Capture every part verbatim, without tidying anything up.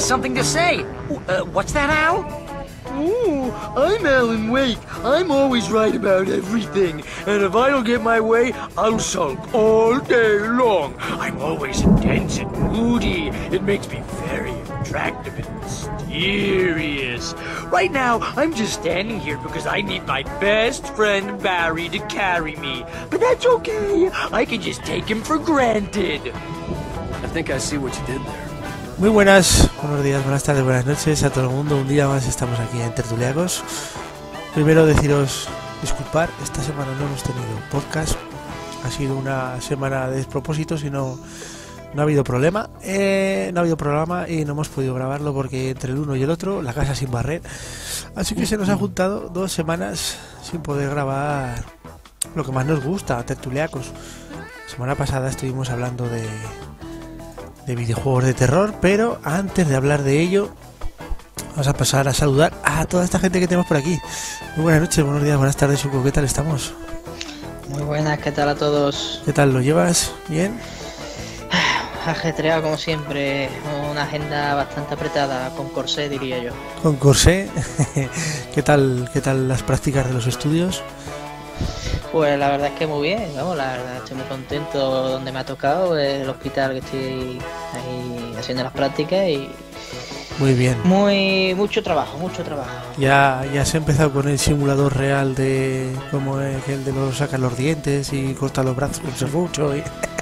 has something to say. Uh, what's that, Al? Ooh, I'm Alan Wake. I'm always right about everything. And if I don't get my way, I'll sulk all day long. I'm always intense and moody. It makes me very attractive and mysterious. Right now, I'm just standing here because I need my best friend Barry to carry me. But that's okay. I can just take him for granted. I think I see what you did there. Muy buenas, buenos días, buenas tardes, buenas noches a todo el mundo. Un día más estamos aquí en Tertuliacos. Primero deciros disculpar, esta semana no hemos tenido podcast. Ha sido una semana de despropósitos y no, no ha habido problema. Eh, no ha habido programa y no hemos podido grabarlo porque entre el uno y el otro, la casa sin barrer. Así que se nos ha juntado dos semanas sin poder grabar lo que más nos gusta, Tertuliacos. La semana pasada estuvimos hablando de... de videojuegos de terror, pero antes de hablar de ello vamos a pasar a saludar a toda esta gente que tenemos por aquí. Muy buenas noches, buenos días, buenas tardes, Hugo, ¿qué tal estamos? Muy buenas, ¿qué tal a todos? ¿Qué tal, lo llevas? ¿Bien? Ajetreado como siempre, una agenda bastante apretada, con corsé diría yo. Con corsé. ¿Qué tal, qué tal las prácticas de los estudios? Pues la verdad es que muy bien, vamos, la verdad estoy muy contento donde me ha tocado, el hospital que estoy ahí haciendo las prácticas y... Muy bien. Muy, mucho trabajo, mucho trabajo. Ya, ya se ha empezado con el simulador real de como es el de los sacar los dientes y cortar los brazos con serrucho y...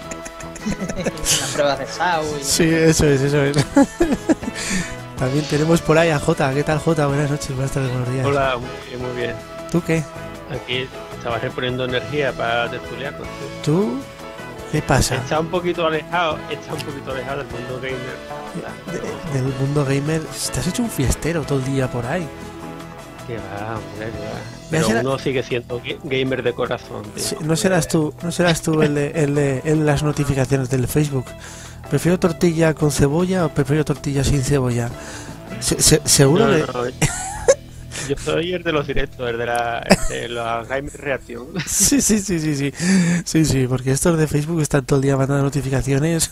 Las pruebas de S A U y... Sí, eso es, eso es. También tenemos por ahí a Jota. ¿Qué tal, Jota? Buenas noches, buenas tardes, buenos días. Hola, muy bien, muy bien. ¿Tú qué? Aquí estaba reponiendo energía para Tertuliacos. ¿Tú? ¿Qué pasa? Está un poquito alejado, está un poquito alejado del mundo gamer. De, del mundo gamer, estás hecho un fiestero todo el día por ahí. Que va, hombre, que va. Ya Pero será... uno sigue siendo gamer de corazón. Sí, no serás tú, no serás tú el de, el de, el de las notificaciones del Facebook. ¿Prefiero tortilla con cebolla o prefiero tortilla sin cebolla? Se, se, seguro no, que... No, yo soy el de los directos, el de la, el de la Gamer Reacción. Sí, sí, sí, sí, sí, sí, sí, porque estos de Facebook están todo el día mandando notificaciones.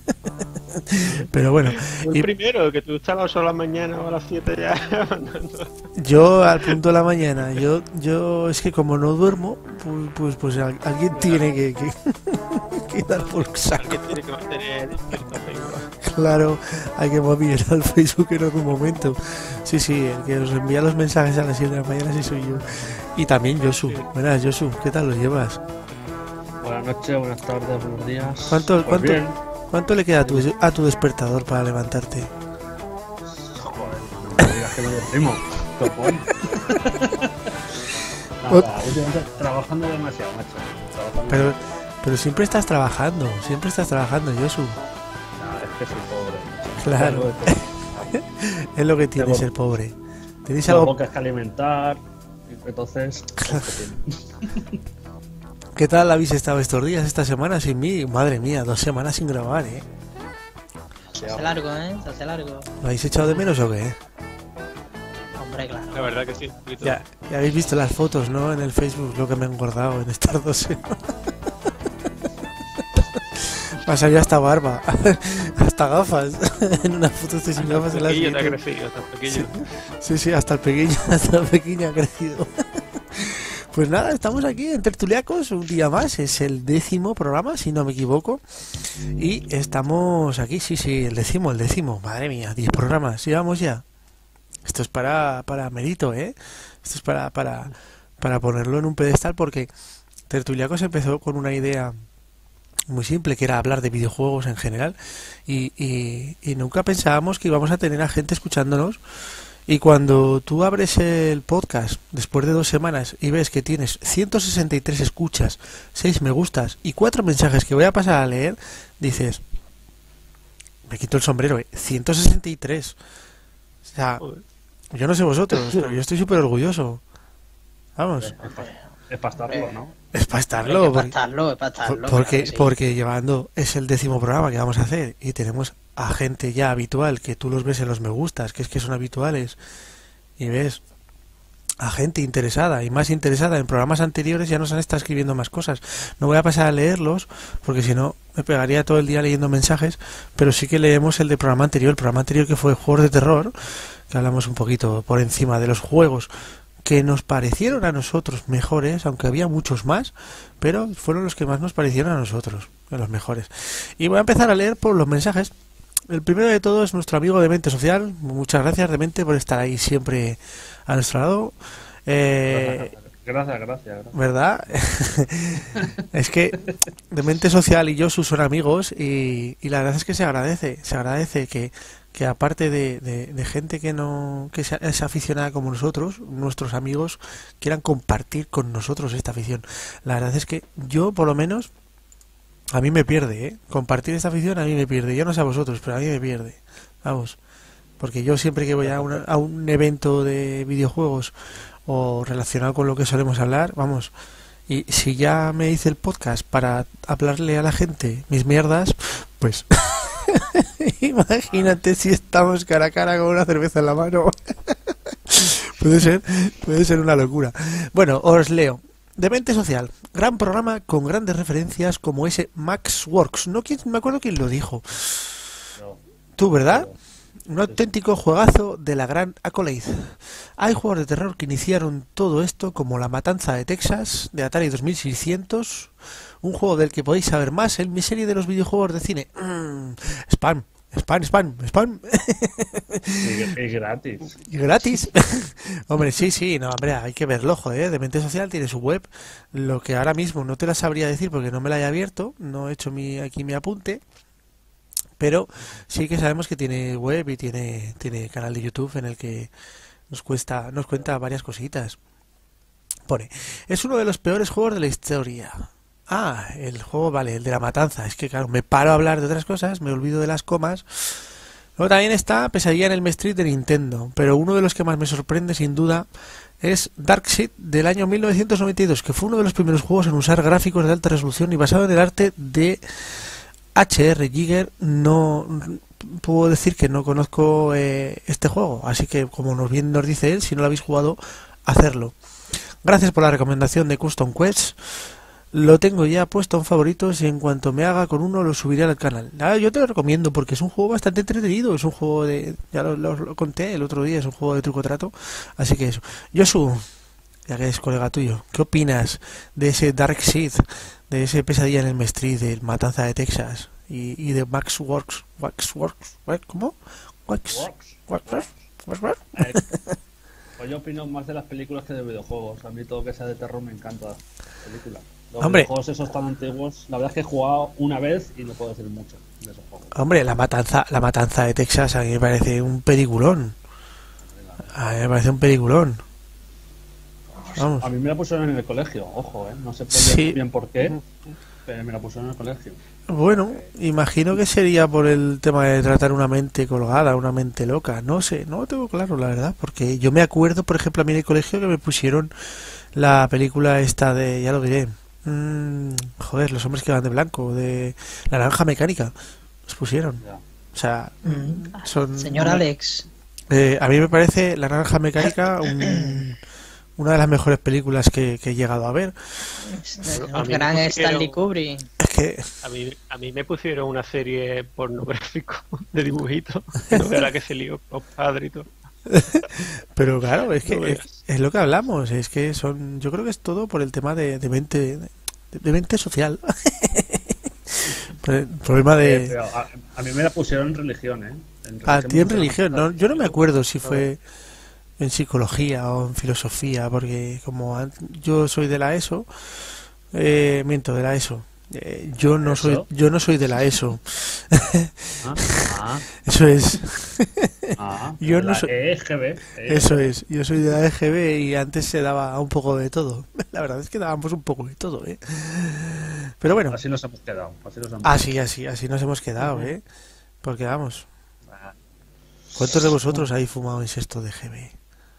Pero bueno. El y... primero, que tú estás a las ocho de la mañana o a las siete ya mandando. Yo al punto de la mañana, yo yo es que como no duermo, pues pues, pues alguien tiene que, que, que dar por saco. Alguien tiene que mantener despierto Facebook. Claro, hay que mover al Facebook en algún momento. Sí, sí, el que os envía los mensajes a las siete de la mañana sí soy yo. Y también Josu. Sí. Buenas, Josu, ¿qué tal los llevas? Buenas noches, buenas tardes, buenos días. ¿Cuánto, pues cuánto, bien. ¿Cuánto le queda a tu, a tu despertador para levantarte? Joder, no me digas que me dormimos. Nada, últimamente trabajando demasiado, macho. Trabajando pero, demasiado. pero siempre estás trabajando, siempre estás trabajando, Josu. No, es que soy pobre. Claro. Es lo que tiene tengo, ser pobre. ¿Tenéis tengo algo que alimentar, entonces... ¿Qué tal habéis estado estos días, esta semana sin mí? Madre mía, dos semanas sin grabar, ¿eh? Se hace largo, ¿eh? Se hace largo. ¿Lo habéis echado de menos o qué? Hombre, claro. La verdad que sí. Ya, ya habéis visto las fotos, ¿no? En el Facebook, lo que me he engordado en estas dos semanas. Me ha salido hasta barba, hasta gafas. En una foto estoy sin gafas en la siguiente. Te ha crecido, hasta el pequeño. Sí, sí, sí, hasta el pequeño, hasta el pequeño ha crecido. Pues nada, estamos aquí en Tertuliacos, un día más, es el décimo programa, si no me equivoco. Y estamos aquí, sí, sí, el décimo, el décimo, madre mía, diez programas, llevamos ya. Esto es para, para mérito, ¿eh? Esto es para, para, para ponerlo en un pedestal porque Tertuliacos empezó con una idea muy simple, que era hablar de videojuegos en general. Y, y, y nunca pensábamos que íbamos a tener a gente escuchándonos. Y cuando tú abres el podcast después de dos semanas y ves que tienes ciento sesenta y tres escuchas, seis me gustas y cuatro mensajes que voy a pasar a leer, dices, me quito el sombrero, ¿eh? ciento sesenta y tres. O sea, yo no sé vosotros, pero yo estoy súper orgulloso. Vamos. Es para estarlo, ¿no? Es para estarlo. Es para estarlo, es para estarlo. Porque, claro sí. porque llevando, es el décimo programa que vamos a hacer y tenemos a gente ya habitual que tú los ves en los me gustas, que es que son habituales, y ves a gente interesada y más interesada en programas anteriores. Ya nos han estado escribiendo más cosas. No voy a pasar a leerlos porque si no me pegaría todo el día leyendo mensajes, pero sí que leemos el de programa anterior, el programa anterior que fue Juegos de Terror, que hablamos un poquito por encima de los juegos que nos parecieron a nosotros mejores, aunque había muchos más, pero fueron los que más nos parecieron a nosotros, los mejores. Y voy a empezar a leer por los mensajes. El primero de todo es nuestro amigo Demente Social. Muchas gracias, Demente, por estar ahí siempre a nuestro lado. Eh, gracias, gracias, gracias. ¿Verdad? Es que Demente Social y Josu son amigos y, y la verdad es que se agradece, se agradece que, que aparte de, de, de gente que no que sea, es aficionada como nosotros, nuestros amigos quieran compartir con nosotros esta afición. La verdad es que yo, por lo menos, a mí me pierde, ¿eh? Compartir esta afición a mí me pierde. Yo no sé a vosotros, pero a mí me pierde. Vamos. Porque yo siempre que voy a, una, a un evento de videojuegos o relacionado con lo que solemos hablar, vamos, y si ya me hice el podcast para hablarle a la gente mis mierdas, pues imagínate si estamos cara a cara con una cerveza en la mano. Puede ser, puede ser una locura. Bueno, os leo. Demente Social, gran programa con grandes referencias como ese Max Works. No quién, me acuerdo quién lo dijo. No. Tú, ¿verdad? Un auténtico juegazo de la gran Accolade. Hay juegos de terror que iniciaron todo esto, como La Matanza de Texas, de Atari dos mil seiscientos, un juego del que podéis saber más en mi serie de los videojuegos de cine. Mm, spam, spam, spam, spam. Y, y gratis. ¿Y gratis? Hombre, sí, sí, no, hombre, hay que verlo, joder. Demente Social tiene su web, lo que ahora mismo no te la sabría decir porque no me la he abierto, no he hecho mi, aquí mi apunte. Pero sí que sabemos que tiene web y tiene, tiene canal de YouTube en el que nos cuesta, nos cuenta varias cositas. Pone, es uno de los peores juegos de la historia. Ah, el juego, vale, el de la matanza. Es que claro, me paro a hablar de otras cosas, me olvido de las comas. Luego también está Pesadilla en el Street de Nintendo, pero uno de los que más me sorprende sin duda es Darkseid del año mil novecientos noventa y dos, que fue uno de los primeros juegos en usar gráficos de alta resolución y basado en el arte de H R Giger. No puedo decir que no conozco eh, este juego, así que como nos bien nos dice él, si no lo habéis jugado, hacerlo. Gracias por la recomendación de Custom Quest. Lo tengo ya puesto en favoritos y en cuanto me haga con uno lo subiré al canal. Ah, yo te lo recomiendo porque es un juego bastante entretenido, es un juego de, ya lo, lo, lo conté el otro día, es un juego de truco trato, así que eso. Josu, ya que es colega tuyo, ¿qué opinas de ese Darkseid, de ese Pesadilla en el Street, del Matanza de Texas y, y de Max Works, Wax Works, ¿cómo? Wax, Wax, Wax, Wax, Wax. Eh, pues yo opino más de las películas que de videojuegos. A mí todo que sea de terror me encanta las películas. Los Hombre. videojuegos esos tan antiguos, la verdad es que he jugado una vez y no puedo decir mucho de esos juegos. Hombre, la matanza, la matanza de Texas a mí me parece un peliculón. A mí me parece un peliculón. Vamos. A mí me la pusieron en el colegio, ojo, ¿eh? No sé por Sí. bien por qué, pero me la pusieron en el colegio. Bueno, imagino que sería por el tema de tratar una mente colgada, una mente loca. No sé, no lo tengo claro, la verdad. Porque yo me acuerdo, por ejemplo, a mí en el colegio que me pusieron la película esta de, ya lo diré, mmm, joder, los hombres que van de blanco, de La Naranja Mecánica. Los pusieron. Ya. O sea, son... Señor Alex. Eh, a mí me parece La Naranja Mecánica un... una de las mejores películas que, que he llegado a ver. El A mí gran me pusieron- Stanley Kubrick. Es que, A mí, a mí me pusieron una serie pornográfico de dibujitos. No vea la que se lió con padre y todo. pero claro, es que No es, veas. es lo que hablamos, es que son, yo creo que es todo por el tema de, de mente, de, de mente social. Por el problema Eh, de, pero a, a mí me la pusieron en religión, ¿eh? En a ti en me religión, pusieron- no, yo no me acuerdo si fue en psicología o en filosofía, porque como an- yo soy de la ESO, eh, miento, de la ESO. Eh, yo no soy, ¿ESO? yo no soy de la ESO. Ah, ah, Eso es. ah, Yo no la soy- E G B. eh. Eso es, yo soy de la E G B y antes se daba un poco de todo. La verdad es que dábamos un poco de todo, ¿eh? Pero bueno, Así nos hemos quedado. Así nos hemos así, así, así nos hemos quedado, ¿eh? Porque vamos, quedado. ¿cuántos de vosotros habéis fumado en sexto de G B?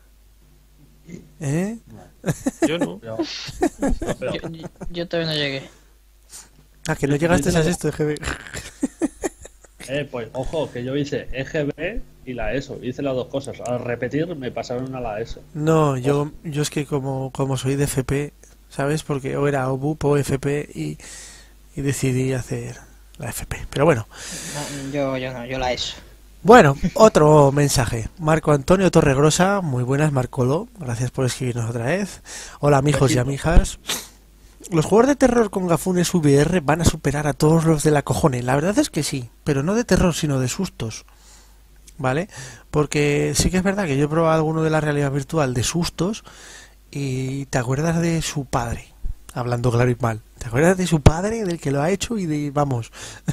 ¿Eh? Yo no. Pero- pero- Yo, yo- yo todavía no llegué. Ah, que no llegaste a sexto de G B. eh, pues ojo, que yo hice E G B y la ESO. Hice las dos cosas. Al repetir me pasaron a la ESO. No, yo, yo es que como, como soy de F P, ¿sabes? Porque o era O B U P o F P y, y decidí hacer la F P. Pero bueno. No, yo, yo no, yo la ESO. Bueno, otro mensaje. Marco Antonio Torregrosa, muy buenas, Marcolo. Gracias por escribirnos otra vez. Hola, amigos y amijas. Los juegos de terror con Gafunes V R van a superar a todos los de la cojones. La verdad es que sí, pero no de terror, sino de sustos. ¿Vale? Porque sí que es verdad que yo he probado alguno de la realidad virtual de sustos y te acuerdas de su padre, hablando claro y mal. ¿Te acuerdas de su padre, del que lo ha hecho y de... vamos?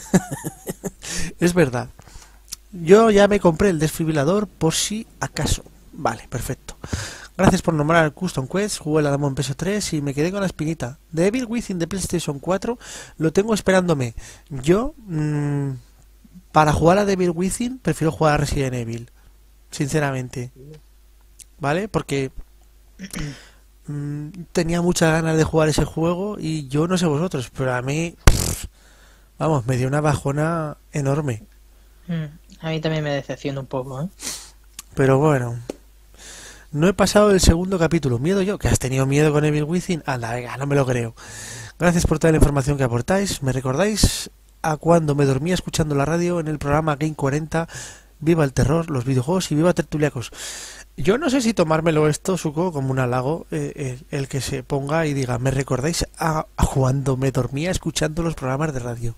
Es verdad. Yo ya me compré el desfibrilador por si acaso. Vale, perfecto. Gracias por nombrar el Custom Quest. Jugué la demo en P S tres y me quedé con la espinita. The Evil Within de PlayStation cuatro lo tengo esperándome. Yo, mmm, para jugar a The Evil Within, prefiero jugar a Resident Evil. Sinceramente. ¿Vale? Porque mmm, tenía muchas ganas de jugar ese juego y yo no sé vosotros, pero a mí, pff, vamos, me dio una bajona enorme. A mí también me decepciona un poco, ¿eh? Pero bueno, no he pasado el segundo capítulo. ¿Miedo yo? ¿Que has tenido miedo con Evil Within? Anda, venga, no me lo creo. Gracias por toda la información que aportáis. ¿Me recordáis a cuando me dormía escuchando la radio en el programa Game cuarenta? Viva el terror, los videojuegos y viva Tertuliacos. Yo no sé si tomármelo esto, Suco, como un halago, eh, el, el que se ponga y diga, ¿me recordáis a, a cuando me dormía escuchando los programas de radio?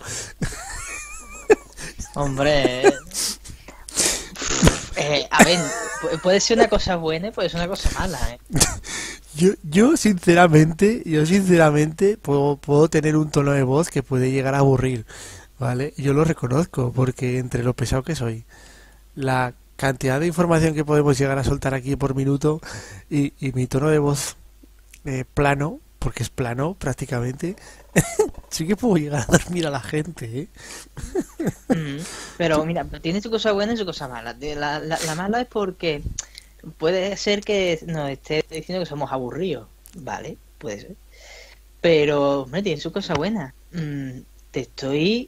Hombre, eh, eh, a ver, puede ser una cosa buena y puede ser una cosa mala, ¿eh? Yo, yo sinceramente, yo sinceramente puedo, puedo tener un tono de voz que puede llegar a aburrir, ¿vale? Yo lo reconozco, porque entre lo pesado que soy, la cantidad de información que podemos llegar a soltar aquí por minuto y, y mi tono de voz eh, plano, porque es plano prácticamente, sí que puedo llegar a dormir a la gente, ¿eh? Mm, pero mira, tiene su cosa buena y su cosa mala. La, la, la mala es porque puede ser que nos esté diciendo que somos aburridos, ¿vale? Puede ser. Pero, hombre, tiene su cosa buena. Mm, te estoy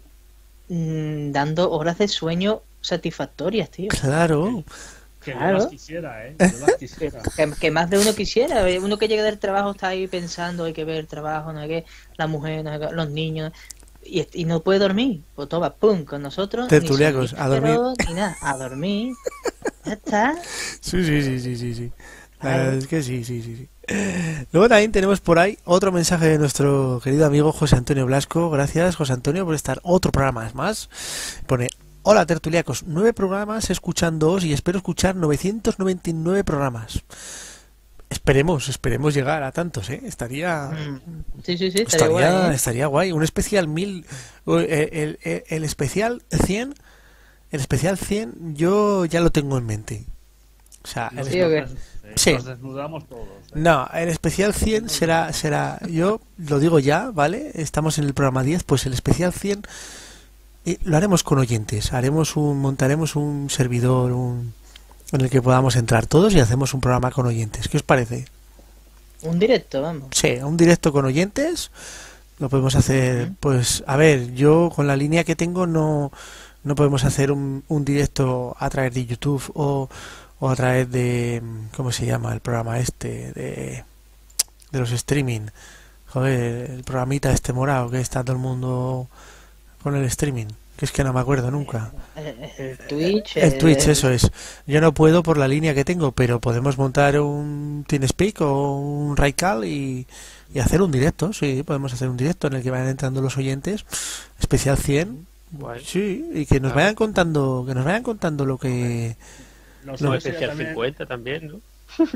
mm, dando horas de sueño satisfactorias, tío. Claro. Que Claro. yo las quisiera, ¿eh? Yo las quisiera. Que, que más de uno quisiera. Uno que llega del trabajo está ahí pensando, hay que ver el trabajo, no sé qué, la mujer, no sé qué, los niños, y, y no puede dormir. Pues toma, pum, con nosotros. Tertuliacos, ni a dormir. Ni nada, a dormir. Ya está. Sí, sí, sí, sí, sí, sí. La verdad es que sí, sí, sí, sí. Luego también tenemos por ahí otro mensaje de nuestro querido amigo José Antonio Blasco. Gracias, José Antonio, por estar otro programa más. Pone: hola tertuliacos, nueve programas escuchándoos y espero escuchar novecientos noventa y nueve programas. Esperemos, esperemos llegar a tantos, ¿eh? Estaría... Sí, sí, sí, estaría, estaría guay, ¿eh? estaría guay. Un especial mil... El, el, el, el especial cien... El especial cien yo ya lo tengo en mente. O sea, el ¿Sí o qué? Sí. Nos desnudamos todos. ¿eh? No, el especial cien será, será, yo lo digo ya, ¿vale? Estamos en el programa diez, pues el especial cien eh, lo haremos con oyentes, haremos un, montaremos un servidor un, en el que podamos entrar todos y hacemos un programa con oyentes. ¿Qué os parece? Un directo, vamos. Sí, un directo con oyentes, lo podemos hacer, pues, a ver, yo con la línea que tengo no, no podemos hacer un, un directo a través de YouTube o o a través de, ¿cómo se llama el programa este? De, de los streaming. Joder, el programita este morado que está todo el mundo con el streaming. Que es que no me acuerdo nunca. El, el Twitch. El Twitch, eso es. Yo no puedo por la línea que tengo, pero podemos montar un TeamSpeak o un Raycal y, y hacer un directo. Sí, podemos hacer un directo en el que vayan entrando los oyentes. Especial cien. Guay. Sí, y que nos vayan contando, que nos vayan contando lo que... Lo No, suyo especial sería también- cincuenta también, ¿no?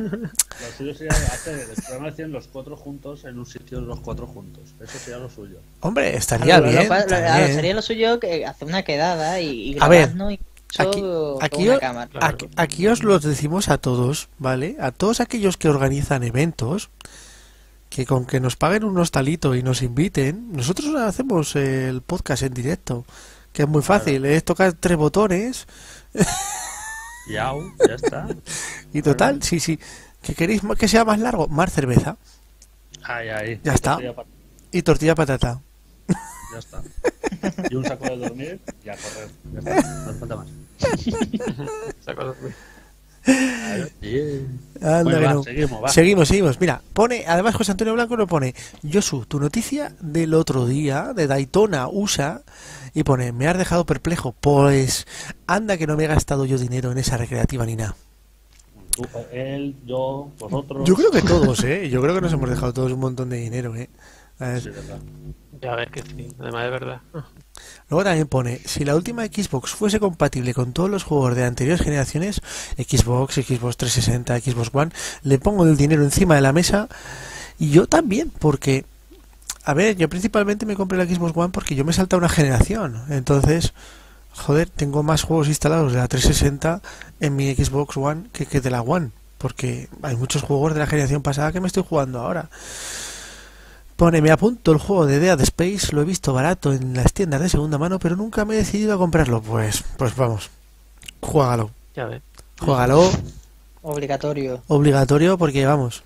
Lo suyo sería hacer el programa cien los cuatro juntos en un sitio de los cuatro juntos. Eso sería lo suyo. Hombre, estaría Lo- lo- bien. lo cual- lo- estaría ahora bien. sería lo suyo que hacer una quedada y, y A ver, grabarnos y eso Aquí, con aquí, una o- cámara. Claro. aquí, aquí os lo decimos a todos, ¿vale? A todos aquellos que organizan eventos, que con que nos paguen un hostalito y nos inviten, nosotros hacemos el podcast en directo, que es muy fácil, es tocar tres botones Ya, ya está. y total, sí, sí. ¿Que queréis ma- que sea más largo? Más cerveza Ahí, ahí. Ya está. Ya, y tortilla patata. ya está. Y un saco de dormir y a correr. Ya está. No hace falta más. Saco a dormir. Anda Bueno, que va, no. seguimos, va. Seguimos, seguimos. Mira, pone, además José Antonio Blanco nos pone, Josu, tu noticia del otro día, de Daytona, U S A, y pone, me has dejado perplejo, pues anda que no me he gastado yo dinero en esa recreativa ni nada. Tú, él, yo, vosotros. Yo creo que todos, ¿eh? Yo creo que nos hemos dejado todos un montón de dinero, ¿eh? A ver. Sí, verdad. Ya ves que sí, además de verdad. Luego también pone, si la última Xbox fuese compatible con todos los juegos de anteriores generaciones, Xbox, Xbox trescientos sesenta, Xbox One, le pongo el dinero encima de la mesa y yo también, porque, a ver, yo principalmente me compré la Xbox One porque yo me he saltado una generación, entonces, joder, tengo más juegos instalados de la trescientos sesenta en mi Xbox One que, que de la One, porque hay muchos juegos de la generación pasada que me estoy jugando ahora. Pone, me apunto el juego de Dead Space, lo he visto barato en las tiendas de segunda mano, pero nunca me he decidido a comprarlo. Pues, pues vamos, juégalo, Ya ves. juégalo, Obligatorio. obligatorio, porque vamos,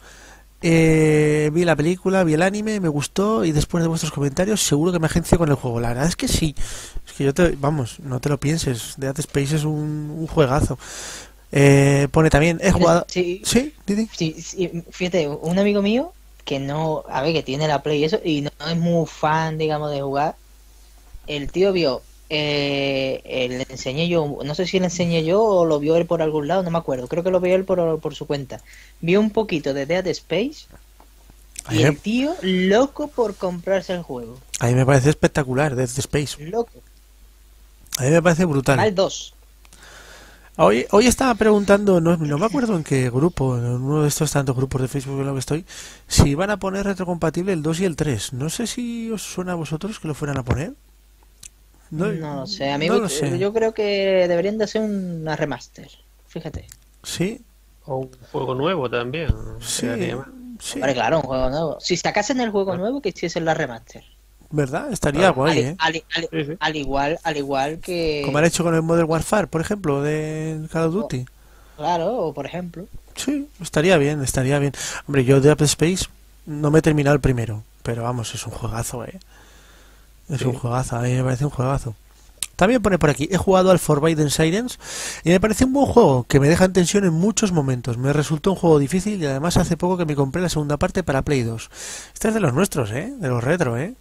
eh, vi la película, vi el anime, me gustó y después de vuestros comentarios seguro que me agencio con el juego. La verdad es que sí, es que yo te, vamos, no te lo pienses, Dead Space es un, un juegazo. Eh, pone también, he jugado... Sí, Sí, Didi. sí, sí, fíjate, un amigo mío que no, a ver, que tiene la Play y eso, y no es muy fan, digamos, de jugar. El tío vio, eh, eh, le enseñé yo, no sé si le enseñé yo o lo vio él por algún lado, no me acuerdo, creo que lo vio él por, por su cuenta. Vio un poquito de Dead Space A y mí, el me- tío loco por comprarse el juego. a mí me parece espectacular, Dead Space. Loco. A mí me parece brutal. Al dos. Hoy, hoy estaba preguntando, no, no me acuerdo en qué grupo, en uno de estos tantos grupos de Facebook en los que estoy, si iban a poner retrocompatible el dos y el tres. No sé si os suena a vosotros que lo fueran a poner. No, lo sé, a mí no me- lo sé. yo creo que deberían de hacer una remaster. Fíjate. Sí, O un juego nuevo también. sí, quedaría más. sí. Hombre, claro, un juego nuevo. Si sacasen el juego nuevo, que hiciesen la remaster. ¿Verdad? Estaría guay, al, ¿eh? al- al- Sí, sí. al igual, al igual que. Como han hecho con el Modern Warfare, por ejemplo, de Call of Duty. Claro, o por ejemplo. Sí, estaría bien, estaría bien. Hombre, yo de Dead Space no me he terminado el primero, pero vamos, es un juegazo, ¿eh? Es Sí. un juegazo, a mí me parece un juegazo. También pone por aquí, he jugado al Forbidden Silence y me parece un buen juego que me deja en tensión en muchos momentos. Me resultó un juego difícil y además hace poco que me compré la segunda parte para Play dos. Este es de los nuestros, ¿eh? De los retro, ¿eh?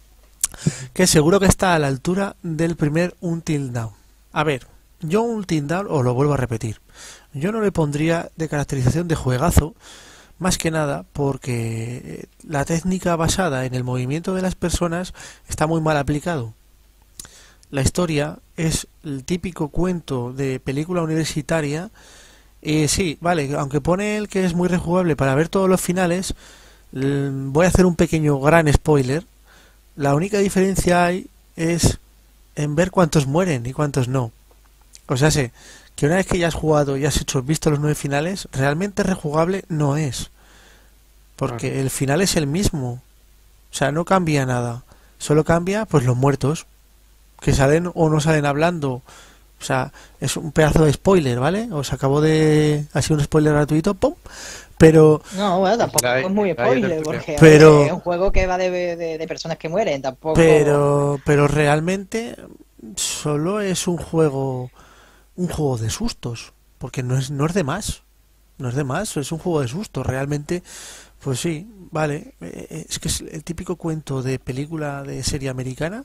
Que seguro que está a la altura del primer Until Dawn. A ver, yo Until Dawn, os lo vuelvo a repetir, yo no le pondría de caracterización de juegazo, más que nada porque la técnica basada en el movimiento de las personas está muy mal aplicado. La historia es el típico cuento de película universitaria. Y sí, vale, aunque pone el que es muy rejugable para ver todos los finales, l- voy a hacer un pequeño gran spoiler. La única diferencia hay es en ver cuántos mueren y cuántos no. O sea, sé que una vez que ya has jugado y has hecho visto los nueve finales, realmente rejugable no es. Porque el final es el mismo. O sea, no cambia nada. Solo cambia pues los muertos, que salen o no salen hablando. O sea, es un pedazo de spoiler, ¿vale? Os acabo de... Ha sido un spoiler gratuito, ¡pum! Pero... No, bueno, tampoco Gai- es muy Gai- spoiler, Gai- porque a Pero- ver, es un juego que va de, de, de personas que mueren, tampoco. Pero, pero realmente solo es un juego, un juego de sustos, porque no es, no es de más, no es de más, es un juego de sustos. Realmente, pues sí, vale, eh, es que es el típico cuento de película de serie americana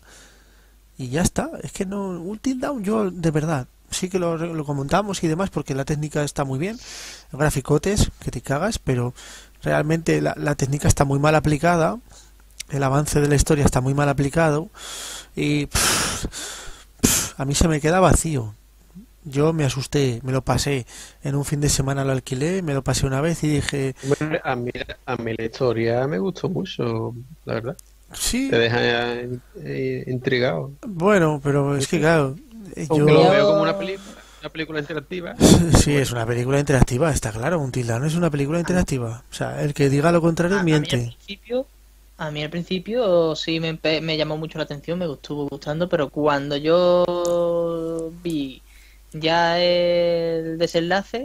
y ya está. Es que no, Until Dawn, yo de verdad sí que lo, lo comentamos y demás porque la técnica está muy bien, graficotes que te cagas, pero realmente la, la técnica está muy mal aplicada. El avance de la historia está muy mal aplicado y pff, pff, a mí se me queda vacío. Yo me asusté, me lo pasé en un fin de semana, lo alquilé, me lo pasé una vez y dije, Bueno, a mí, a mí la historia me gustó mucho, la verdad. sí, Te deja eh, eh, intrigado. bueno, pero es que claro, eh, yo... Aunque lo veo como una película, una película interactiva. Sí, es una película interactiva, está claro, un Dawn es una película interactiva. O sea, el que diga lo contrario a, a mí al miente. principio, a mí al principio sí me, empe- me llamó mucho la atención, me estuvo gustando, pero cuando yo vi ya el desenlace,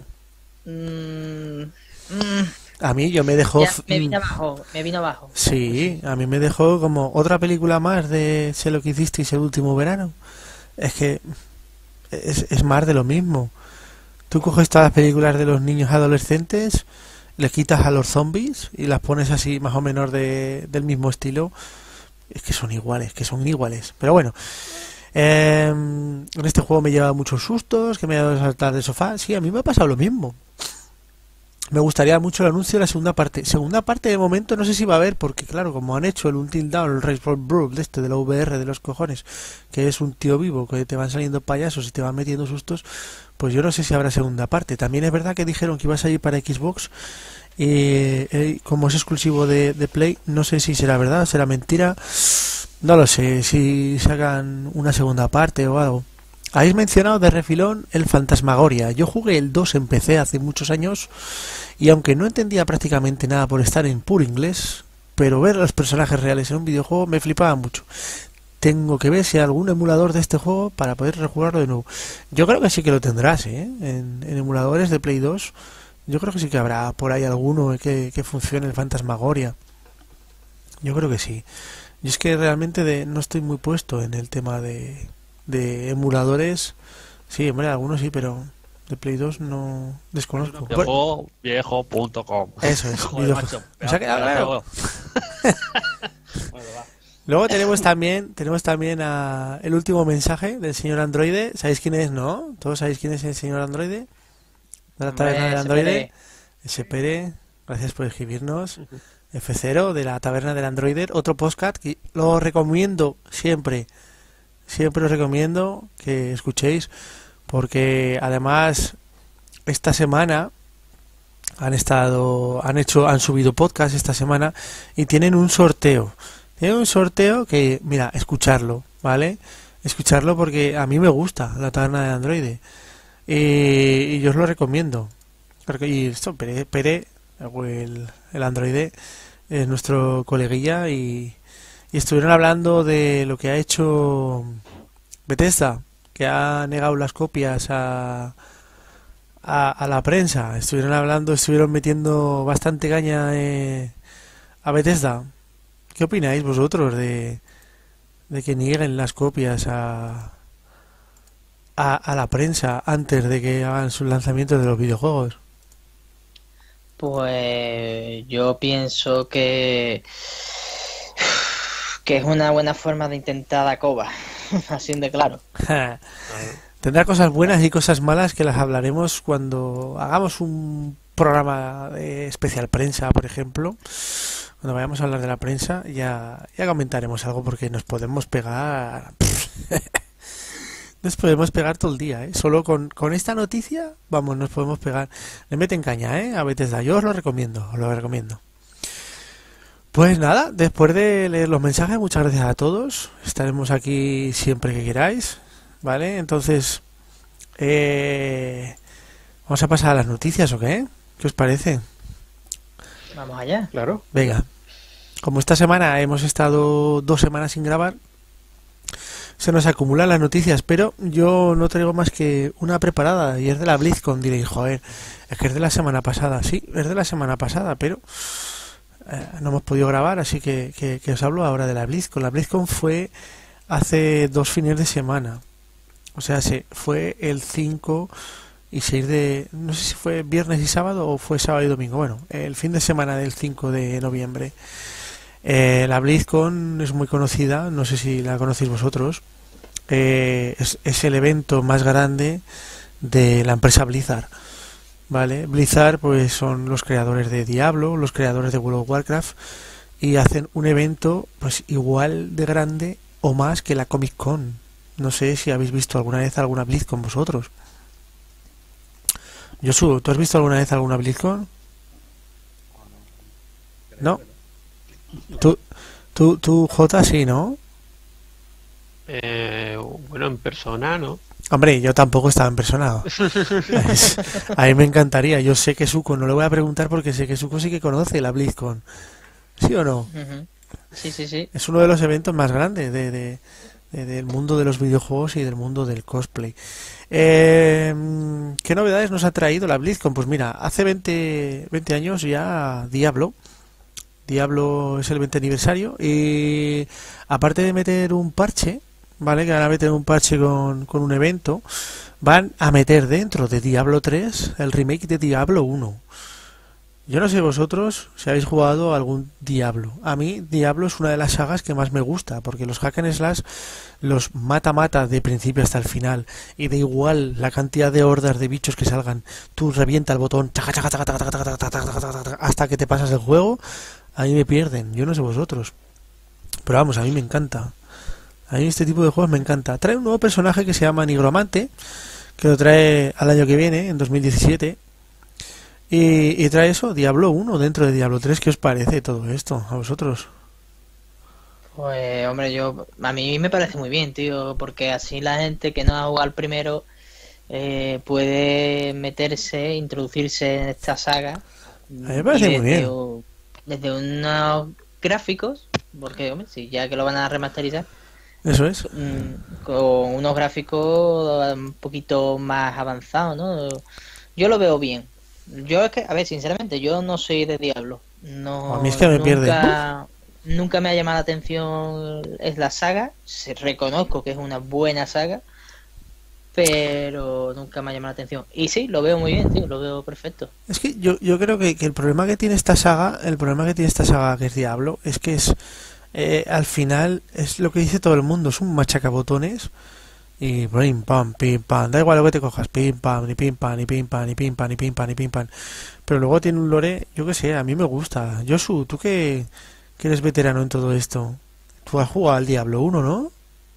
mmm, mm, A mí yo me dejó... ya me vino abajo, me vino abajo. Sí, a mí me dejó como otra película más de Sé lo que hicisteis el último verano. Es que es, es más de lo mismo. Tú coges todas las películas de los niños adolescentes, le quitas a los zombies y las pones así más o menos de, del mismo estilo. Es que son iguales, que son iguales. Pero bueno, eh, en este juego me lleva muchos sustos, que me ha dado saltar del sofá. Sí, a mí me ha pasado lo mismo. Me gustaría mucho el anuncio de la segunda parte. Segunda parte de momento no sé si va a haber, porque claro, como han hecho el Until Dawn, el Rise from Brooke, de este, de la V R de los cojones, que es un tío vivo, que te van saliendo payasos y te van metiendo sustos, pues yo no sé si habrá segunda parte. También es verdad que dijeron que iba a salir para Xbox, y eh, como es exclusivo de, de Play, no sé si será verdad, será mentira, no lo sé, si sacan una segunda parte o algo. Habéis mencionado de refilón el Fantasmagoria. Yo jugué el dos en P C hace muchos años y aunque no entendía prácticamente nada por estar en puro inglés, pero ver a los personajes reales en un videojuego me flipaba mucho. Tengo que ver si hay algún emulador de este juego para poder rejugarlo de nuevo. Yo creo que sí que lo tendrás, ¿eh? En, en emuladores de Play dos. Yo creo que sí que habrá por ahí alguno que, que funcione el Fantasmagoria. Yo creo que sí. Y es que realmente de, no estoy muy puesto en el tema de... de emuladores. Sí, hombre, algunos sí, pero de Play dos no desconozco. Viejo, viejo punto com. Eso es. Joder, Video... macho, ¿Me ha quedado claro? Luego tenemos también tenemos también a el último mensaje del señor Androide. ¿Sabéis quién es, no? ¿Todos sabéis quién es el señor Androide? De la taberna del Androide. S P R, gracias por escribirnos. F cero de la taberna del Androide. Otro podcast que lo recomiendo siempre. Siempre os recomiendo que escuchéis, porque además esta semana han estado, han hecho, han subido podcast esta semana y tienen un sorteo. Tienen un sorteo que, mira, escucharlo, ¿vale? Escucharlo porque a mí me gusta la taberna de Android y, y yo os lo recomiendo. Y esto, Pere, Pere el, el Android es nuestro coleguilla y Y estuvieron hablando de lo que ha hecho Bethesda, que ha negado las copias a, a, a la prensa. Estuvieron hablando, estuvieron metiendo bastante caña eh, a Bethesda. ¿Qué opináis vosotros de, de que nieguen las copias a, a, a la prensa antes de que hagan sus lanzamientos de los videojuegos? Pues yo pienso que... que es una buena forma de intentar la coba, así de claro. Tendrá cosas buenas y cosas malas que las hablaremos cuando hagamos un programa de especial prensa, por ejemplo. Cuando vayamos a hablar de la prensa ya, ya comentaremos algo porque nos podemos pegar... nos podemos pegar todo el día, ¿eh? Solo con, con esta noticia, vamos, nos podemos pegar. Le meten caña, ¿eh? A Bethesda, yo os lo recomiendo, os lo recomiendo. Pues nada, después de leer los mensajes, muchas gracias a todos. Estaremos aquí siempre que queráis, ¿vale? Entonces, eh, vamos a pasar a las noticias, ¿o qué? ¿Qué os parece? Vamos allá. Claro. Venga, como esta semana hemos estado dos semanas sin grabar, se nos acumulan las noticias, pero yo no traigo más que una preparada y es de la BlizzCon. Diréis, joder, es que es de la semana pasada. Sí, es de la semana pasada, pero... Eh, no hemos podido grabar, así que, que, que os hablo ahora de la BlizzCon. La BlizzCon fue hace dos fines de semana, o sea, se fue el cinco y seis de... no sé si fue viernes y sábado o fue sábado y domingo. Bueno, el fin de semana del cinco de noviembre. Eh, la BlizzCon es muy conocida, no sé si la conocéis vosotros. Eh, es, es el evento más grande de la empresa Blizzard. Vale, Blizzard pues son los creadores de Diablo, los creadores de World of Warcraft y hacen un evento pues igual de grande o más que la Comic Con. No sé si habéis visto alguna vez alguna BlizzCon vosotros. Josu, ¿tú has visto alguna vez alguna BlizzCon? No. Tú, tú, tú J sí, ¿no? Eh, bueno, en persona, ¿no? Hombre, yo tampoco estaba en persona. Es, a mí me encantaría. Yo sé que Suco, no le voy a preguntar porque sé que Suco sí que conoce la BlizzCon. ¿Sí o no? Uh-huh. Sí, sí, sí. Es uno de los eventos más grandes de, de, de, del mundo de los videojuegos y del mundo del cosplay. Eh, ¿Qué novedades nos ha traído la BlizzCon? Pues mira, hace veinte, veinte años ya Diablo. Diablo es el veinte aniversario y aparte de meter un parche ¿vale? Que van a meter un parche con, con un evento. Van a meter dentro de Diablo tres el remake de Diablo uno. Yo no sé vosotros si habéis jugado algún Diablo. A mí Diablo es una de las sagas que más me gusta, porque los hack and slash los mata-mata de principio hasta el final, y da igual la cantidad de hordas de bichos que salgan, tú revienta el botón chaca, chaca, chaca, chaca, chaca, chaca, chaca, chaca, chaca, hasta que te pasas el juego. A mí me pierden, yo no sé vosotros, pero vamos, a mí me encanta. A mí este tipo de juegos me encanta. Trae un nuevo personaje que se llama Nigromante, que lo trae al año que viene, en dos mil diecisiete. Y, y trae eso, Diablo uno dentro de Diablo tres. ¿Qué os parece todo esto a vosotros? Pues, hombre, yo a mí me parece muy bien, tío, porque así la gente que no ha jugado al primero eh, puede meterse, introducirse en esta saga. A mí me parece muy bien. O, desde unos gráficos, porque, hombre, si ya que lo van a remasterizar, eso es. Con unos gráficos un poquito más avanzados, ¿no? Yo lo veo bien. Yo es que, a ver, sinceramente, yo no soy de Diablo. No, a mí es que me nunca, pierde. Nunca me ha llamado la atención es la saga. Se, reconozco que es una buena saga, pero nunca me ha llamado la atención. Y sí, lo veo muy bien, tío, lo veo perfecto. Es que yo, yo creo que, que el problema que tiene esta saga, el problema que tiene esta saga que es Diablo, es que es eh, al final es lo que dice todo el mundo, es un machacabotones. Y pim pam, pim pam, da igual lo que te cojas, pim pam, ni pim pam, ni pim pam, ni pim pam, ni pim pam, ni pim pam. Pero luego tiene un lore, yo que sé, a mí me gusta. Josu, tú que, que eres veterano en todo esto, tú has jugado al Diablo uno, ¿no?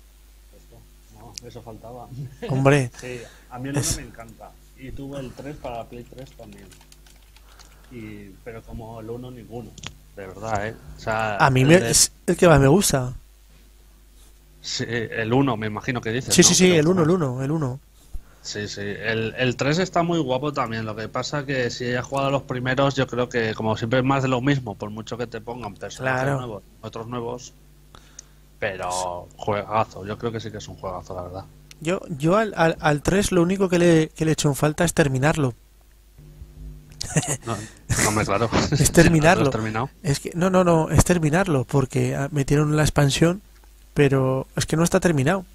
No, eso faltaba. Hombre. Sí, a mí el uno me encanta. Y tuve el tres para la Play tres también. Y, pero como el uno, ninguno. De verdad, ¿eh? O sea, a mí me, de... es el que más me gusta. Sí, el uno, me imagino que dices. Sí, ¿no? sí, sí, Pero el uno, como... el uno, el uno. Sí, sí. El, el tres está muy guapo también. Lo que pasa que si hayas jugado a los primeros, yo creo que como siempre es más de lo mismo, por mucho que te pongan personajes claro. nuevos, otros nuevos. Pero juegazo, yo creo que sí que es un juegazo, la verdad. Yo, yo al, al, al tres lo único que le, que le he hecho en falta es terminarlo. No, no me claro. Es terminarlo. ¿Lo has terminado? Es que no, no, no, es terminarlo, porque metieron la expansión, pero es que no está terminado.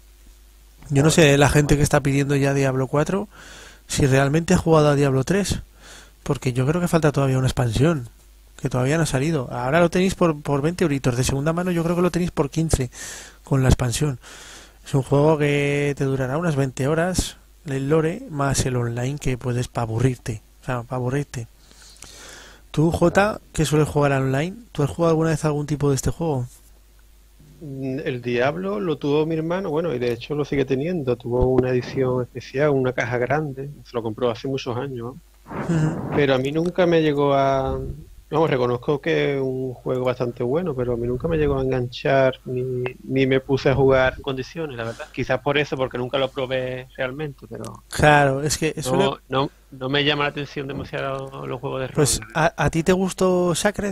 Yo no sé la gente que está pidiendo ya Diablo cuatro si realmente ha jugado a Diablo tres, porque yo creo que falta todavía una expansión que todavía no ha salido. Ahora lo tenéis por, por veinte euritos, de segunda mano yo creo que lo tenéis por quince con la expansión. Es un juego que te durará unas veinte horas, el lore más el online, que puedes para aburrirte, o sea, para aburrirte. Tú, Jota, que sueles jugar online, ¿tú has jugado alguna vez algún tipo de este juego? El Diablo lo tuvo mi hermano, bueno, y de hecho lo sigue teniendo. Tuvo una edición especial, una caja grande, se lo compró hace muchos años. Uh-huh. Pero a mí nunca me llegó a... Vamos, reconozco que es un juego bastante bueno, pero a mí nunca me llegó a enganchar, ni, ni me puse a jugar en condiciones, la verdad. Quizás por eso, porque nunca lo probé realmente, pero... Claro, es que... Eso no, le... no, no me llama la atención demasiado los juegos de rol. Pues, ¿a, ¿a ti te gustó Sacred?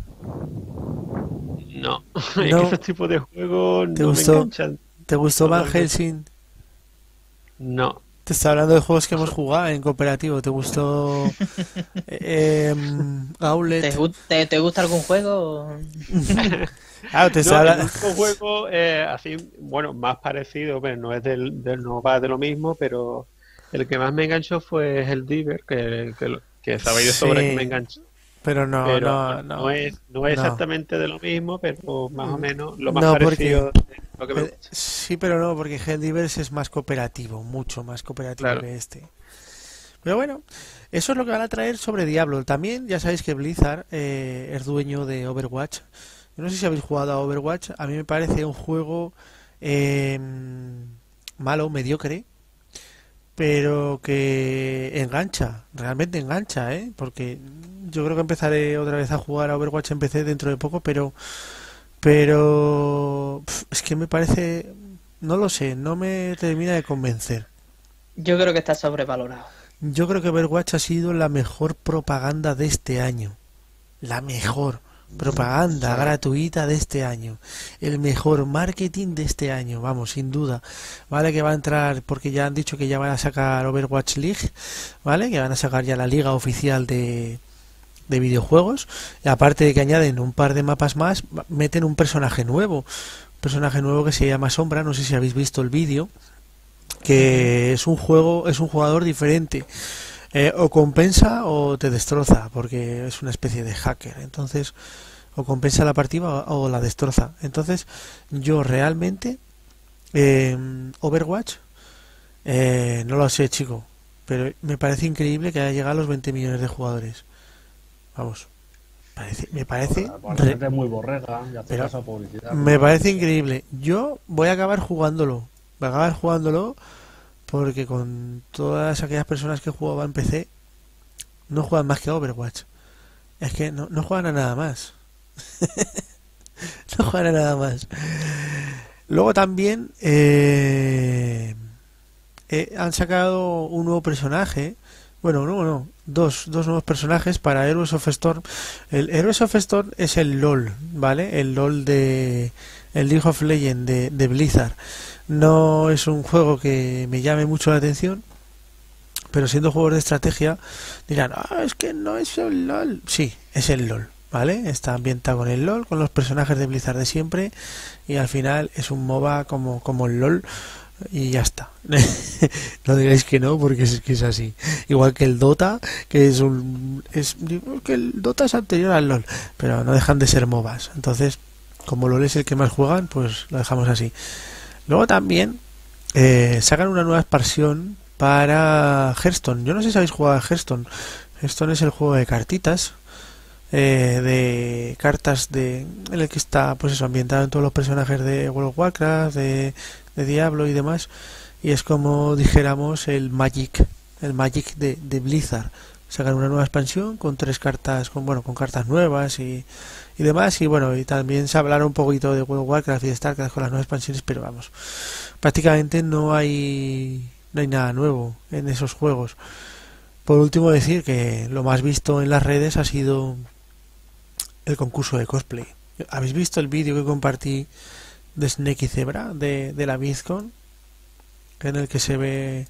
No, no. Es que esos tipos de juegos ¿Te no gustó, me enganchan. ¿Te gustó Van Helsing? No. Te está hablando de juegos que hemos jugado en cooperativo. ¿Te gustó eh, Gauntlet? ¿Te, te, ¿Te gusta algún juego? Ah, te no, habla... un juego eh, así, bueno, más parecido, pero no es del, del no va de lo mismo, pero el que más me enganchó fue el Diver, que, que, que sabéis de sobra sí, que me enganchó. Pero no, pero no, no, no es, no es no. exactamente de lo mismo, pero más o menos lo más no, parecido porque, lo que me gusta. Sí, pero no, porque Helldivers es más cooperativo, mucho más cooperativo claro. que este. Pero bueno, eso es lo que van a traer sobre Diablo. También ya sabéis que Blizzard eh, es dueño de Overwatch. Yo no sé si habéis jugado a Overwatch. A mí me parece un juego eh, malo, mediocre, pero que engancha, realmente engancha, ¿eh? Porque yo creo que empezaré otra vez a jugar a Overwatch en P C dentro de poco, pero pero pff, es que me parece, no lo sé, no me termina de convencer. Yo creo que está sobrevalorado. Yo creo que Overwatch ha sido la mejor propaganda de este año, la mejor propaganda sí. gratuita de este año, el mejor marketing de este año, vamos, sin duda. Vale, que va a entrar, porque ya han dicho que ya van a sacar Overwatch League, vale, que van a sacar ya la liga oficial de de videojuegos, y aparte de que añaden un par de mapas más, meten un personaje nuevo, personaje nuevo que se llama Sombra, no sé si habéis visto el vídeo, que es un juego, es un jugador diferente. Eh, o compensa o te destroza, porque es una especie de hacker. Entonces, o compensa la partida o, o la destroza. Entonces, yo realmente, eh, Overwatch, eh, no lo sé, chico, pero me parece increíble que haya llegado a los veinte millones de jugadores. Vamos, parece, me parece... Bueno, la gente es muy borrega y hace pero caso a publicidad. me parece increíble. Yo voy a acabar jugándolo. Voy a acabar jugándolo porque con todas aquellas personas que jugaban en P C no juegan más que a Overwatch. Es que no, no juegan a nada más. No juegan a nada más. Luego también eh, eh, han sacado un nuevo personaje. Bueno, no, no. Dos, dos nuevos personajes para Heroes of Storm. El Heroes of Storm es el LOL, ¿vale? El LOL de... el League of Legends de, de Blizzard. No es un juego que me llame mucho la atención, pero siendo juegos de estrategia dirán, ah, es que no es el LOL. Sí, es el LOL, ¿vale? Está ambientado con el LOL, con los personajes de Blizzard de siempre, y al final es un MOBA como, como el LOL, y ya está. No digáis que no, porque es que es así. Igual que el Dota, que es un... es que el Dota es anterior al LOL, pero no dejan de ser MOBAs. Entonces, como LOL es el que más juegan, pues lo dejamos así. Luego también eh, sacan una nueva expansión para Hearthstone. Yo no sé si habéis jugado a Hearthstone. Hearthstone es el juego de cartitas, eh, de cartas de en el que está, pues eso, ambientado en todos los personajes de World of Warcraft, de, de Diablo y demás. Y es como dijéramos el Magic, el Magic de, de Blizzard. Sacan una nueva expansión con tres cartas, con bueno, con cartas nuevas y y demás, y bueno, y también se hablará un poquito de World of Warcraft y de StarCraft con las nuevas expansiones, pero vamos, prácticamente no hay no hay nada nuevo en esos juegos. Por último, decir que lo más visto en las redes ha sido el concurso de cosplay. ¿Habéis visto el vídeo que compartí de Snake y Zebra de, de la BlizzCon, en el que se ve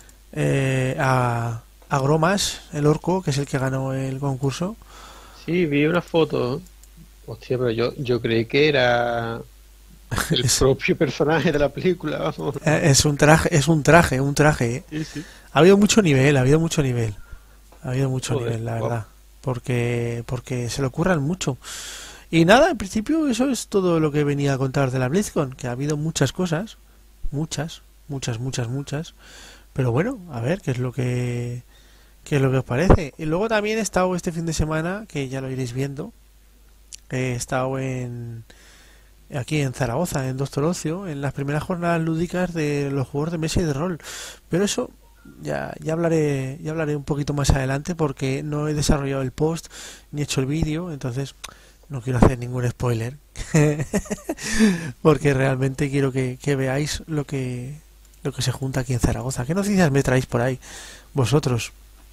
eh, a, a Gromas, el orco, que es el que ganó el concurso? Sí, vi una foto. Hostia, pero yo, yo creí que era el propio personaje de la película, vamos. Es un traje, es un traje, un traje. ¿eh? Sí, sí. Ha habido mucho nivel, ha habido mucho nivel. Ha habido mucho Joder, nivel, la guau. verdad. Porque, porque se lo curran mucho. Y nada, en principio eso es todo lo que venía a contar de la BlizzCon, que ha habido muchas cosas, muchas, muchas, muchas, muchas. Pero bueno, a ver qué es lo que qué es lo que os parece. Y luego también he estado este fin de semana, que ya lo iréis viendo. He estado en aquí en Zaragoza, en Doctor Ocio, en las primeras jornadas lúdicas de los juegos de mesa y de rol. Pero eso ya, ya hablaré, ya hablaré un poquito más adelante, porque no he desarrollado el post ni he hecho el vídeo, entonces no quiero hacer ningún spoiler. Porque realmente quiero que, que veáis lo que lo que se junta aquí en Zaragoza. ¿Qué noticias me traéis por ahí vosotros?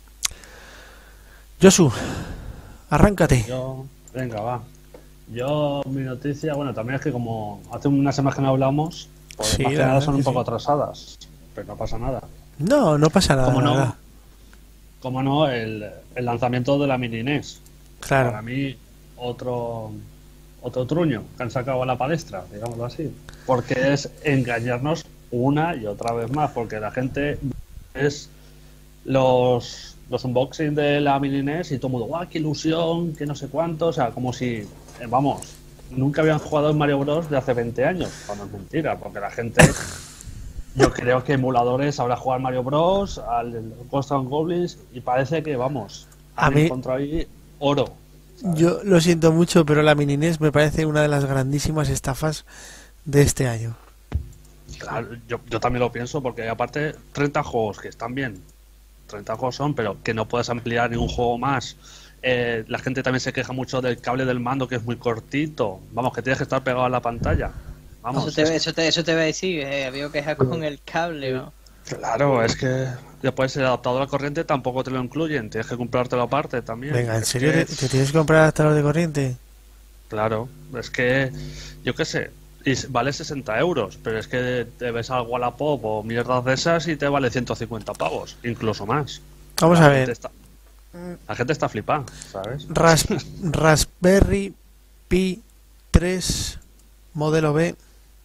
Josu, arráncate. Yo, venga, va. Yo, mi noticia, bueno, también es que como hace unas semanas que no hablamos, pues Sí, más que la nada verdad son que un poco sí. atrasadas, pero no pasa nada. No, no pasa nada. Como la no, verdad. como no el, el lanzamiento de la mini N E S. Claro. Para mí, otro otro truño que han sacado a la palestra, digámoslo así. Porque es engañarnos una y otra vez más, porque la gente es los, los unboxing de la mini N E S y todo el mundo, ¡guau, qué ilusión! Que no sé cuánto, o sea, como si, eh, vamos, nunca habían jugado en Mario Bros. De hace veinte años, cuando es mentira, porque la gente, yo creo que emuladores habrá jugado Mario Bros, al Ghosts and Goblins, y parece que, vamos, A han mí- encontrado ahí oro. ¿sabes? Yo lo siento mucho, pero la mini N E S me parece una de las grandísimas estafas de este año. Claro, yo, yo también lo pienso, porque aparte treinta juegos que están bien, treinta juegos son, pero que no puedes ampliar ni un juego más. Eh, la gente también se queja mucho del cable del mando, que es muy cortito. Vamos, que tienes que estar pegado a la pantalla. Vamos, Eso te, es- eso, te, eso te voy a decir, eh, había quejas con el cable, ¿no? claro, es que después el adaptador a corriente tampoco te lo incluyen, tienes que comprártelo aparte también. Venga, ¿en Es serio que- te, te tienes que comprar adaptador de corriente? Claro, es que yo qué sé, y s- vale sesenta euros, pero es que te ves al Wallapop o mierdas de esas y te vale ciento cincuenta pavos, incluso más. Vamos La a gente ver. está- la gente está flipada, ¿sabes? Ras- Raspberry Pi tres modelo B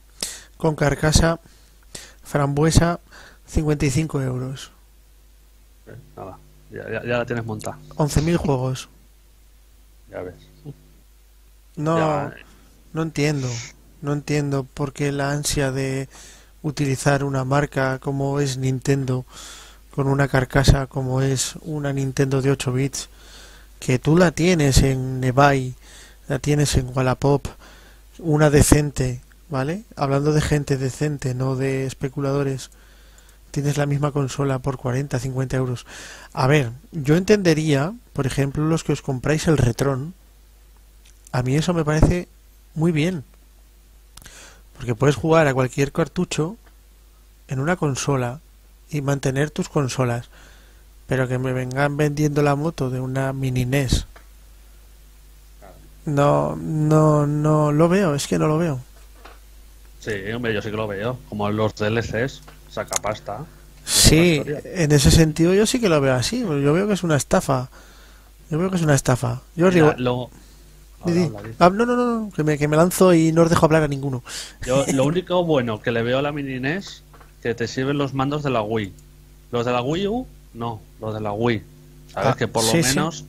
con carcasa frambuesa, cincuenta y cinco euros. Eh, nada, ya, ya, ya la tienes montada. once mil juegos. Ya ves. No, Ya. no entiendo. No entiendo por qué la ansia de utilizar una marca como es Nintendo, con una carcasa como es una Nintendo de ocho bits, que tú la tienes en eBay, la tienes en Wallapop, una decente, ¿vale? Hablando de gente decente, no de especuladores. Tienes la misma consola por cuarenta, cincuenta euros. A ver, yo entendería, por ejemplo, los que os compráis el Retron. A mí eso me parece muy bien. Porque puedes jugar a cualquier cartucho en una consola y mantener tus consolas. Pero que me vengan vendiendo la moto de una mini N E S. No, no, no lo veo, es que no lo veo. Sí, hombre, yo sí que lo veo. Como los D L Cs, saca pasta. Sí, en ese sentido yo sí que lo veo así. Yo veo que es una estafa. Yo veo que es una estafa. Yo os digo... Mira, lo... Di, di. Habla, habla, di. Ah, no, no, no, no, que me, que me lanzo y no os dejo hablar a ninguno. Yo, lo único bueno que le veo a la mini N E S, que te sirven los mandos de la Wii. Los de la Wii U, no, los de la Wii. Sabes Ah, que por lo sí, sí. menos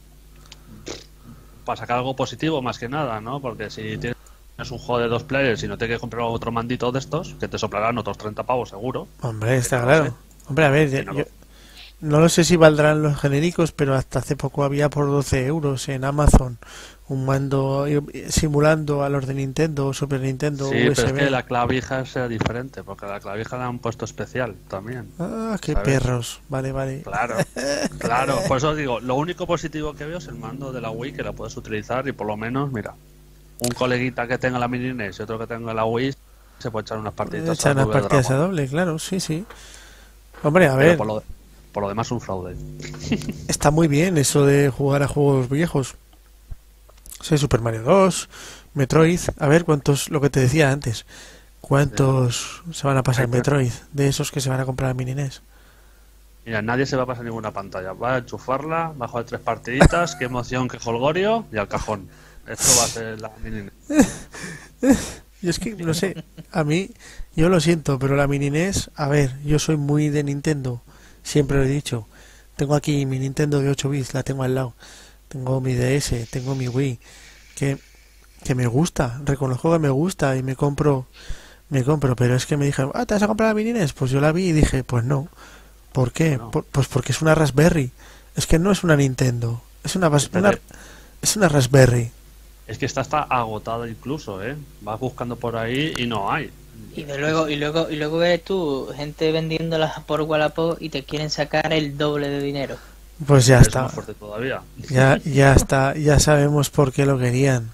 para sacar algo positivo más que nada, ¿no? Porque si tienes un juego de dos players y no te quieres comprar otro mandito de estos, que te soplarán otros treinta pavos seguro. Hombre, está no lo claro. sé. Hombre, a ver, Que no yo- lo- no lo sé si valdrán los genéricos, pero hasta hace poco había por doce euros en Amazon un mando eh, simulando a los de Nintendo o Super Nintendo Sí, pero es U S B. que la clavija sea diferente, porque la clavija la han puesto especial también. Ah, qué ¿sabes? perros. Vale, vale. Claro, claro. Por eso digo, lo único positivo que veo es el mando de la Wii, que la puedes utilizar y por lo menos, mira, un coleguita que tenga la mini N E S y otro que tenga la Wii se puede echar unas partiditas. Echan a las doble partidas a drama. doble, claro, sí, sí. Hombre, a Pero ver, por lo, por lo demás un fraude. está muy bien eso de jugar a juegos viejos. O sea, Super Mario dos, Metroid. A ver, cuántos, lo que te decía antes, ¿cuántos se van a pasar Hyper. Metroid de esos que se van a comprar a mini N E S? Mira, nadie se va a pasar ninguna pantalla. Va a enchufarla, va a jugar tres partiditas, qué emoción, qué jolgorio y al cajón. Esto va a ser la mini N E S. Y es que, no sé, a mí, yo lo siento, pero la mini N E S, a ver, yo soy muy de Nintendo, siempre lo he dicho. Tengo aquí mi Nintendo de ocho bits, la tengo al lado. Tengo mi D S, tengo mi Wii, que, que me gusta, reconozco que me gusta y me compro, me compro, pero es que me dijeron, ah, ¿te vas a comprar la mini N E S? Pues yo la vi y dije, pues no. ¿Por qué? No. Por- pues porque es una Raspberry. Es que no es una Nintendo, es una, bas- una- Espérate. es una Raspberry. Es que esta está agotada incluso, ¿eh? Vas buscando por ahí y no hay. Y de luego, y luego, y luego ves tú, gente vendiéndolas por Wallapop y te quieren sacar el doble de dinero. Pues ya Es está. más fuerte todavía. Ya, ya está, ya sabemos por qué lo querían.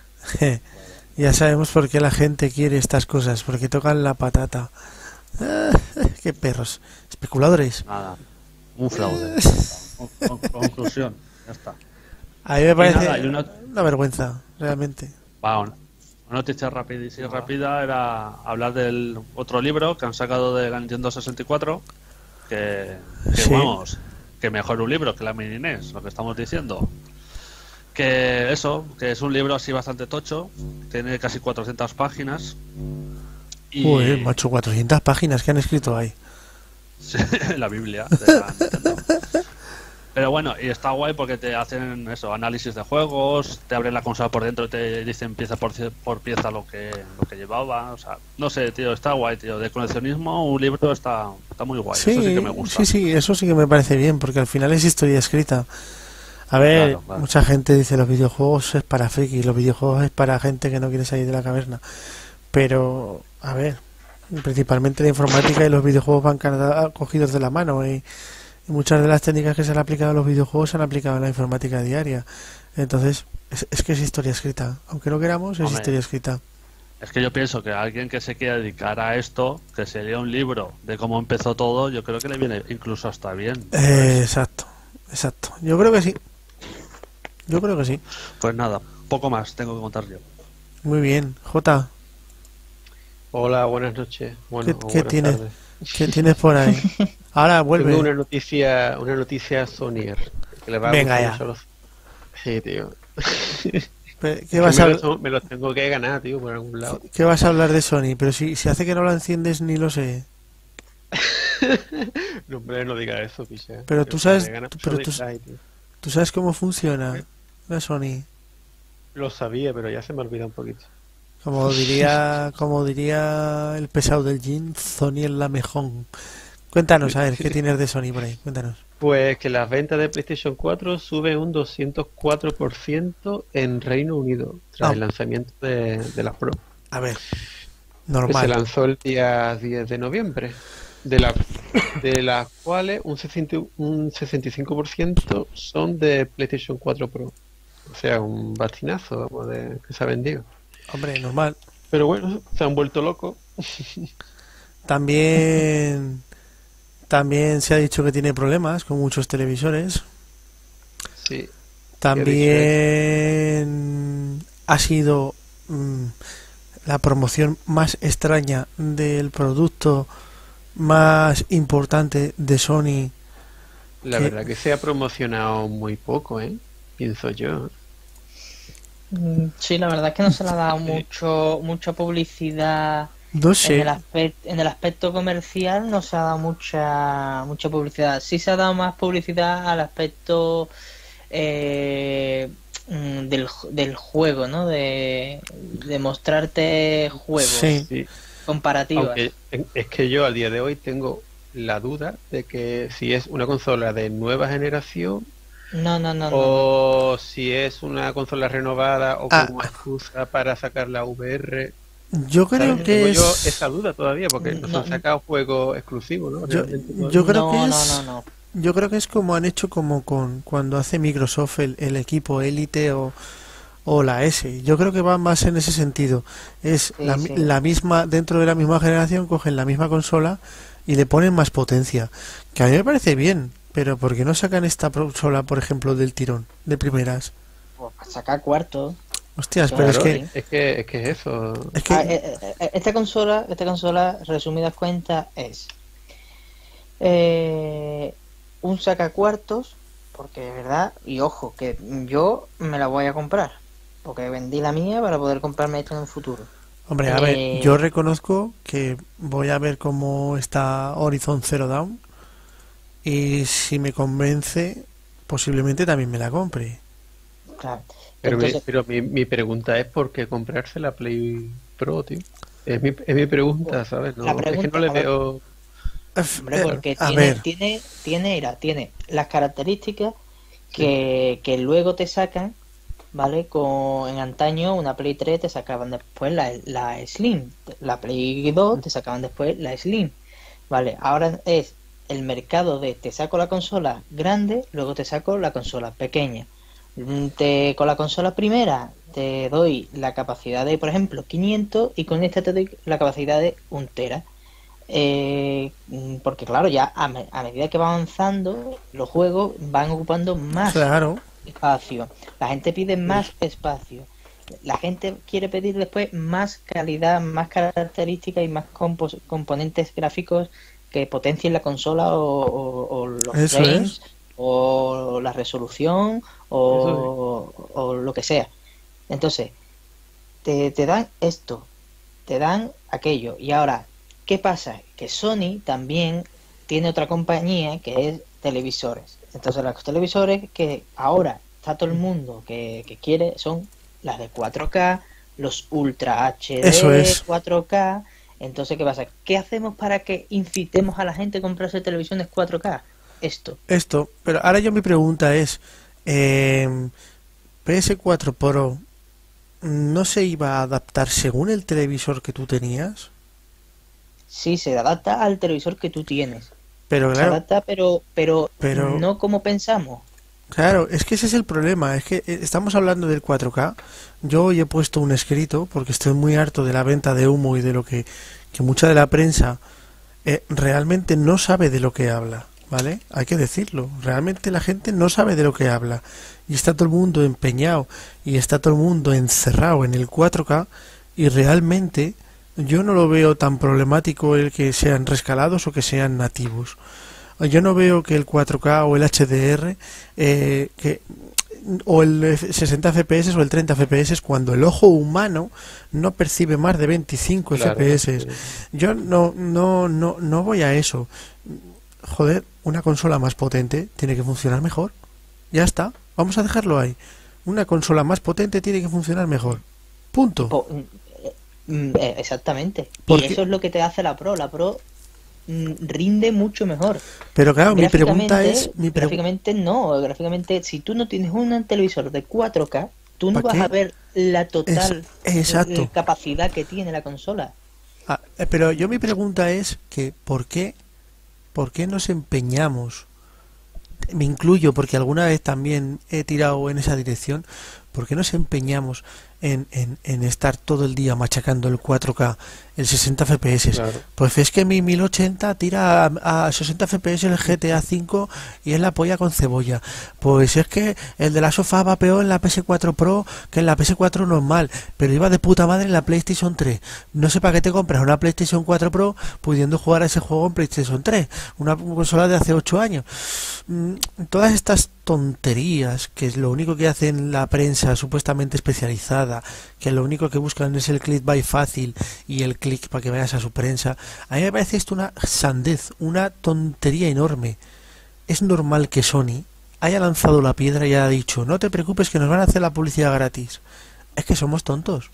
Ya sabemos por qué la gente quiere estas cosas, porque tocan la patata. Ah, qué perros. Especuladores. Nada. Un fraude. Con- con- Conclusión. Ya está. A mí me parece nada, y una- una vergüenza, realmente. Va, una una noticia rápida y sí, rápida era hablar del otro libro que han sacado de la Nintendo sesenta y cuatro. Que, que Sí. vamos, que mejor un libro que la mini N E S, lo que estamos diciendo. Que eso, que es un libro así bastante tocho, tiene casi cuatrocientas páginas. Y Uy, macho, cuatrocientas páginas que han escrito ahí. Sí, la Biblia de la Nintendo. Pero bueno, y está guay porque te hacen eso, análisis de juegos, te abren la consola por dentro y te dicen pieza por, cie- por pieza lo que lo que llevaba, o sea, no sé, tío, está guay, tío, de coleccionismo un libro está está muy guay, Sí, eso sí que me gusta. sí, sí, eso sí que me parece bien, porque al final es historia escrita. A ver, Claro, claro. mucha gente dice los videojuegos es para frikis, los videojuegos es para gente que no quiere salir de la caverna. Pero, a ver, principalmente la informática y los videojuegos van cada- cogidos de la mano y, y muchas de las técnicas que se han aplicado a los videojuegos se han aplicado a la informática diaria. Entonces, es, es que es historia escrita. Aunque no queramos, es Hombre. historia escrita. Es que yo pienso que alguien que se quiera dedicar a esto, que se lea un libro de cómo empezó todo, yo creo que le viene incluso hasta bien. Eh, exacto, exacto. Yo creo que sí. Yo creo que sí. Pues nada, poco más tengo que contar yo. Muy bien. Jota, Hola, buenas noches. Bueno, ¿qué, o qué buenas tienes, tardes. ¿qué tienes por ahí? Ahora vuelve. Tengo una noticia, una noticia Sonier que le va a Venga gustar ya. mucho a los... Sí, tío. Pe- ¿Qué Que vas me, a, los, me los tengo que ganar, tío, por algún lado. ¿qué vas a hablar de Sony? Pero si, si hace que no la enciendes ni lo sé. No, hombre, no digas eso, picha. Pero Que tú me sabes- gana tú- mucho pero de tú- Fly, tío. ¿Tú sabes cómo funciona la Sony? Lo sabía, pero ya se me olvida un poquito. Como diría, como diría el pesado del Jin, Sony es la mejor. Cuéntanos, a ver, ¿qué tienes de Sony por ahí? Cuéntanos. Pues que las ventas de PlayStation cuatro suben un doscientos cuatro por ciento en Reino Unido tras Ah. el lanzamiento de, de las Pro, A ver, que se normal. lanzó el día diez de noviembre, de, la, de las cuales un, sesenta, un sesenta y cinco por ciento son de PlayStation cuatro Pro. O sea, un bastinazo, vamos, de, que se ha vendido. Hombre, normal. Pero bueno, se han vuelto locos. También, también se ha dicho que tiene problemas con muchos televisores. Sí. También ha sido mm, la promoción más extraña del producto más importante de Sony. La ¿Qué? verdad que se ha promocionado muy poco, ¿eh? Pienso yo. Mm, Sí, la verdad es que no se le ha dado mucho, mucha publicidad No en sé, el aspecto, en el aspecto comercial, no se ha dado mucha, mucha publicidad. Sí se ha dado más publicidad al aspecto eh, mm, del, ju- del juego, ¿no? De, de mostrarte juegos sí. Sí. comparativas. Aunque en- es que yo al día de hoy tengo la duda de que si es una consola de nueva generación No, no, no, no. o si es una consola renovada o Ah. como excusa para sacar la V R. Yo creo ¿Sabes? que Tengo yo es. esa duda todavía porque no se No, han sacado juegos exclusivos, ¿no? Yo, Realmente todavía. yo creo no, que no, es. no, no. Yo creo que es como han hecho como con cuando hace Microsoft el, el equipo Elite o, o la S. Yo creo que va más en ese sentido. Es Sí, la, sí. la misma, dentro de la misma generación, cogen la misma consola y le ponen más potencia. Que a mí me parece bien, pero ¿por qué no sacan esta consola, por ejemplo, del tirón, de primeras? Pues para sacar cuarto. Hostias, pero es Claro, que, es que es que es eso. es que Ah, eh, eh, eh, esta consola, esta consola, resumidas cuentas, es eh, un sacacuartos, porque de verdad, y ojo, que yo me la voy a comprar, porque vendí la mía para poder comprarme esto en un futuro. hombre, a ver, eh, yo reconozco que voy a ver cómo está Horizon Zero Dawn y si me convence, posiblemente también me la compre. Claro. Pero, mi, Entonces, pero mi, mi pregunta es ¿por qué comprarse la Play Pro, tío? Es mi, es mi pregunta, ¿sabes? No, La es que pregunta, no le a ver. veo... hombre, porque a tiene, ver, tiene, tiene, era, tiene las características que, que luego te sacan, ¿vale? Con, en antaño una Play tres te sacaban después la, la Slim, la Play dos te sacaban después la Slim, ¿vale? Ahora es el mercado de te saco la consola grande, luego te saco la consola pequeña. Mm, Te, con la consola primera te doy la capacidad de, por ejemplo, quinientos y con esta te doy la capacidad de un tera. Eh, mm, porque claro, ya a, me- a medida que va avanzando, los juegos van ocupando más claro, espacio. La gente pide más espacio. La gente quiere pedir después más calidad, más características y más compos- componentes gráficos que potencien la consola o, o- o los Eso frames es. o la resolución o, o lo que sea. Entonces, te, te dan esto, te dan aquello. Y ahora, ¿qué pasa? Que Sony también tiene otra compañía que es televisores. Entonces, los televisores que ahora está todo el mundo que, que quiere son las de cuatro K, los Ultra H D Eso es. cuatro K. Entonces, ¿qué pasa? ¿Qué hacemos para que incitemos a la gente a comprarse televisiones cuatro K? Esto. esto. Pero ahora yo mi pregunta es, eh, P S cuatro Pro no se iba a adaptar según el televisor que tú tenías, Sí, se adapta al televisor que tú tienes. pero Se claro, adapta, pero, pero, Pero- no como pensamos. claro, es que ese es el problema, es que eh, estamos hablando del cuatro K. Yo hoy he puesto un escrito porque estoy muy harto de la venta de humo y de lo que, que mucha de la prensa eh, realmente no sabe de lo que habla, ¿vale? Hay que decirlo, realmente la gente no sabe de lo que habla y está todo el mundo empeñado y está todo el mundo encerrado en el cuatro K y realmente yo no lo veo tan problemático el que sean rescalados o que sean nativos. yo no veo que el cuatro K o el H D R eh, que o el sesenta F P S o el treinta F P S cuando el ojo humano no percibe más de veinticinco Claro, F P S. sí. Yo no no no no voy a eso. Joder, una consola más potente tiene que funcionar mejor. Ya está, vamos a dejarlo ahí. Una consola más potente tiene que funcionar mejor. Punto. Po- mm, eh, Exactamente. ¿Por Y qué? eso es lo que te hace la Pro. La Pro mm, rinde mucho mejor. Pero claro, mi pregunta Gráficamente- es, mi pregu- gráficamente no, gráficamente si tú no tienes un televisor de cuatro K, tú no ¿Pa' vas qué? a ver la total Es- exacto. eh, capacidad que tiene la consola. Ah, eh, pero yo mi pregunta es que ¿por qué, por qué nos empeñamos? Me incluyo porque alguna vez también he tirado en esa dirección. ¿Por qué nos empeñamos en, en, en estar todo el día machacando el cuatro K, el sesenta F P S? Claro. Pues es que mi mil ochenta tira a, a sesenta F P S el G T A cinco y es la polla con cebolla. Pues es que el de la sofá va peor en la P S cuatro Pro que en la P S cuatro normal, pero iba de puta madre en la PlayStation tres. No sé para qué te compras una PlayStation cuatro Pro pudiendo jugar a ese juego en PlayStation tres, una consola de hace ocho años. Mm, Todas estas tonterías que es lo único que hacen la prensa supuestamente especializada, que lo único que buscan es el clickbait fácil y el click para que vayas a su prensa, a mí me parece esto una sandez, una tontería enorme. Es normal que Sony haya lanzado la piedra y haya dicho, no te preocupes que nos van a hacer la publicidad gratis. Es que somos tontos.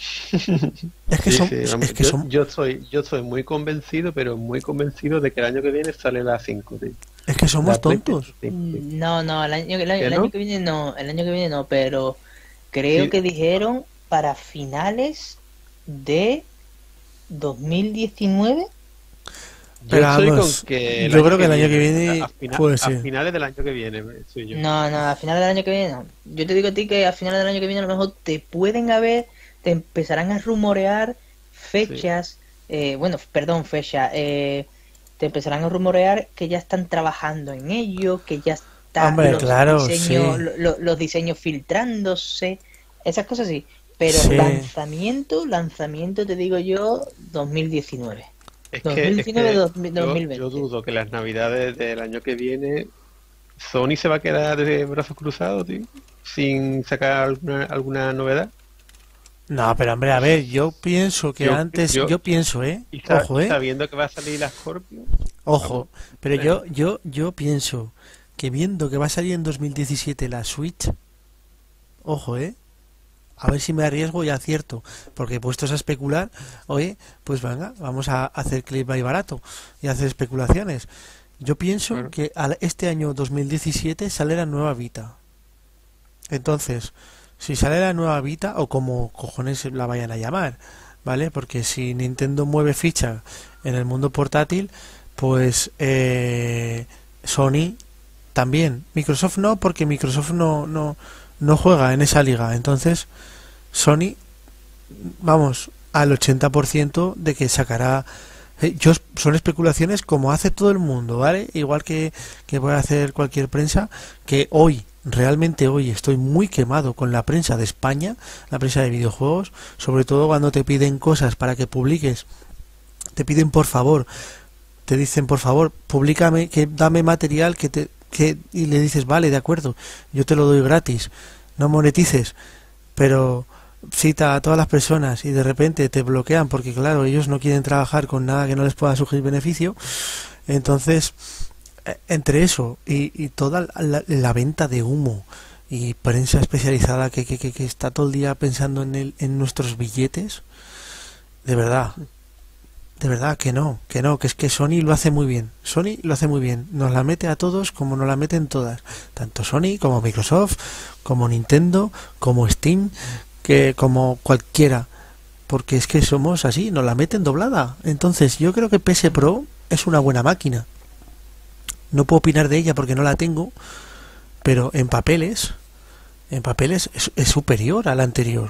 Es que, Sí, som- sí, vamos, es que yo, som- yo soy yo soy muy convencido, pero muy convencido de que el año que viene sale la cinco, tío. es que somos La tontos. PlayStation cinco, tío. No, no, el año, el año- ¿Que el no? año que viene no, el año que viene no, pero creo Sí. que dijeron para finales de dos mil diecinueve. Yo Pero estoy vamos, con que el yo año creo que el año que viene a, fina- puede a ser. finales del año que viene soy yo. No, no, a finales del año que viene no. Yo te digo a ti que a finales del año que viene a lo mejor te pueden haber, te empezarán a rumorear fechas, eh, bueno, perdón, fecha, eh, te empezarán a rumorear que ya están trabajando en ello, que ya están Hombre, los, claro, diseños, sí. lo- lo- los diseños filtrándose, esas cosas sí. Pero Sí. lanzamiento, lanzamiento te digo yo, dos mil diecinueve. Es que, es que dos mil diecinueve, yo, dos mil veinte. yo dudo que las navidades del año que viene Sony se va a quedar de brazos cruzados, tío, sin sacar alguna, alguna novedad. No, pero hombre, a ver, yo pienso que Yo- antes, yo, yo- pienso, ¿eh? Y sa- Ojo, ¿eh? sabiendo que va a salir la Scorpio. Ojo, pero Pero- yo, yo, yo pienso que viendo que va a salir en dos mil diecisiete la Switch, ojo, ¿eh? A ver si me arriesgo y acierto, porque puestos a especular, oye, pues venga, vamos a hacer clip ahí barato y hacer especulaciones. Yo pienso Claro. que al- este año dos mil diecisiete sale la nueva Vita. Entonces, si sale la nueva Vita, o como cojones la vayan a llamar, ¿vale? Porque si Nintendo mueve ficha en el mundo portátil, pues eh, Sony también. Microsoft no, porque Microsoft no, no, no juega en esa liga. Entonces, Sony, vamos, al ochenta por ciento de que sacará... eh, Yo, son especulaciones como hace todo el mundo, ¿vale? Igual que, que puede hacer cualquier prensa, que hoy, realmente hoy, estoy muy quemado con la prensa de España, la prensa de videojuegos, sobre todo cuando te piden cosas para que publiques, te piden por favor, te dicen por favor, públicame, que dame material que te que y le dices, vale, de acuerdo, yo te lo doy gratis, no monetices, pero cita a todas las personas y de repente te bloquean porque claro, ellos no quieren trabajar con nada que no les pueda surgir beneficio. Entonces, eh, entre eso y, y toda la, la venta de humo y prensa especializada que, que, que, que está todo el día pensando en el, en nuestros billetes, de verdad, de verdad que no, que no, que es que Sony lo hace muy bien. Sony lo hace muy bien. Nos la mete a todos como nos la meten todas. Tanto Sony como Microsoft, como Nintendo, como Steam, que como cualquiera. Porque es que somos así, nos la meten doblada. Entonces yo creo que P S Pro es una buena máquina. No puedo opinar de ella porque no la tengo, pero en papeles, en papeles es, es superior a la anterior.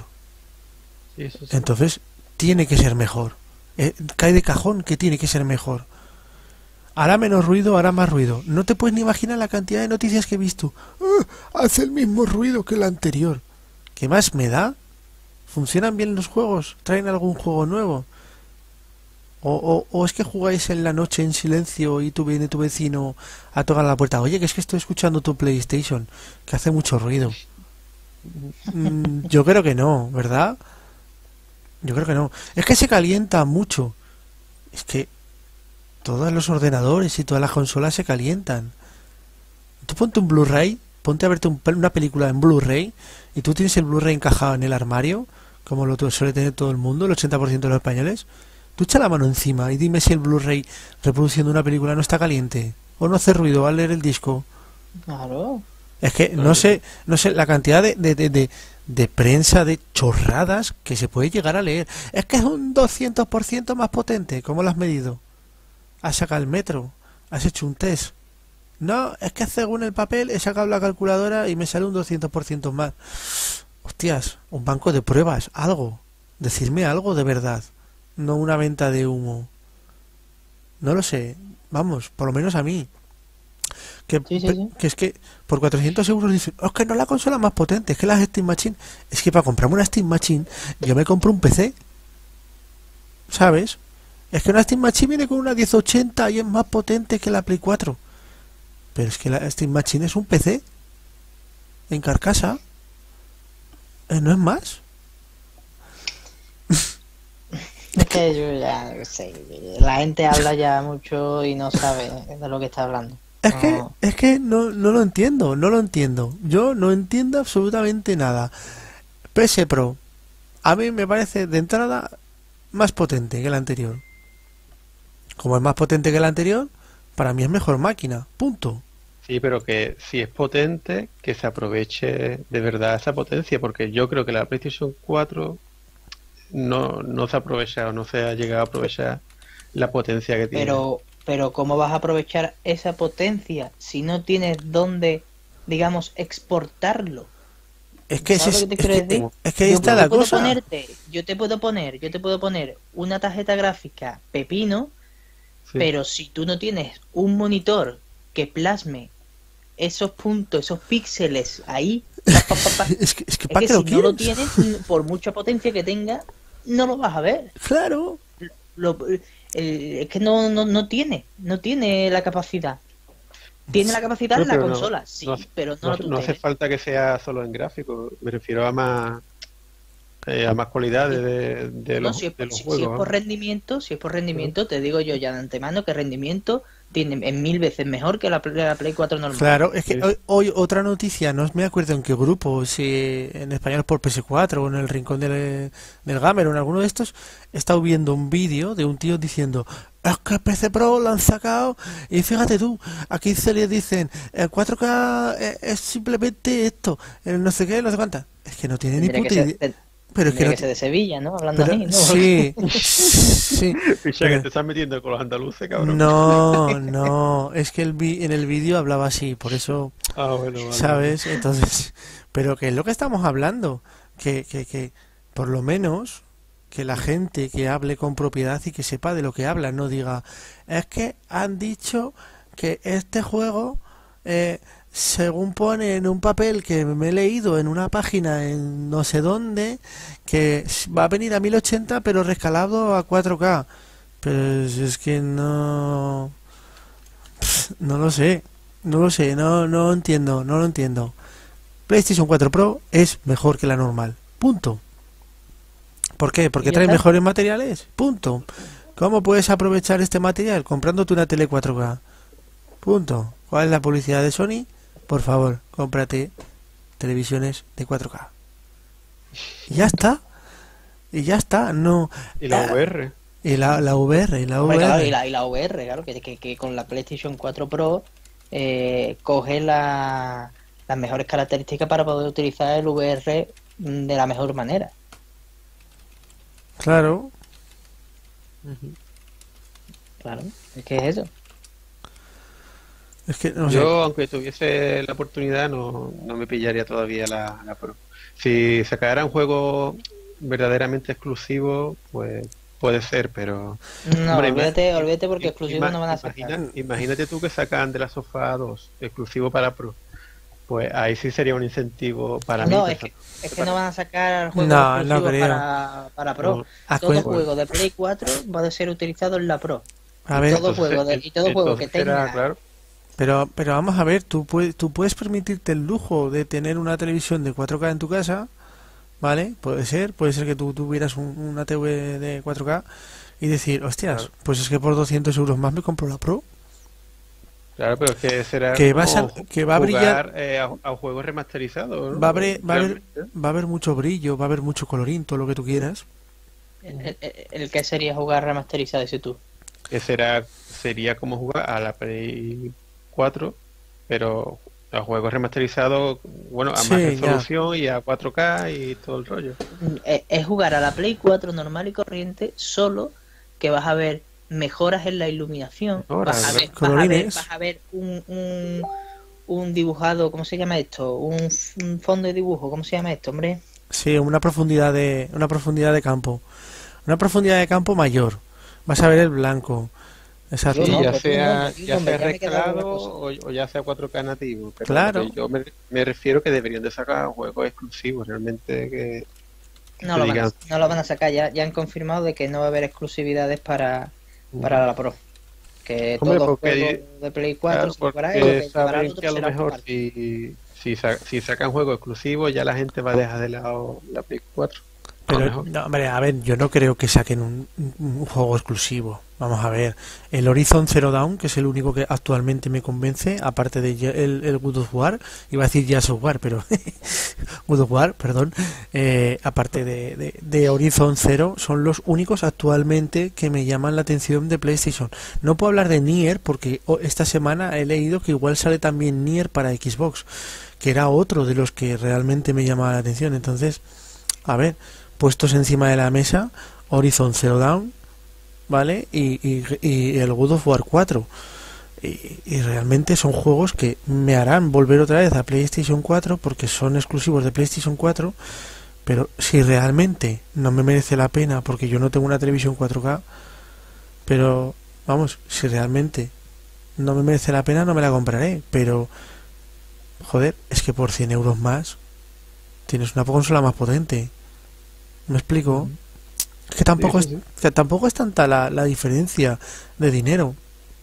Sí, eso sí. Entonces tiene que ser mejor. Eh, cae de cajón que tiene que ser mejor. Hará menos ruido, hará más ruido. No te puedes ni imaginar la cantidad de noticias que he visto. "Ah, hace el mismo ruido que la anterior". ¿Qué más me da? ¿Funcionan bien los juegos? ¿Traen algún juego nuevo? O, o, o es que jugáis en la noche en silencio y tú viene tu vecino a tocar la puerta. Oye, que es que estoy escuchando tu PlayStation, que hace mucho ruido. Mm, yo creo que no, ¿verdad? Yo creo que no. Es que se calienta mucho. Es que todos los ordenadores y todas las consolas se calientan. Tú ponte un Blu-ray, ponte a verte un, una película en Blu-ray y tú tienes el Blu-ray encajado en el armario, como lo suele tener todo el mundo, el ochenta por ciento de los españoles. Tú echa la mano encima y dime si el Blu-ray reproduciendo una película no está caliente o no hace ruido al leer el disco. Claro. Es que no sé, no sé la cantidad de, de, de, de, de prensa, de chorradas que se puede llegar a leer. Es que es un doscientos por ciento más potente. ¿Cómo lo has medido? ¿Has sacado el metro? ¿Has hecho un test? No, es que según el papel he sacado la calculadora y me sale un doscientos por ciento más. Hostias, un banco de pruebas, algo. Decirme algo de verdad. No una venta de humo. No lo sé. Vamos, por lo menos a mí. Que, Sí, sí, sí. que es que por cuatrocientos euros dicen, oh, es que no es la consola más potente, es que las Steam Machine. Es que para comprarme una Steam Machine, yo me compro un P C. ¿Sabes? Es que una Steam Machine viene con una diez ochenta y es más potente que la Play cuatro. Pero es que la Steam Machine es un P C. En carcasa. Eh, ¿No es más? Es que yo ya no sé, la gente habla ya mucho y no sabe de lo que está hablando. Es que, No. es que no, no lo entiendo, no lo entiendo. Yo no entiendo absolutamente nada. P S Pro, a mí me parece de entrada más potente que el anterior. Como es más potente que el anterior, para mí es mejor máquina, punto. Sí, pero que si es potente, que se aproveche de verdad esa potencia, porque yo creo que la PlayStation cuatro no, no se ha aprovechado, no se ha llegado a aprovechar la potencia que tiene. Pero, pero ¿cómo vas a aprovechar esa potencia si no tienes dónde, digamos, exportarlo? Es que, ese ¿Sabes es, lo que te es quiero que, decir? es que ahí Yo está puedo- la puedo cosa. ponerte, yo te puedo poner, yo te puedo poner una tarjeta gráfica pepino, Sí. pero si tú no tienes un monitor que plasme esos puntos, esos píxeles ahí, pa, pa, pa, pa, Es que, es que es ¿para que qué lo si no lo quieres? tienes, por mucha potencia que tenga, no lo vas a ver. Claro. Lo- el- es que no, no, no tiene, no tiene la capacidad. Tiene la capacidad Bueno, en la pero no- consola, sí, no hace- pero no, No, lo no hace tiene. falta que sea solo en gráfico, me refiero a más eh, a más cualidades de, de No, los, si es, de los si- si juegos. es por ¿no? rendimiento, si es por rendimiento, te digo yo ya de antemano que rendimiento tiene en mil veces mejor que la, Play- la Play cuatro normal. Claro, es que Sí. hoy, hoy otra noticia, no me acuerdo en qué grupo, si en español por P S cuatro o en el rincón del, del gamer o en alguno de estos, he estado viendo un vídeo de un tío diciendo, es que el P C Pro lo han sacado y fíjate tú, aquí se le dicen, el cuatro K es, es simplemente esto, el no sé qué, no sé cuánta. Es que no tiene ni Tendría que puta ser, idea. te- Pero es que tendría no que ser ti- de Sevilla, ¿no? Hablando pero- así, ¿no? sí, sí. Picha, que pero- te estás metiendo con los andaluces, cabrón. No, no, es que el vi- en el vídeo hablaba así, por eso, Ah, bueno, vale. ¿sabes? Entonces, pero que es lo que estamos hablando, que, que, que por lo menos que la gente que hable con propiedad y que sepa de lo que habla, no diga, es que han dicho que este juego, eh, según pone en un papel que me he leído en una página en no sé dónde, que va a venir a mil ochenta pero rescalado a cuatro K. Pero si es que no... Pff, no lo sé, no lo sé, no, no lo entiendo, no lo entiendo. PlayStation cuatro Pro es mejor que la normal, punto. ¿Por qué? Porque ¿Y ya trae está? mejores materiales, punto. ¿Cómo puedes aprovechar este material? Comprándote una tele cuatro K, punto. ¿Cuál es la publicidad de Sony? Por favor, cómprate televisiones de cuatro K. Y ya está. Y ya está, no. Y la Ah, V R. Y la, la V R, y la Hombre, claro, V R. y la, y la V R, claro, que, que, que con la PlayStation cuatro Pro eh, coge la, las mejores características para poder utilizar el V R de la mejor manera. Claro. Claro, es que es eso. Es que no sé. Yo, aunque tuviese la oportunidad, no, no me pillaría todavía la, la Pro. Si sacaran un juego verdaderamente exclusivo, pues puede ser, pero... No, Hombre, olvídate, ima- olvídate porque ima- exclusivos no van a sacar. imagina- Imagínate tú que sacan de la Sofá dos, exclusivo para Pro. Pues ahí sí sería un incentivo para No, mí. es que, es que no van a sacar juegos No, no exclusivos creo. para, para Pro. No. Ah, Todo cu- juego de Play cuatro va a ser utilizado en la Pro. A y ver, todo juego, de, y todo juego que entonces será, tenga... claro, pero, pero vamos a ver, tú puedes, tú puedes permitirte el lujo de tener una televisión de cuatro K en tu casa, ¿vale? Puede ser, puede ser que tú tuvieras un- una T V de cuatro K y decir, hostias, Claro. pues es que por doscientos euros más me compro la Pro. claro, pero es que será Que vas a- como que va a brillar- jugar, eh, a, a juegos remasterizados, ¿no? Va a haber, va a haber, Realmente. va a haber mucho brillo, va a haber mucho colorín, todo lo que tú quieras. El, el- el que sería jugar remasterizado, ese tú. Que será, sería como jugar a la Play cuatro, pero a juegos remasterizados, bueno, a Sí, más ya. resolución y a cuatro K y todo el rollo. Es, es jugar a la Play cuatro normal y corriente, solo que vas a ver mejoras en la iluminación, Mejoras, vas a ver, ¿no? vas a ver, Colorines. vas a ver un, un, un dibujado, ¿cómo se llama esto? Un, un fondo de dibujo, ¿cómo se llama esto, hombre? Sí, una profundidad de, una profundidad de campo. Una profundidad de campo mayor. Vas a ver el blanco. Exacto. Sí, no, ya pues, sea, no, ya hombre, sea ya me he quedado con rescalado una o, o ya sea cuatro K nativo. Pero Claro. lo que yo me, me refiero que deberían de sacar juegos exclusivos, realmente que, que No te lo, van a, digan, no lo van a sacar, ya, ya han confirmado de que no va a haber exclusividades para, para la Pro. Que Hombre, todo porque- juego de Play cuatro claro, se jugará y lo porque que llevará al saben otro que a lo será mejor jugar. si, si, sa- si sacan juegos exclusivos ya la gente va a dejar de lado la Play cuatro. A lo Pero, mejor. no, hombre, a ver, yo no creo que saquen un, un juego exclusivo. Vamos a ver. El Horizon Zero Dawn, que es el único que actualmente me convence, aparte de Ye- el, el God of War, iba a decir Gears of War, pero God of War, perdón, eh, aparte de, de, de Horizon Zero, son los únicos actualmente que me llaman la atención de PlayStation. No puedo hablar de Nier, porque oh, esta semana he leído que igual sale también Nier para Xbox, que era otro de los que realmente me llamaba la atención. Entonces, a ver, puestos encima de la mesa, Horizon Zero Dawn, ¿vale? Y, y, y el God of War cuatro. Y, y realmente son juegos que me harán volver otra vez a PlayStation cuatro porque son exclusivos de PlayStation cuatro, pero si realmente no me merece la pena porque yo no tengo una televisión cuatro K, pero vamos, si realmente no me merece la pena no me la compraré, pero joder, es que por cien euros más tienes una consola más potente. ¿Me explico? Es que tampoco, Sí, sí, es, que tampoco es tanta la, la diferencia de dinero.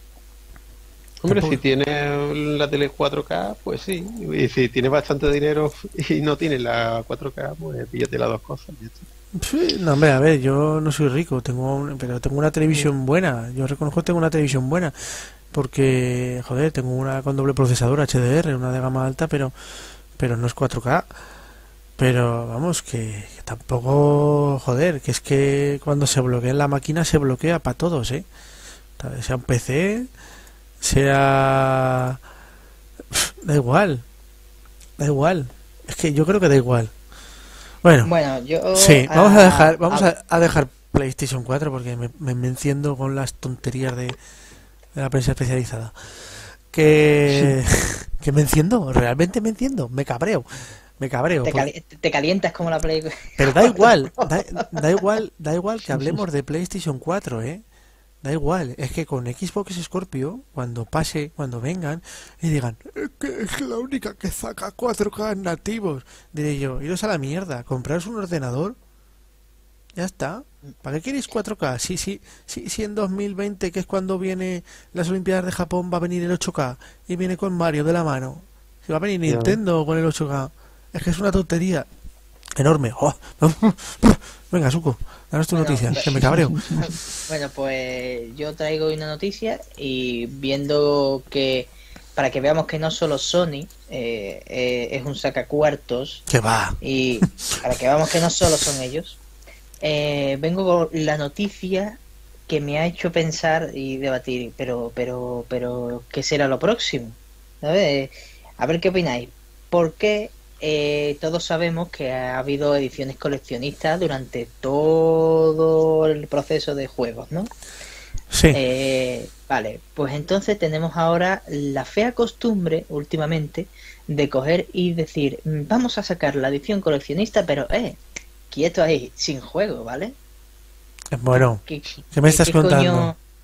Hombre, Tampoco- si tienes la tele cuatro K, pues sí. Y si tienes bastante dinero y no tienes la cuatro K, pues píllate las dos cosas. ya está. Sí, no, hombre, a ver, yo no soy rico, tengo un- pero tengo una televisión buena. Yo reconozco que tengo una televisión buena. Porque, joder, tengo una con doble procesador H D R, una de gama alta, pero pero no es cuatro K. Pero vamos, que, que tampoco, joder, que es que cuando se bloquea la máquina se bloquea para todos, ¿eh? Sea un P C, sea... Da igual, da igual. Es que yo creo que da igual. Bueno, Bueno, yo... sí, vamos a dejar, vamos a- a, a dejar PlayStation cuatro porque me, me, me enciendo con las tonterías de, de la prensa especializada. Que, que me enciendo, realmente me enciendo, me cabreo. Me cabreo. Te, porque- cali- te calientas como la Play. Pero da igual, da, da igual, da igual que hablemos de PlayStation cuatro, ¿eh? Da igual, es que con Xbox Scorpio, cuando pase, cuando vengan y digan, "Es que es la única que saca cuatro K nativos", diré yo, iros a la mierda, compraros un ordenador, ya está. ¿Para qué queréis cuatro K? Sí, sí, sí, sí, en dos mil veinte, que es cuando viene las Olimpiadas de Japón, va a venir el ocho K y viene con Mario de la mano. Si va a venir Ya. Nintendo con el ocho K, es que es una tontería enorme. ¡Oh! Venga, Suco, danos tu Bueno, noticia, pues- que me cabreo. Bueno, pues yo traigo hoy una noticia y viendo que, para que veamos que no solo Sony eh, eh, es un sacacuartos, Que va. y para que veamos que no solo son ellos, eh, vengo con la noticia que me ha hecho pensar y debatir, pero, pero, pero, ¿qué será lo próximo? ¿Sabes? A ver qué opináis. ¿Por qué eh, todos sabemos que ha habido ediciones coleccionistas durante todo el proceso de juegos, ¿no? Sí, Eh, vale, pues entonces tenemos ahora la fea costumbre últimamente de coger y decir, "Mm, vamos a sacar la edición coleccionista, pero eh, quieto ahí, sin juego, ¿vale? bueno, ¿Qué, ¿qué me estás coño- contando?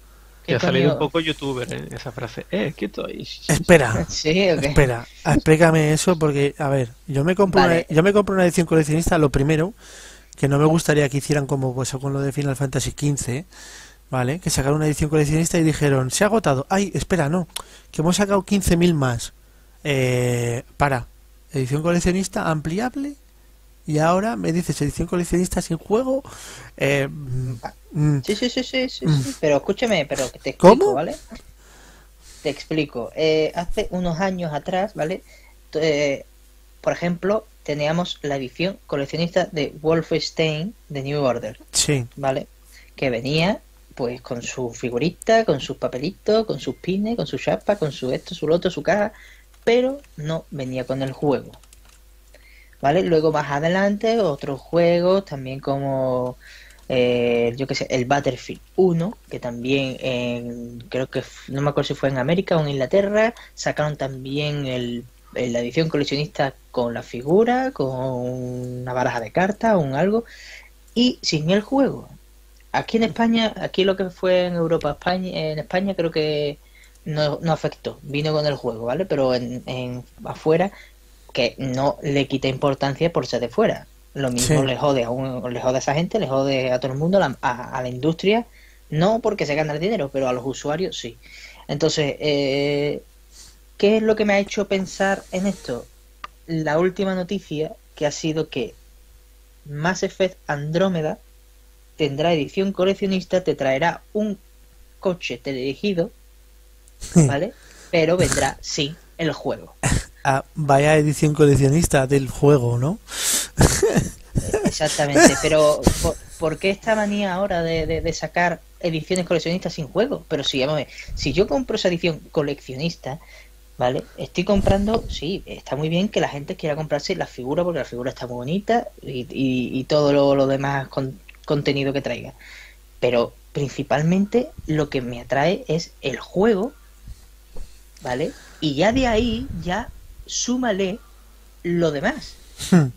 Que ha salido un poco youtuber, ¿eh? Esa frase. Eh, quieto ahí. Espera, Sí, ok. espera, explícame eso porque, a ver, yo me compro Vale. una, yo me compro una edición coleccionista, lo primero, que no me gustaría que hicieran como pues con lo de Final Fantasy quince, ¿vale? Que sacaron una edición coleccionista y dijeron, se ha agotado. Ay, espera, no, que hemos sacado quince mil más. Eh, para, edición coleccionista ampliable y ahora me dices edición coleccionista sin juego. Eh, mm, Sí, sí, sí, sí, sí, Mm. sí. Pero escúchame, pero que te explico, ¿Cómo? ¿vale? Te explico. Eh, hace unos años atrás, ¿vale? T- eh, por ejemplo, teníamos la edición coleccionista de Wolfenstein de New Order, sí, ¿vale? Que venía pues con su figurita, con sus papelitos, con sus pines, con su chapa, con su esto, su lo otro, su caja, pero no venía con el juego, ¿vale? Luego más adelante otros juegos también como eh, yo qué sé, el Battlefield uno, que también en- creo que f- no me acuerdo si fue en América o en Inglaterra, sacaron también el, el- la edición coleccionista con la figura, con una baraja de cartas o un algo, y sin el juego. Aquí en España, aquí lo que fue en Europa, España, en España creo que no, no afectó, vino con el juego, ¿vale? Pero en, en afuera, que no le quita importancia por ser de fuera. Lo mismo Sí. le jode a un- le jode a esa gente, le jode a todo el mundo, a la, a- a la industria, no porque se gana el dinero, pero a los usuarios sí. Entonces, eh, ¿qué es lo que me ha hecho pensar en esto? La última noticia que ha sido que Mass Effect Andrómeda tendrá edición coleccionista, te traerá un coche teledirigido, ¿vale? Pero vendrá sin el juego. Ah, vaya edición coleccionista del juego, ¿no? Exactamente, pero ¿por, por qué esta manía ahora de, de- de sacar ediciones coleccionistas sin juego? Pero si, vamos a ver, si yo compro esa edición coleccionista, ¿vale? Estoy comprando, sí, está muy bien que la gente quiera comprarse la figura porque la figura está muy bonita y, y- y todo lo, lo demás con- contenido que traiga. Pero principalmente lo que me atrae es el juego, ¿vale? Y ya de ahí, ya súmale lo demás. Hmm.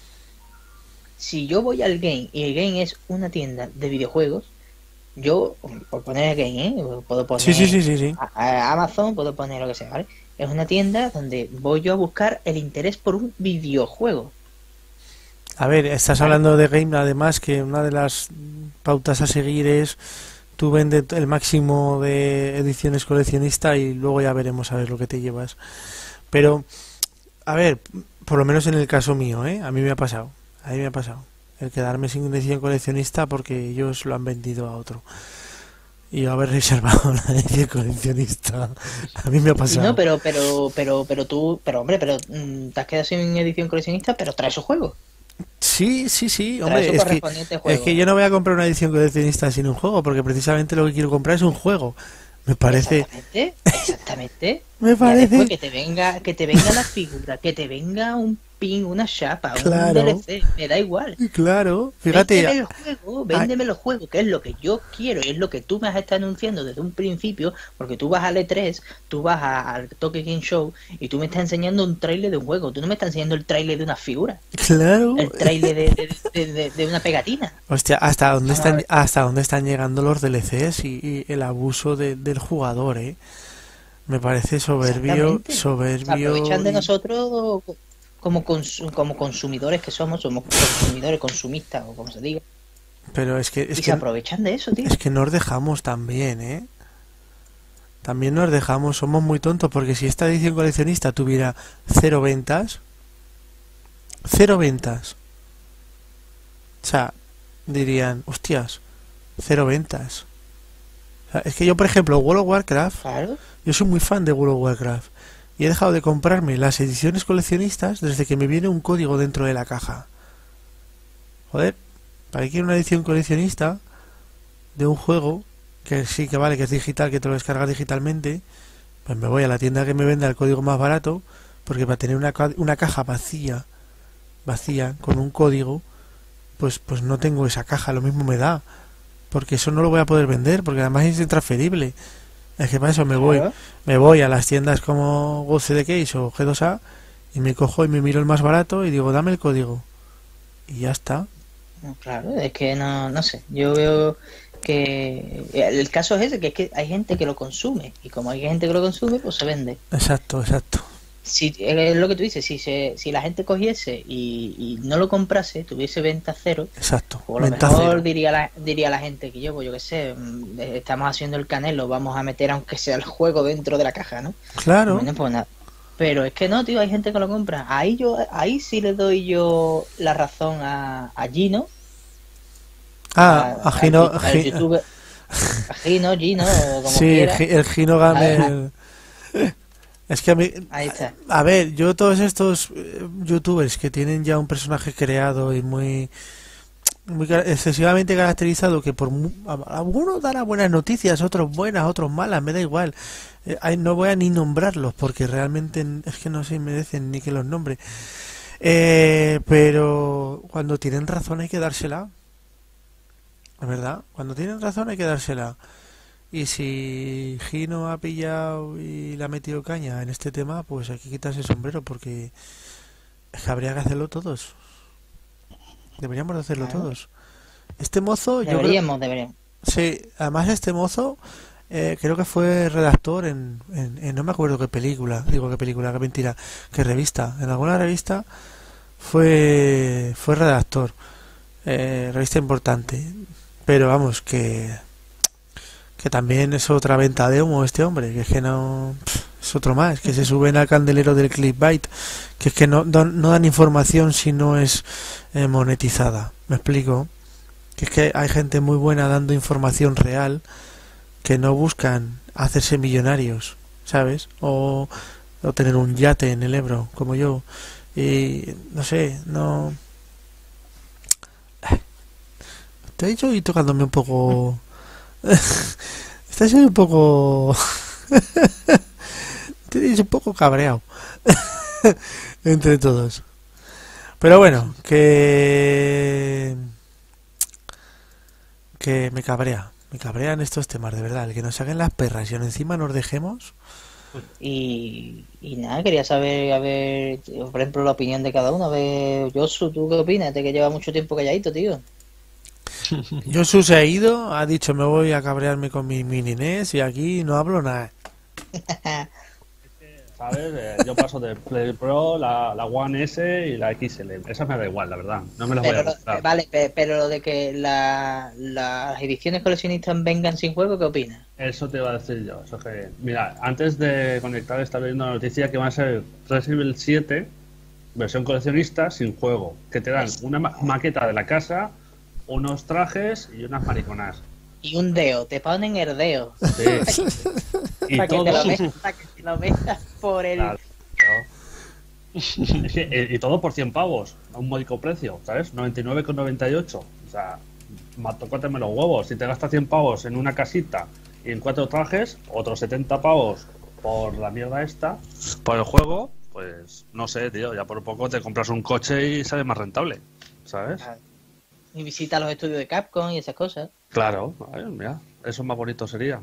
Si yo voy al game y el game es una tienda de videojuegos, yo, por poner el game, ¿eh? Puedo poner Sí, sí, sí, sí, sí. a- a Amazon, puedo poner lo que sea, ¿vale? Es una tienda donde voy yo a buscar el interés por un videojuego. A ver, estás hablando de game, además que una de las pautas a seguir es tú vende el máximo de ediciones coleccionista y luego ya veremos a ver lo que te llevas. Pero, a ver, por lo menos en el caso mío, ¿eh? A mí me ha pasado, a mí me ha pasado el quedarme sin una edición coleccionista porque ellos lo han vendido a otro. Y yo haber reservado la edición coleccionista. A mí me ha pasado. No, pero, pero, pero, pero tú, pero hombre, pero mm, te has quedado sin edición coleccionista, pero trae su juego. Sí, sí, sí, Trae hombre, su es que, correspondiente juego. es que yo no voy a comprar una edición coleccionista sin un juego, porque precisamente lo que quiero comprar es un juego. Me parece, Exactamente, exactamente. me Ya parece, después que te venga, que te venga la figura, que te venga un pin, una chapa, Claro. un D L C, me da igual. claro, fíjate, Véndeme el juego, véndeme los juegos, que es lo que yo quiero y es lo que tú me has estado anunciando desde un principio, porque tú vas al E tres, tú vas a- al Tokyo Game Show y tú me estás enseñando un tráiler de un juego, tú no me estás enseñando el tráiler de una figura, claro. el tráiler de, de, de- de- de una pegatina. Hostia, hasta dónde Vamos a están, ver. hasta dónde están llegando los D L Cs y, y el abuso de- del jugador, eh. Me parece soberbio, Exactamente. Se soberbio. aprovechan de y- nosotros como, cons- como consumidores que somos, somos consumidores, consumistas o como se diga, Pero es que, es y se que, aprovechan de eso, tío. es que nos dejamos también, eh. También nos dejamos, somos muy tontos porque si esta edición coleccionista tuviera cero ventas, cero ventas, o sea, dirían, hostias, cero ventas. O sea, es que yo, por ejemplo, World of Warcraft, Claro. yo soy muy fan de World of Warcraft y he dejado de comprarme las ediciones coleccionistas desde que me viene un código dentro de la caja. Joder, ¿para qué quiero una edición coleccionista de un juego que sí que vale, que es digital, que te lo descargas digitalmente? Pues me voy a la tienda que me venda el código más barato, porque para tener una, ca- una caja vacía, vacía, con un código, pues, pues no tengo esa caja, lo mismo me da, porque eso no lo voy a poder vender, porque además es intransferible. Es que para eso me voy, Claro. me voy a las tiendas como Go C D Case o G dos A y me cojo y me miro el más barato y digo, dame el código. Y ya está. No, claro, es que no, no sé, yo veo que el caso es ese, que es que hay gente que lo consume, y como hay gente que lo consume, pues se vende. Exacto, exacto. Si es lo que tú dices, si se, si la gente cogiese y, y no lo comprase, tuviese venta cero, exacto, pues a lo venta mejor cero. diría la, diría la gente que yo, pues yo qué sé, mm, estamos haciendo el Canelo, vamos a meter aunque sea el juego dentro de la caja, ¿no? Claro. Bueno, pues nada. Pero es que no, tío, hay gente que lo compra. Ahí yo, ahí sí le doy yo la razón a, a Gino. Ah, a, a Gino, al, al youtuber, a Gino, Gino, o como sí, quiera. el Gino Gamer. Es que a mí, Ahí está. A ver, yo todos estos eh, youtubers que tienen ya un personaje creado y muy, muy car- excesivamente caracterizado, que por mu- a- algunos darán buenas noticias, otros buenas, otros malas, me da igual. Eh, ahí no voy a ni nombrarlos porque realmente n- es que no se merecen ni que los nombre. Eh, pero cuando tienen razón hay que dársela. ¿Es verdad? Cuando tienen razón hay que dársela. Y si Gino ha pillado y le ha metido caña en este tema, pues hay que quitarse el sombrero porque es que habría que hacerlo todos. Deberíamos de hacerlo Claro. todos. Este mozo, yo creo, Deberíamos, deberíamos. sí, además este mozo eh, creo que fue redactor en, en, en no me acuerdo qué película, digo qué película, qué mentira, qué revista, en alguna revista fue fue redactor, eh, revista importante, pero vamos que que también es otra venta de humo este hombre, que es que no pff, es otro más, que se suben al candelero del clickbait, que es que no, don- no dan información si no es eh, monetizada, me explico, que es que hay gente muy buena dando información real que no buscan hacerse millonarios, ¿sabes? O, o tener un yate en el Ebro, como yo, y no sé, no... Estoy yo y tocándome un poco... Está siendo un poco... Estoy un poco cabreado entre todos. Pero bueno, que... Que me cabrea. Me cabrean estos temas, de verdad. El que nos saquen las perras y aún encima nos dejemos... Y, y nada, quería saber, a ver, por ejemplo, la opinión de cada uno. A ver, Josu, ¿tú qué opinas? De que lleva mucho tiempo calladito, tío. Josu se ha ido, ha dicho me voy a cabrearme con mi mini N E S y aquí no hablo nada. ¿Sabes? Eh, yo paso de Play Pro, la, la One S y la X L. Esa me da igual, la verdad. No me las voy Pero, a lo- comprar. vale, pe- pero lo de que la- las ediciones coleccionistas vengan sin juego, ¿qué opinas? Eso te iba a decir yo. Eso que, mira, antes de conectar estaba viendo la noticia que va a ser Resident Evil siete, versión coleccionista, sin juego. Que te dan una ma- maqueta de la casa, unos trajes y unas mariconas. Y un deo, te ponen el deo. Sí. Y Para que todo... te lo metas, para que te lo metas por el... Claro. Es que, eh, y todo por cien pavos, a un módico precio, ¿sabes? noventa y nueve con noventa y ocho. O sea, ma- tócateme los huevos. Si te gastas cien pavos en una casita y en cuatro trajes, otros setenta pavos por la mierda esta, por el juego, pues no sé, tío, ya por poco te compras un coche y sale más rentable, ¿sabes? Y visita los estudios de Capcom y esas cosas. Claro, ay, mira, eso más bonito sería.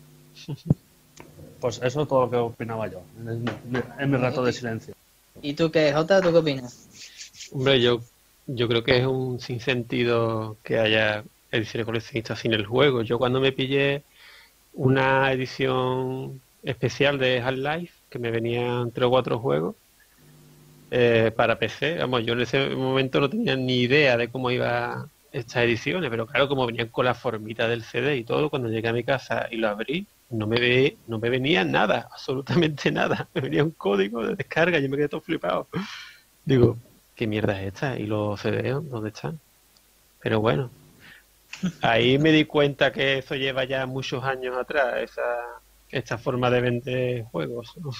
Pues eso es todo lo que opinaba yo en, mi- en mi rato de silencio. ¿Y tú qué, Jota? ¿Tú qué opinas? Hombre, yo, yo creo que es un sinsentido que haya ediciones coleccionistas sin el juego. Yo cuando me pillé una edición especial de Half-Life, que me venían tres o cuatro juegos, eh, para P C, vamos, yo en ese momento no tenía ni idea de cómo iba estas ediciones, pero claro, como venían con la formita del C D y todo, cuando llegué a mi casa y lo abrí, no me ve, no me venía nada, absolutamente nada. Me venía un código de descarga y yo me quedé todo flipado. Digo, ¿qué mierda es esta? ¿Y los C D dónde están? Pero bueno, ahí me di cuenta que eso lleva ya muchos años atrás, esa esta forma de vender juegos, ¿no?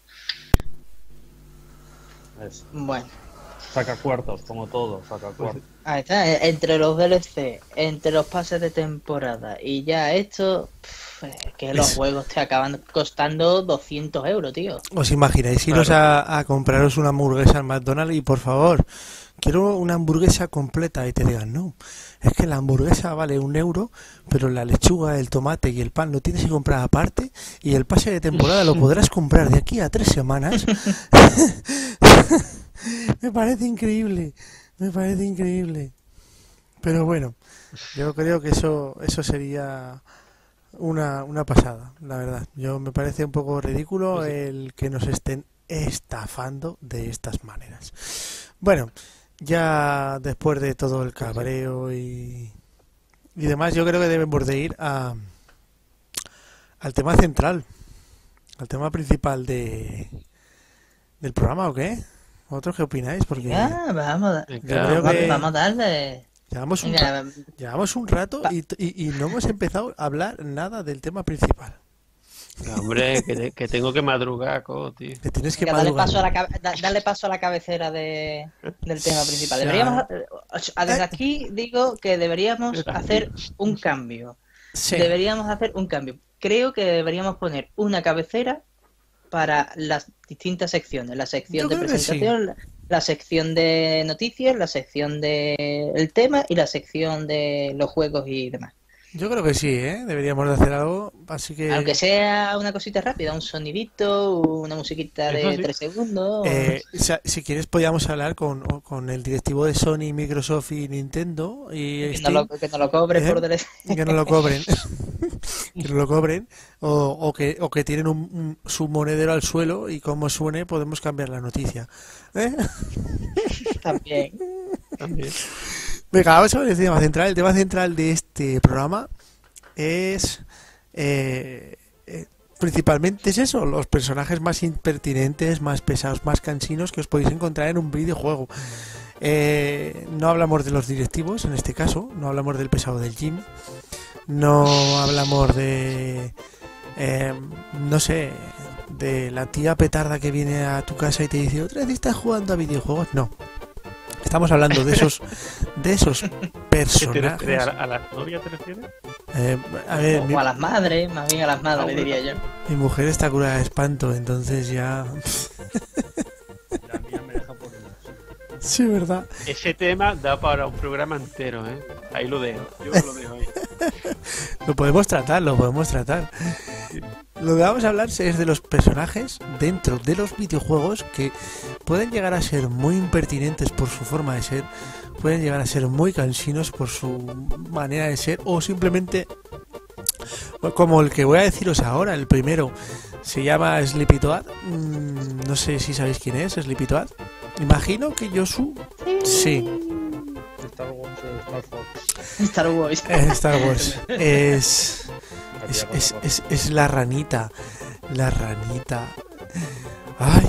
Es, Bueno, saca cuartos, como todo, saca cuartos. ahí está. eh, Entre los D L C, entre los pases de temporada y ya esto, pff, es que los Es- juegos te acaban costando doscientos euros, tío. ¿Os imagináis iros a, a compraros una hamburguesa al McDonald's y por favor, quiero una hamburguesa completa y te digan, no, es que la hamburguesa vale un euro, pero la lechuga, el tomate y el pan lo tienes que comprar aparte y el pase de temporada lo podrás comprar de aquí a tres semanas? Me parece increíble, me parece increíble. Pero bueno, yo creo que eso eso sería una, una pasada, la verdad. Yo me parece un poco ridículo el que nos estén estafando de estas maneras. Bueno, ya después de todo el cabreo y, y demás, yo creo que debemos de ir a al tema central, al tema principal de del programa, ¿o qué? ¿Vosotros qué opináis? Porque Ya, vamos, a- yo creo vamos, que vamos a darle. llevamos un, Venga, ra- llevamos un rato y, y, y no hemos empezado a hablar nada del tema principal. Hombre, que, te- que tengo que madrugar, co, tío. Que tienes que venga, dale, madrugar. paso a la, cabe- da- dale paso a la cabecera de, del tema principal. Ya. Deberíamos, eh, desde aquí digo que deberíamos hacer un cambio. Sí. Deberíamos hacer un cambio. Creo que deberíamos poner una cabecera para las distintas secciones. La sección Yo de creo que sí. presentación, la, la sección de noticias, la sección de el tema y la sección de los juegos y demás. Yo creo que sí, ¿eh? Deberíamos de hacer algo, así que... Aunque sea una cosita rápida, un sonidito, una musiquita Eso de sí. tres segundos. eh, o sea, si quieres podríamos hablar con, con el directivo de Sony, Microsoft y Nintendo y que, no Steam, lo, que no lo cobres ¿eh? por teléfono. que no lo cobren. Que no lo cobren o, o que o que tienen un, un- su monedero al suelo y como suene podemos cambiar la noticia, ¿eh? También. También. Venga, vamos a ver el tema central. El tema central de este programa es eh, eh, principalmente es eso, los personajes más impertinentes, más pesados, más cansinos que os podéis encontrar en un videojuego. Eh, no hablamos de los directivos en este caso, no hablamos del pesado del gym, no hablamos de eh, no sé, de la tía petarda que viene a tu casa y te dice otra vez estás jugando a videojuegos. No, estamos hablando de esos de esos ¿Qué te personajes. refieres? ¿A la, a la novia te refieres? Eh, a ver, mi, O a las madres, más bien a las madres, diría yo. mi mujer está curada de espanto, entonces ya... La mía me deja por el... Sí, ¿verdad? Ese tema da para un programa entero, ¿eh? Ahí lo dejo. Yo lo dejo ahí. Lo podemos tratar, lo podemos tratar. Lo que vamos a hablar es de los personajes dentro de los videojuegos que pueden llegar a ser muy impertinentes por su forma de ser, pueden llegar a ser muy cansinos por su manera de ser o simplemente como el que voy a deciros ahora, el primero se llama Sleepy Toad. Mm, no sé si sabéis quién es Sleepy Toad. Imagino que Yosu sí. Star Wars, eh, Star Fox. Star Wars. En Star Wars es es, es, es es la ranita, la ranita. Ay,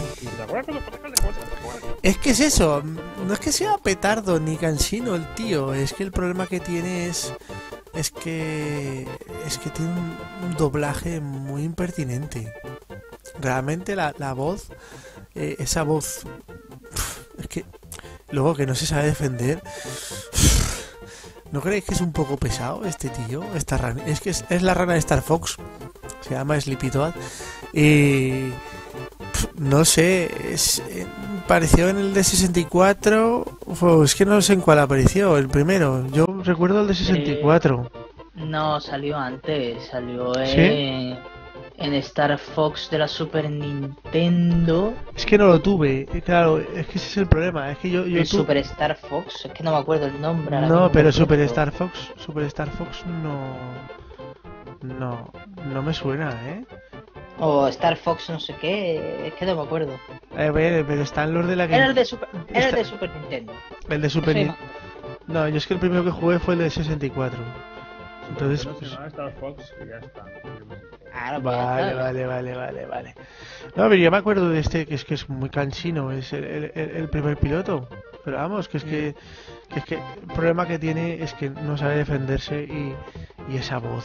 es que es eso, no es que sea petardo ni cansino el tío, es que el problema que tiene es es que es que tiene un, un doblaje muy impertinente. Realmente la, la voz, eh, esa voz, es que luego que no se sabe defender. ¿No creéis que es un poco pesado este tío? Esta rana, es que es, es la rana de Star Fox. Se llama Sleepy Toad. Y pf, no sé, es, eh, apareció en el de sesenta y cuatro. Uf, es que no sé en cuál apareció, el primero. Yo recuerdo el de sesenta y cuatro. No, salió antes, salió ¿Sí? en, en Star Fox de la Super Nintendo. Es que no lo tuve. eh, Claro, es que ese es el problema. Es que yo, yo El tu- Super Star Fox, es que no me acuerdo el nombre. ahora No, mismo pero completo. Super Star Fox, Super Star Fox no, no, no me suena, ¿eh? O Star Fox no sé qué, es que no me acuerdo. A ver, pero están los de la Era el Game, de Super, era el Está- de Super Nintendo. el de Super Ese Nin- No, yo es que el primero que jugué fue el de sesenta y cuatro. Entonces, Pero pues, se llama Star Fox y ya está. Claro, pues ya vale, está. vale, vale, vale, vale. No, pero yo me acuerdo de este que es que es muy cansino, es el, el- el- el primer piloto. Pero vamos, que es que, que es que el problema que tiene es que no sabe defenderse y, y esa voz.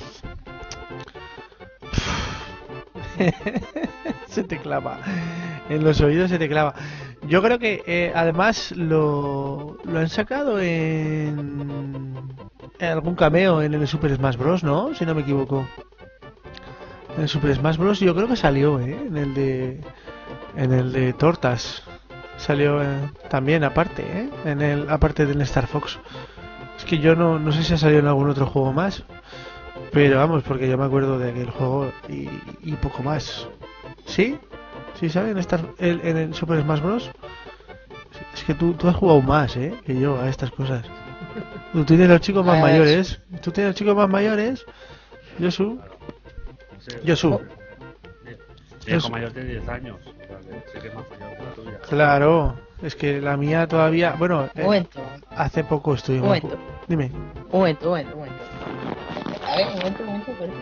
Se te clava. En los oídos se te clava. Yo creo que eh, además lo, lo han sacado en, en algún cameo en el Super Smash Bros, ¿no? Si no me equivoco. En el Super Smash Bros yo creo que salió, ¿eh? En el de en el de tortas. Salió eh, también aparte, ¿eh? En el aparte del Star Fox. Es que yo no, no sé si ha salido en algún otro juego más. Pero vamos, porque yo me acuerdo de aquel juego y, y poco más. ¿Sí? ¿Sí saben estar el, en el Super Smash Bros? Es que tú, tú has jugado más, ¿eh? Que yo a estas cosas. Tú tienes los chicos más Ah, mayores. Tú tienes los chicos más mayores. Yosu. Sí, Yosu. mi hijo mayor tiene diez años. O sea, que sí que es más mayor que la tuya. Claro. Es que la mía todavía. Bueno, Un eh, momento, hace poco un estuvimos. momento, Dime. un momento, un momento, un momento. A ver, un momento, un momento, pero...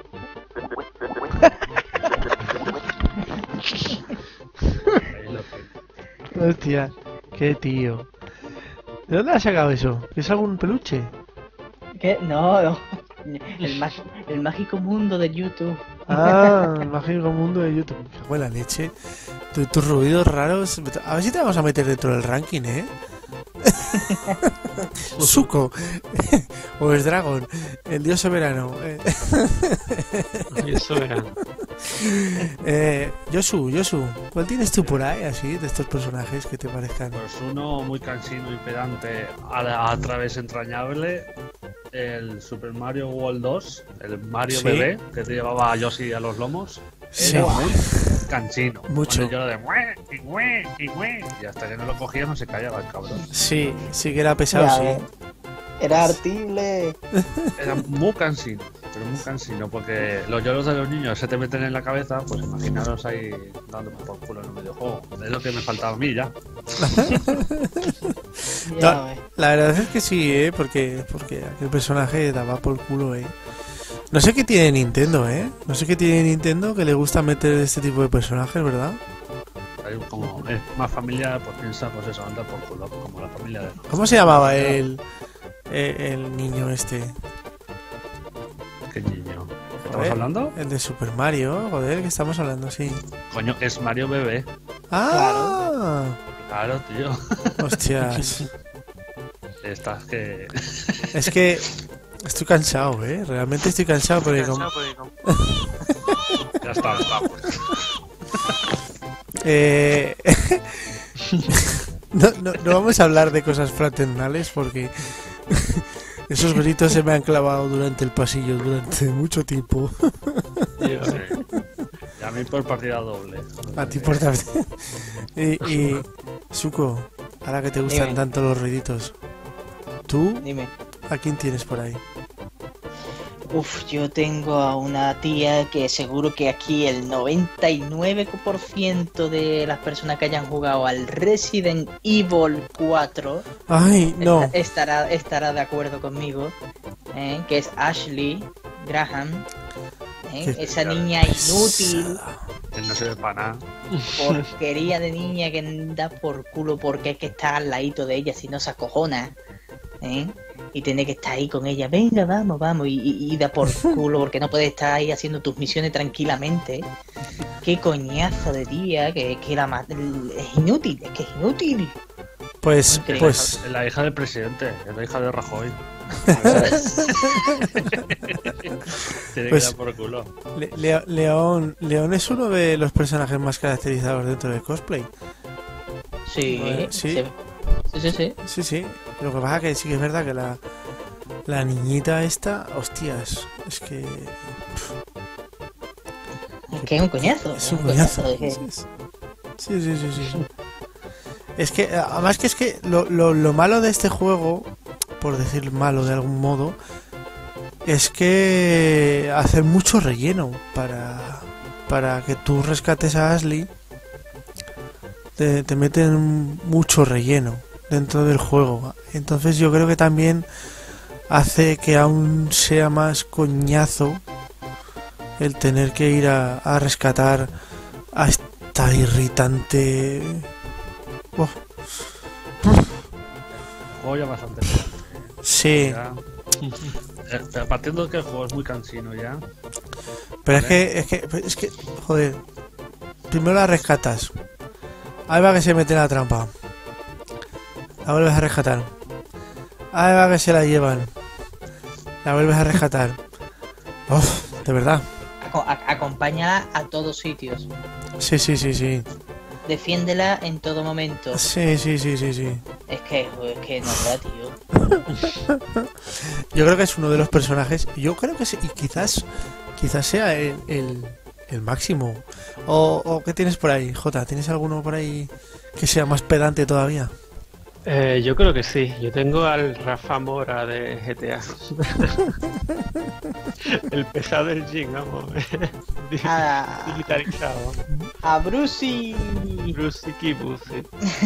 Ahí lo que- Hostia. Qué tío. ¿De dónde has sacado eso? ¿Es algún peluche? ¿Qué? No, no. El, mágico, el mágico mundo de YouTube. Ah, el mágico mundo de YouTube. Me cago en la leche. Tu- Tus ruidos raros. A ver si te vamos a meter dentro del ranking, ¿eh? Zuko. O es Dragon. El dios soberano. Eh, Eso era. eh, Yosu, Yosu. ¿Cuál tienes tú por ahí, así, de estos personajes que te parezcan? Pues uno muy cansino y pedante a, la- a través entrañable. El Super Mario World dos, el Mario Sí. bebé que te llevaba a Yoshi a los lomos. Sí. Era muy cansino. Mucho. Con el lloro de "Mue, y mue, y mue", y hasta que no lo cogía no se callaba el cabrón. Sí, sí que era pesado, Ya sí. ves. Era artible. Era muy cansino, pero muy cansino, porque los lloros de los niños se te meten en la cabeza, pues imaginaros ahí dándome por culo en un videojuego. Es lo que me faltaba a mí ya. Ya No, ves. la verdad es que sí, ¿eh? Porque, porque aquel personaje daba por culo, ¿eh? No sé qué tiene Nintendo, ¿eh? No sé qué tiene Nintendo que le gusta meter este tipo de personajes, ¿verdad? Hay como es más familiar, pues piensa, pues eso, anda por culo, como la familia de... ¿Cómo se llamaba el, el, el niño este? ¿Qué niño? ¿Estamos Joder, hablando? El de Super Mario, joder, que estamos hablando, sí. Coño, es Mario bebé. ¡Ah! Claro, tío. Hostias. Estás que... Es que estoy cansado, ¿eh? Realmente estoy cansado porque como... Ya está, está. Eh... no, no, no vamos a hablar de cosas fraternales porque esos gritos se me han clavado durante el pasillo durante mucho tiempo. Sí. Y a mí por partida doble. A ti por tarde. Y, y Zuko, ahora que te gustan Dime. tanto los ruiditos, ¿tú Dime. a quién tienes por ahí? Uf, yo tengo a una tía que seguro que aquí el noventa y nueve por ciento de las personas que hayan jugado al Resident Evil cuatro Ay, no. esta- estará, estará de acuerdo conmigo, ¿eh? Que es Ashley Graham, ¿eh? Qué Esa niña inútil, Que no sirve para nada. porquería de niña que da por culo porque es que está al ladito de ella, si no se acojona, ¿eh? Y tiene que estar ahí con ella, venga, vamos, vamos, y, y- y da por culo porque no puedes estar ahí haciendo tus misiones tranquilamente. Qué coñazo de día, que, que la ma- es inútil, es que es inútil. Pues, Increíble. pues, Es la hija del presidente, es la hija de Rajoy. Tiene Pues- que dar por culo. Le- Leo- León, León es uno de los personajes más caracterizados dentro del cosplay. Sí, Vale, sí. sí, sí, sí, sí. Sí, sí. Lo que pasa que sí que es verdad que la, la niñita esta, hostias, es que Es que es un coñazo. es un coñazo. es que- Sí, sí, sí, sí, sí, sí. Es que, además que es que lo, lo, lo malo de este juego, por decir malo de algún modo, es que hace mucho relleno para, para que tú rescates a Ashley. Te, te meten mucho relleno dentro del juego. Entonces yo creo que también hace que aún sea más coñazo el tener que ir a, a rescatar a esta irritante. Oh, El juego ya bastante. sí, Ya. Eh, partiendo de que el juego es muy cansino ya. pero es que, es que, es que, joder, primero la rescatas, ahí va que se mete en la trampa, la vuelves a rescatar, ahí va que se la llevan, la vuelves a rescatar. Uf, de verdad. Aco- a- acompáñala a todos sitios. Sí, sí, sí, sí. Defiéndela en todo momento. Sí, sí, sí, sí, sí. Es que, joder, es que no da, tío. Yo creo que es uno de los personajes. Yo creo que sí, y quizás, quizás sea el, el, el máximo. O, o ¿qué tienes por ahí, Jota? ¿Tienes alguno por ahí que sea más pedante todavía? Eh, yo creo que sí. Yo tengo al Rafa Mora de G T A. El pesado del Jin, vamos. Ah. Digitalizado. A Brucey. Brucey Kibu, sí.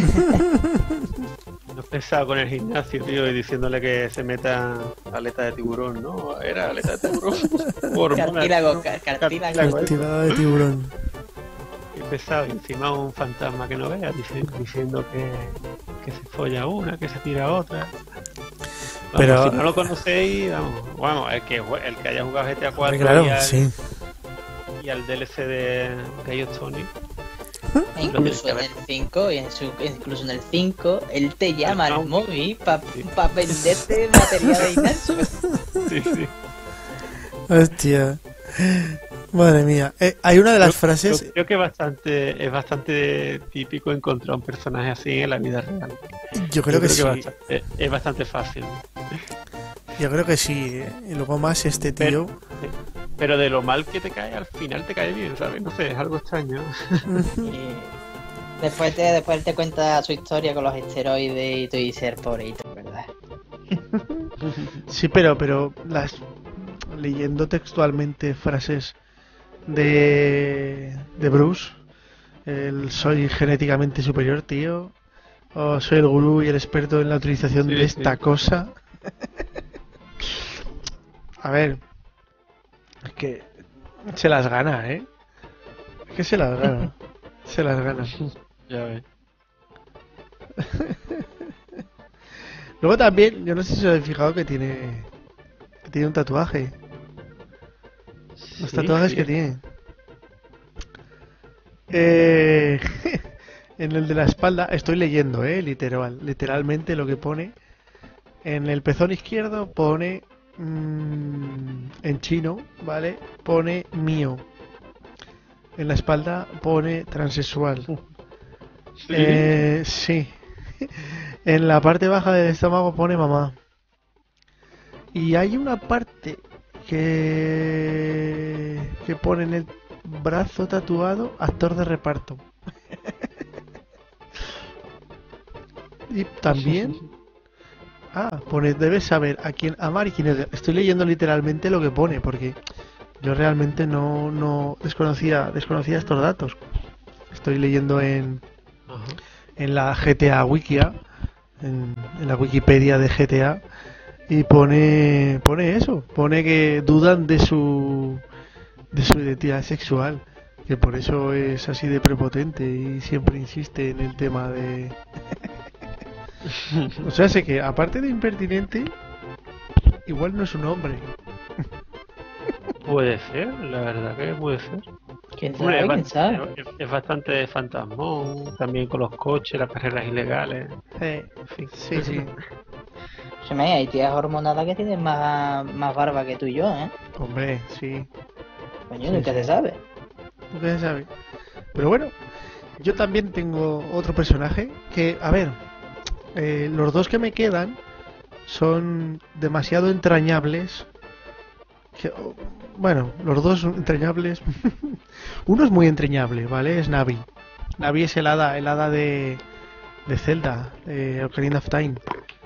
No es pesado con el gimnasio, tío, y diciéndole que se meta aleta de tiburón, ¿no? Era aleta de tiburón. Hormonas, Cartílago, ¿no? car- cartílago. Cartílago, Tirada de tiburón. Qué pesado, y encima un fantasma que no vea, dice- diciendo que, que se folla una, que se tira otra. Vamos, Pero- si no lo conocéis, vamos, vamos, el que, jue- el que haya jugado G T A cuatro Claro, y, al, sí. y al D L C de Gay of Tony, E incluso en el cinco, y en su, incluso en el cinco, él te llama al móvil para pa venderte material de gimnasio. sí, sí. Hostia. Madre mía. Eh, hay una de las Yo- frases. Yo creo que bastante, es bastante típico encontrar un personaje así en la vida real. Yo creo que sí. bastante- es bastante fácil. Yo creo que sí. eh. Y luego más este tío. Pero, pero de lo mal que te cae, al final te cae bien, ¿sabes? No sé, es algo extraño. Y después te, después te cuenta su historia con los esteroides y tú dices, pobrecito, ¿verdad? Sí, pero, pero las leyendo textualmente frases de de Bruce, el soy genéticamente superior, tío, o soy el gurú y el experto en la utilización Sí, de esta sí. cosa. A ver, es que se las gana, ¿eh? Es que se las gana, se las gana. Ya ves. Luego también, yo no sé si os habéis fijado que tiene que tiene un tatuaje. Los Sí, tatuajes sí. que tiene. Eh, en el de la espalda, estoy leyendo, eh, literal, literalmente lo que pone. En el pezón izquierdo pone mm, en chino, ¿vale? Pone mío. En la espalda pone transexual. Sí. Eh, sí. En la parte baja del estómago pone mamá. Y hay una parte que que pone en el brazo tatuado actor de reparto. Y también ah, pone debes saber a quién amar y quién odiar. Estoy leyendo literalmente lo que pone porque yo realmente no no desconocía desconocía estos datos. Estoy leyendo en Ajá. en la G T A Wikia, en, en la Wikipedia de G T A, y pone pone eso, pone que dudan de su de su identidad sexual, que por eso es así de prepotente y siempre insiste en el tema de o sea, sé que aparte de impertinente, igual no es un hombre. Puede ser, la verdad que puede ser. ¿Quién Hombre, sabe? es, ¿Quién sabe? bastante, es- es bastante fantasmón, también con los coches, las carreras ilegales. Eh, En fin. sí, sí. Se me hay tías hormonadas que tienen más, más barba que tú y yo, ¿eh? Hombre, sí. Coño, Sí, nunca sí. se sabe. Nunca se sabe. Pero bueno, yo también tengo otro personaje que, a ver, eh, los dos que me quedan son demasiado entrañables. Que, oh, bueno, los dos son entrañables. Uno es muy entrañable, ¿vale? Es Navi. Navi es el hada, el hada de, de Zelda, de Ocarina of Time.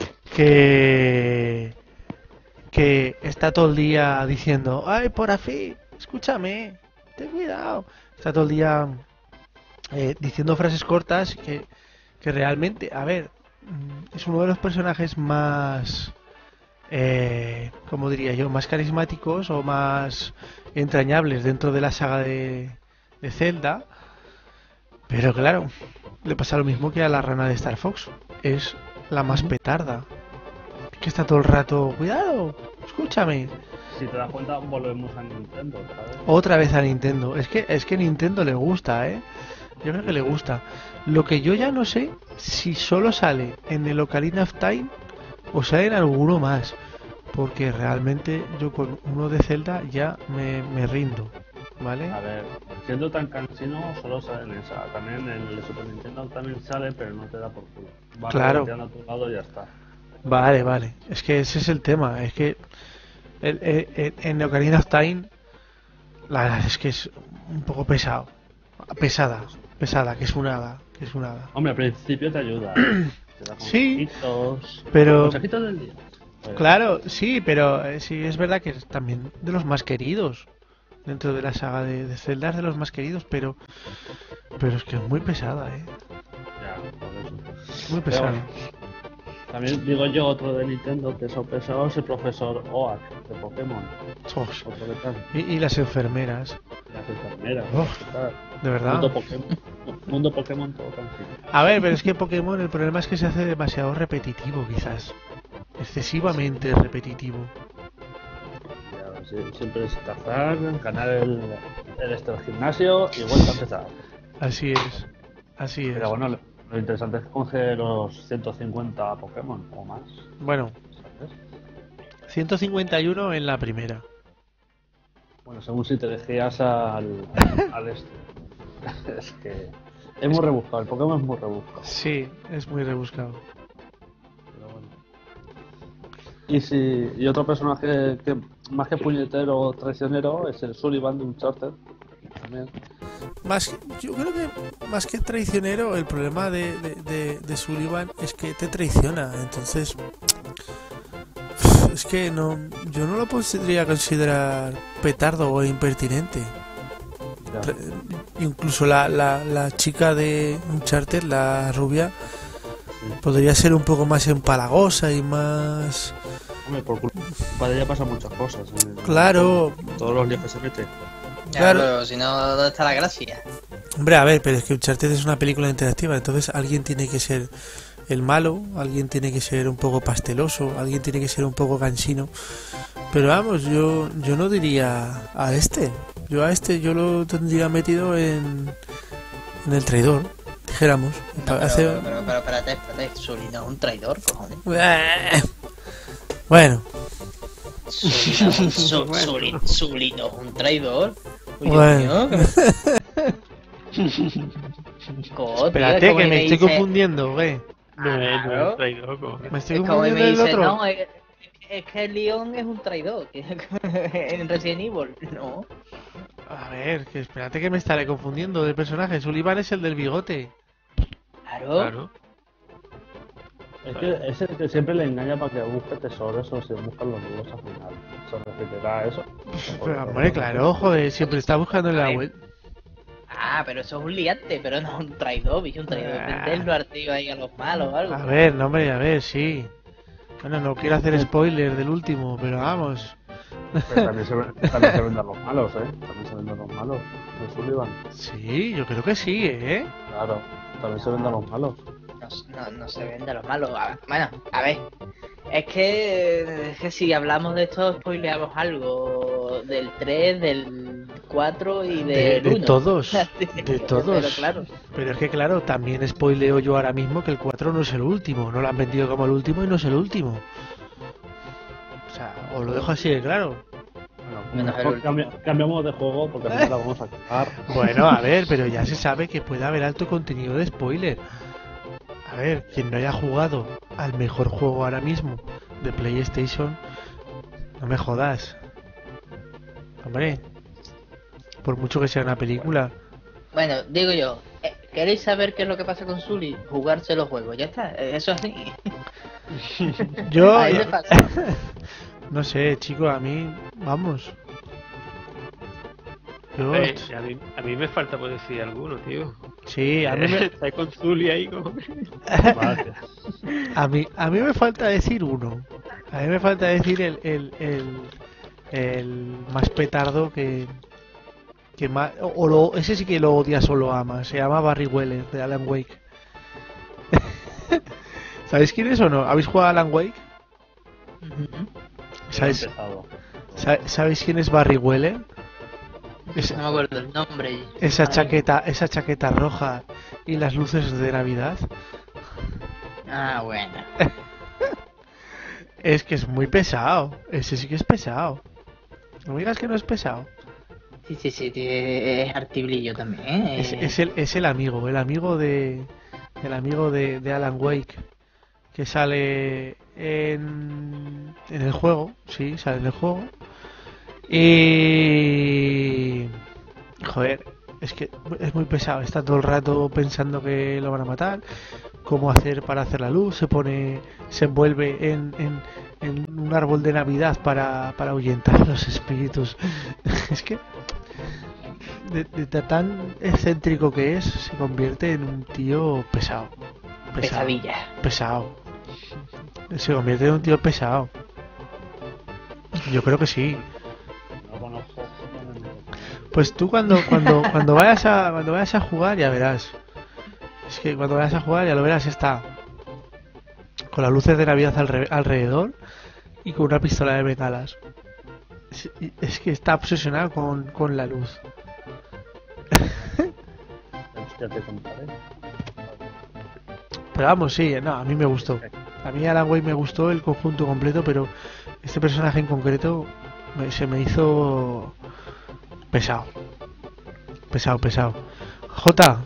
Que, que está todo el día diciendo, ay, por fin, escúchame, ten cuidado. Está todo el día eh, diciendo frases cortas que, que realmente, a ver, mm, es uno de los personajes más, eh, ¿cómo diría yo? Más carismáticos o más entrañables dentro de la saga de, de Zelda. Pero claro, le pasa lo mismo que a la rana de Star Fox. Es la más petarda. Que está todo el rato, cuidado, escúchame. Si te das cuenta, volvemos a Nintendo, ¿sabes? Otra vez a Nintendo. Es que es que Nintendo le gusta, ¿eh? Yo creo que le gusta. Lo que yo ya no sé si solo sale en el Ocarina of Time o sale en alguno más. Porque realmente yo con uno de Zelda ya me, me rindo, ¿vale? A ver, siendo tan cansino, solo sale en esa. También en el de Super Nintendo también sale, pero no te da por culo. Vas Claro. regateando a tu lado y ya está. Vale, vale. Es que ese es el tema. Es que el, el- el- en Ocarina of Time la verdad es que es un poco pesado. Pesada, pesada, que es una hada, que es una hada. Hombre, al principio te ayuda. Te da Sí, consejitos. pero- Consejitos del día. Pues, Claro, sí, pero eh, sí es verdad que es también de los más queridos dentro de la saga de, de Zelda, es de los más queridos, pero pero es que es muy pesada, ¿eh? ya, por eso. Muy Pero pesada. bueno, también digo yo otro de Nintendo que son pesados, el profesor Oak de Pokémon. Os. Otro que tal. Y, y las enfermeras, Las enfermeras. Uf, ¿qué tal? de verdad. Mundo Pokémon. Mundo Pokémon todo tranquilo. A ver, pero es que Pokémon el problema es que se hace demasiado repetitivo, quizás. Excesivamente repetitivo. Ya, sí, siempre es cazar, ganar el, el este del gimnasio y vuelta a empezar. Así es. Así es. Pero bueno, lo, lo interesante es que coge los ciento cincuenta Pokémon o más. Bueno, ¿Sabes? ciento cincuenta y uno en la primera. Bueno, según si te desvías al, al este. Es que es muy rebuscado, el Pokémon es muy rebuscado. Sí, es muy rebuscado. Pero bueno. Y si y otro personaje que más que puñetero o traicionero es el Sullivan de Uncharted. También. Más, yo creo que más que traicionero, el problema de, de, de, de Sullivan es que te traiciona. Entonces, es que no, yo no lo podría considerar petardo o impertinente. Ya. Tra- Incluso la, la, la chica de Uncharted, la rubia, podría ser un poco más empalagosa y más... Hombre, por culpa de ella pasan muchas cosas. ¿eh? Claro, Todos los días que se mete. Ya, Claro. pero si no, ¿dónde está la gracia? hombre, a ver, pero es que Uncharted es una película interactiva, entonces alguien tiene que ser el malo, alguien tiene que ser un poco pasteloso, alguien tiene que ser un poco cansino. Pero vamos, yo yo no diría a este. Yo a este yo lo tendría metido en, en el traidor, dijéramos. No, pero, Hace- pero, pero, espérate, espérate, Sully no es un traidor, cojones. Bueno, Sully no, Su- Sully- Sully no es un traidor. Uy, Dios Bueno. mío, que- Co, tío, espérate es como que si me estoy dice- confundiendo, güey. No es, no Claro. es traidor, cojones. Me estoy Es como si me confundiendo del dice, otro. no, es, es que el Leon es un traidor que- en Resident Evil. No. A ver, que espérate que me estaré confundiendo de personaje. Sullivan es el del bigote. Claro. Claro. Es que es el que siempre le engaña para que busque tesoros o se buscan los libros al final. ¿Se referirá a eso? Pero, hombre, claro, joder, siempre está buscando la web. Ah, pero eso es un liante, pero no un traidor, bicho, un traidor. Ah. Venderlo artigo ahí a los malos o algo. A ver, no, hombre, a ver, sí. Bueno, no quiero hacer spoiler del último, pero vamos. Pero también se, ven- también se venden los malos, ¿eh? También se venden los malos. De Sullivan. Sí, yo creo que sí, ¿eh? Claro, también se venden los malos. No, no, no se vende a los malos. A- Bueno, a ver. Es que, es que si hablamos de esto, spoileamos algo del tres, del cuatro y De, del de uno. todos, Sí, de todos. Pero claro. Pero es que claro, también spoileo yo ahora mismo que el cuatro no es el último. No lo han vendido como el último y no es el último. O sea, os lo dejo así de claro. Bueno, Menos el mejor último. cambi- cambiamos de juego porque al final la vamos a cagar. Bueno, a ver, pero ya se sabe que puede haber alto contenido de spoiler. A ver, quien no haya jugado al mejor juego ahora mismo de PlayStation, no me jodas. Hombre, por mucho que sea una película. Bueno, digo yo, eh, ¿queréis saber qué es lo que pasa con Sully? Jugarse los juegos, ya está, eh, eso es así. Yo, Ahí yo- se pasa. no sé, chico, a mí, vamos. Yo, Eh, a, mí, a mí me falta por decir alguno, tío. sí, a mí me, Está con Zully ahí, cojones. Vale. a mí, a mí me falta decir uno. A mí me falta decir el, el, el, el más petardo que, que más, o, o lo, ese sí que lo odias o lo amas. Se llama Barry Weller de Alan Wake. ¿Sabéis quién es o no? ¿Habéis jugado a Alan Wake? ¿Sabéis, Empezado. sa- ¿Sabéis quién es Barry Weller? Es- No me acuerdo el nombre. esa Ay. chaqueta, esa chaqueta roja y las luces de Navidad. Ah, bueno. Es que es muy pesado. Ese sí que es pesado. No me digas que no es pesado. Sí, sí, sí, sí, es artiblillo también. ¿eh? Es, es el, es el amigo, el amigo de. El amigo de, de Alan Wake. Que sale en. En el juego. Sí, sale en el juego. Y. Joder, es que es muy pesado. Está todo el rato pensando que lo van a matar. cómo hacer para hacer la luz, se pone, se envuelve en, en, en un árbol de Navidad para, para ahuyentar a los espíritus. Es que de, de tan excéntrico que es, se convierte en un tío pesado. pesado Pesadilla. Pesado. Se convierte en un tío pesado. Yo creo que sí. No conozco. Pues tú cuando cuando cuando vayas a cuando vayas a jugar ya verás. Es que cuando vayas a jugar ya lo verás, está con las luces de Navidad alre- alrededor y con una pistola de bengalas. Es, es que está obsesionado con, con la luz. Ya te contaré. Pero vamos, sí, no, a mí me gustó. A mí Alan Wake me gustó el conjunto completo, pero este personaje en concreto me- se me hizo pesado. Pesado, pesado. J,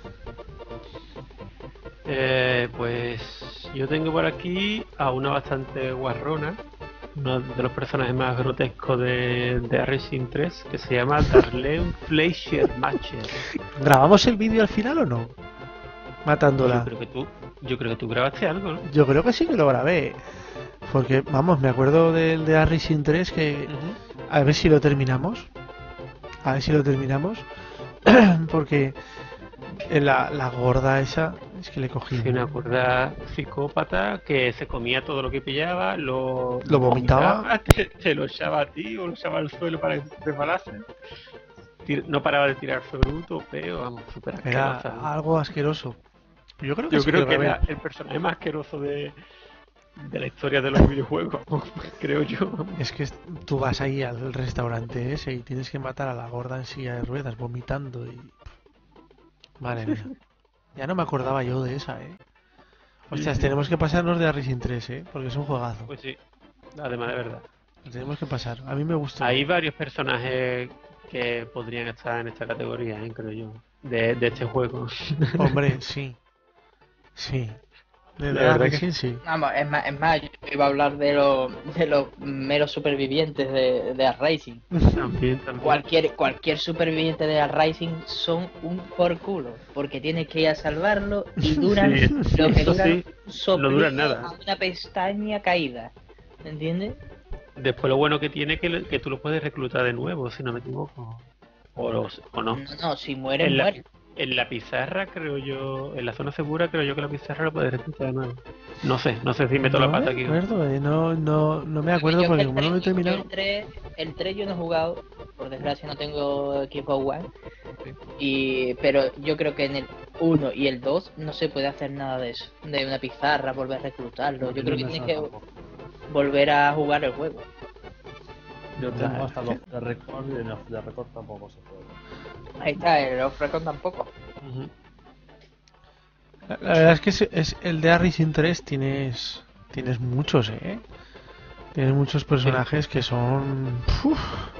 Eh, pues yo tengo por aquí a una bastante guarrona, uno de los personajes más grotescos de, de Racing tres, que se llama Darlene Fleischer-Macher. ¿grabamos el vídeo al final o no? Yo Matándola. creo que tú, yo creo que tú grabaste algo, ¿no? Yo creo que sí que lo grabé. Porque, vamos, me acuerdo del de Racing tres que... A ver si lo terminamos. A ver si lo terminamos. Porque la, la gorda esa... Es que le cogí. Sí, una gorda psicópata que se comía todo lo que pillaba, lo, Lo vomitaba. te, te lo echaba a ti o lo echaba al suelo para que te resbalase. Tir- No paraba de tirar fruto, peo, vamos, súper Era asquerosa. algo asqueroso. Yo creo que Yo sí creo lo que grabé. era el personaje más asqueroso de, de la historia de los videojuegos, creo yo. Es que es- tú vas ahí al restaurante ese y tienes que matar a la gorda en silla de ruedas vomitando y... Madre mía. Ya no me acordaba yo de esa, eh. Hostias, tenemos que pasarnos de Racing tres, eh. Porque es un juegazo. Pues sí, además de verdad. Lo tenemos que pasar. A mí me gustó. Hay varios personajes que podrían estar en esta categoría, ¿eh? Creo yo, de, de este juego. Hombre, sí. Sí. De La la verdad que Racing, sí. Vamos, es más, es más, yo iba a hablar de los de los meros supervivientes de, de Racing. También, también. Cualquier, cualquier superviviente de Racing son un por culo, porque tienes que ir a salvarlo y duran Sí, lo que eso duran sí, un soplido no duran nada. a una pestaña caída. ¿Me entiendes? Después lo bueno que tiene es que, le- que tú lo puedes reclutar de nuevo, si no me equivoco. O, los- o no. No, no, si mueren, En la, mueren. en la pizarra, creo yo, en la zona segura, creo yo que la pizarra lo puedes reclutar de nuevo. No sé, no sé si meto la No pata me aquí. acuerdo, eh. No, no, no me acuerdo Yo porque el como no lo he tres- terminado. El tres, el tres yo no he jugado, por desgracia no tengo equipo One. Y, pero yo creo que en el uno y el dos no se puede hacer nada de eso. De una pizarra, volver a reclutarlo. Yo creo que tienes que volver a jugar el juego. Yo tengo hasta los de récord y los de récord tampoco se puede. Ahí está, el Off-Record tampoco. Ujú. La, la verdad es que es, es- el de Racing tres tienes, tienes muchos, eh. Tienes muchos personajes que son... uf,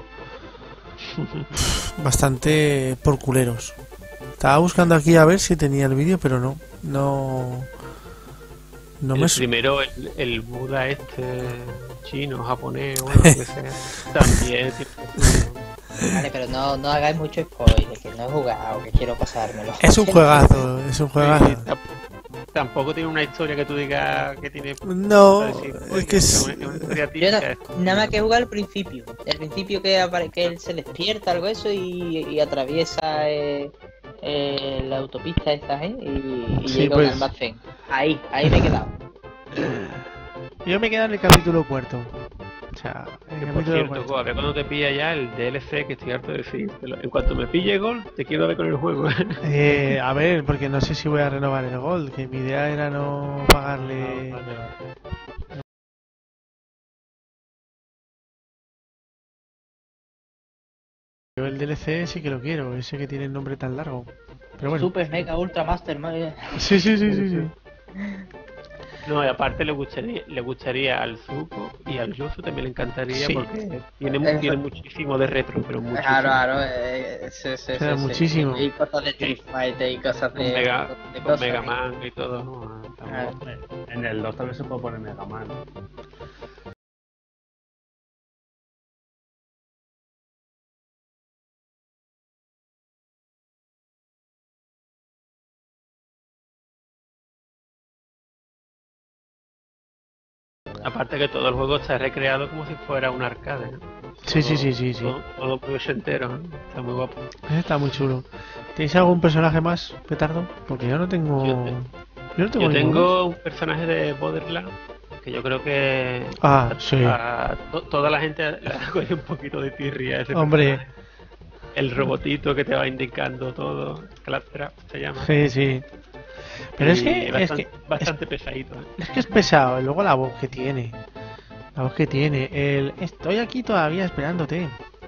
bastante porculeros. Estaba buscando aquí a ver si tenía el vídeo, pero no. No... No me... El su- primero, el, el Buda este chino, japonés, o lo que sea, también tiene- Vale, pero no, no hagáis mucho spoiler, que no he jugado, que quiero pasármelo. Es un juegazo, es un juegazo. Sí, tamp- tampoco tiene una historia que tú digas que tiene. No, para decir, es "Oye, que es... una- una historia Yo no- típica, es- nada más que jugar al principio. El principio que, apare- que él se despierta, algo eso, y, y atraviesa eh, eh, la autopista esta, ¿eh? Y, y Sí, llega pues. a un almacén. Ahí, ahí me he quedado. Yo me quedo en el capítulo cuarto. O sea, en Que el por capítulo cierto, cuarto. Go, a ver cuando te pilla ya el D L C, que estoy harto de decir. En cuanto me pille Gol, te quiero ver con el juego. Eh, a ver, porque no sé si voy a renovar el Gold, que mi idea era no pagarle... Yo el D L C sí que lo quiero, ese que tiene el nombre tan largo. Pero bueno. Super Mega Ultra Master. ma- Sí, sí, sí, sí, sí. No, y aparte le gustaría, le gustaría al Zuko y al Yosu también le encantaría Sí. porque tiene, mu- Eh, tiene muchísimo de retro, pero muchísimo. Claro, claro, eh, sí, sí, O sea, sí, sí. muchísimo. Y cosas de Street Fighter y cosas Con de. Mega, de con cosas, Mega ¿eh? Man y todo. ¿no? Está muy Ah, guapo. En el dos también se puede poner Mega Man. Aparte que todo el juego está recreado como si fuera un arcade, ¿no? Sí, Todo- sí, sí, sí, sí. Todo, todo muy ochentero, ¿no? Está muy guapo. Está muy chulo. ¿Tenéis algún personaje más, Petardo? Porque yo no tengo... Yo te- Yo no tengo Yo ninguno. tengo un personaje de Borderlands que yo creo que Ah, sí. a to- toda la gente le ha cogido un poquito de tirria a ese Hombre, personaje. El robotito que te va indicando todo, Claptrap se llama. sí, sí. Pero es Y que, es bastante, que bastante pesadito. ¿eh? es que es pesado. Y luego la voz que tiene. La voz que tiene. El estoy aquí todavía esperándote.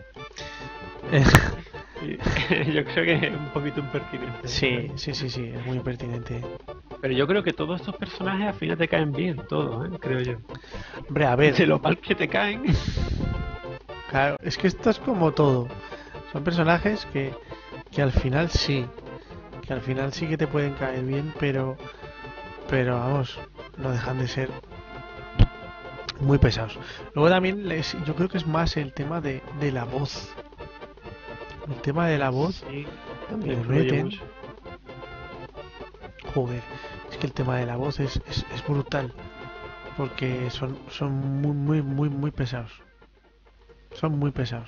Y yo creo que es un poquito impertinente. Sí, sí, sí, sí. Es muy pertinente. Pero yo creo que todos estos personajes al final te caen bien, todos, ¿eh? Creo yo. Hombre, a ver. De lo mal que te caen. Claro, es que esto es como todo. Son personajes que, que al final sí. Que al final sí que te pueden caer bien, pero. Pero vamos, no dejan de ser muy pesados. Luego también les, yo creo que es más el tema de, de la voz. El tema de la voz. Sí, Le también influye meten. mucho. Joder, es que el tema de la voz es, es, es brutal. Porque son, son muy, muy, muy, muy pesados. Son muy pesados.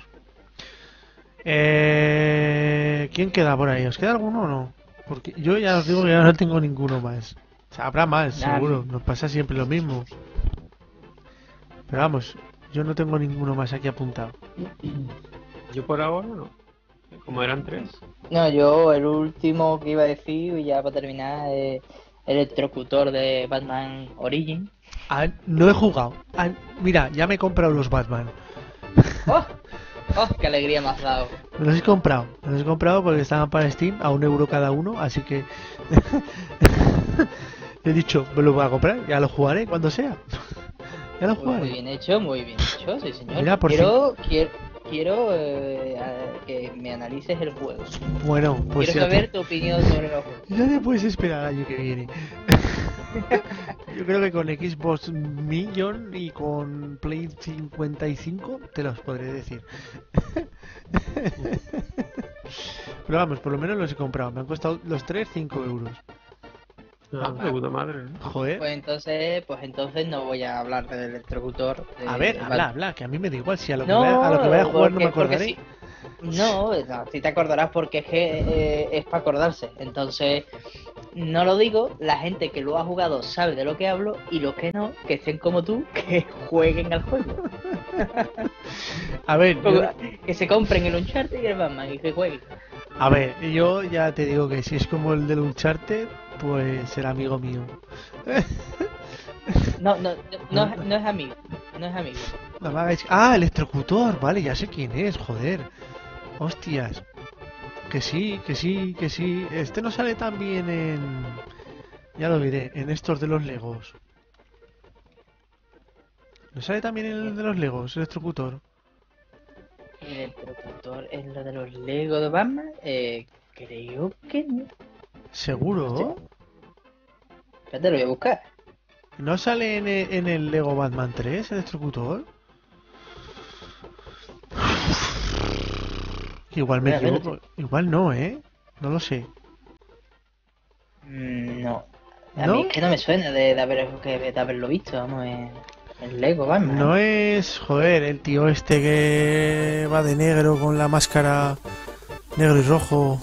Eh, ¿Quién queda por ahí? ¿Os queda alguno o no? Porque yo ya os digo que ya no tengo ninguno más. O sea, habrá más, Nah. seguro. Nos pasa siempre lo mismo. Pero vamos, yo no tengo ninguno más aquí apuntado. Yo por ahora no. Como eran tres. No, yo el último que iba a decir, y ya para terminar, es el electrocutor de Batman Origin. Ah, no he jugado. Ah, mira, ya me he comprado los Batman. ¡Oh! ¡Oh, qué alegría me has dado! Me los he comprado. Me los he comprado porque estaban para Steam a un euro cada uno. Así que he dicho, me lo voy a comprar. Ya lo jugaré cuando sea. Ya lo Muy, jugaré. muy bien hecho, muy bien hecho, sí señor. Mira, por quiero quiero, quiero eh, a- que me analices el juego. Bueno, pues quiero ya saber te, tu opinión sobre el juego. ya te puedes esperar al año que viene. Yo creo que con Xbox Million y con Play cincuenta y cinco te los podré decir. Pero vamos, por lo menos los he comprado. Me han costado los tres cinco euros. Ah, de puta madre. ¿no? Joder. Pues entonces, pues entonces no voy a hablar del electrocutor. de A ver, Batman. habla, habla, que a mí me da igual. Si a lo que, No, vaya, a, lo que vaya a jugar no me porque- porque acordaré. sí. No, no, sí te acordarás porque es que eh, es para acordarse. Entonces, no lo digo, la gente que lo ha jugado sabe de lo que hablo y los que no, que estén como tú, que jueguen al juego. A ver, yo, Que se compren el Uncharted y el Batman y que jueguen. a ver, yo ya te digo que si es como el del Uncharted, pues será amigo mío. No, no, no, no, es- no es amigo, no es amigo. No me hagáis- Ah, electrocutor, vale, ya sé quién es, joder. Hostias. Que sí, que sí, que sí. Este no sale también en... Ya lo diré, en estos de los Legos. ¿No sale también en el de los Legos, electrocutor? El electrocutor es lo de los Lego de Batman, eh, creo que no. ¿Seguro? Espérate, lo voy a buscar. ¿No sale en el, en el Lego Batman tres, electrocutor? Igual me Espera, equivoco. Igual no, ¿eh? No lo sé. Mm, No. A ¿No? mí es que no me suena de, de, haber, que- de haberlo visto, vamos, en, en Lego Batman. No es, joder, el tío este que va de negro con la máscara negro y rojo.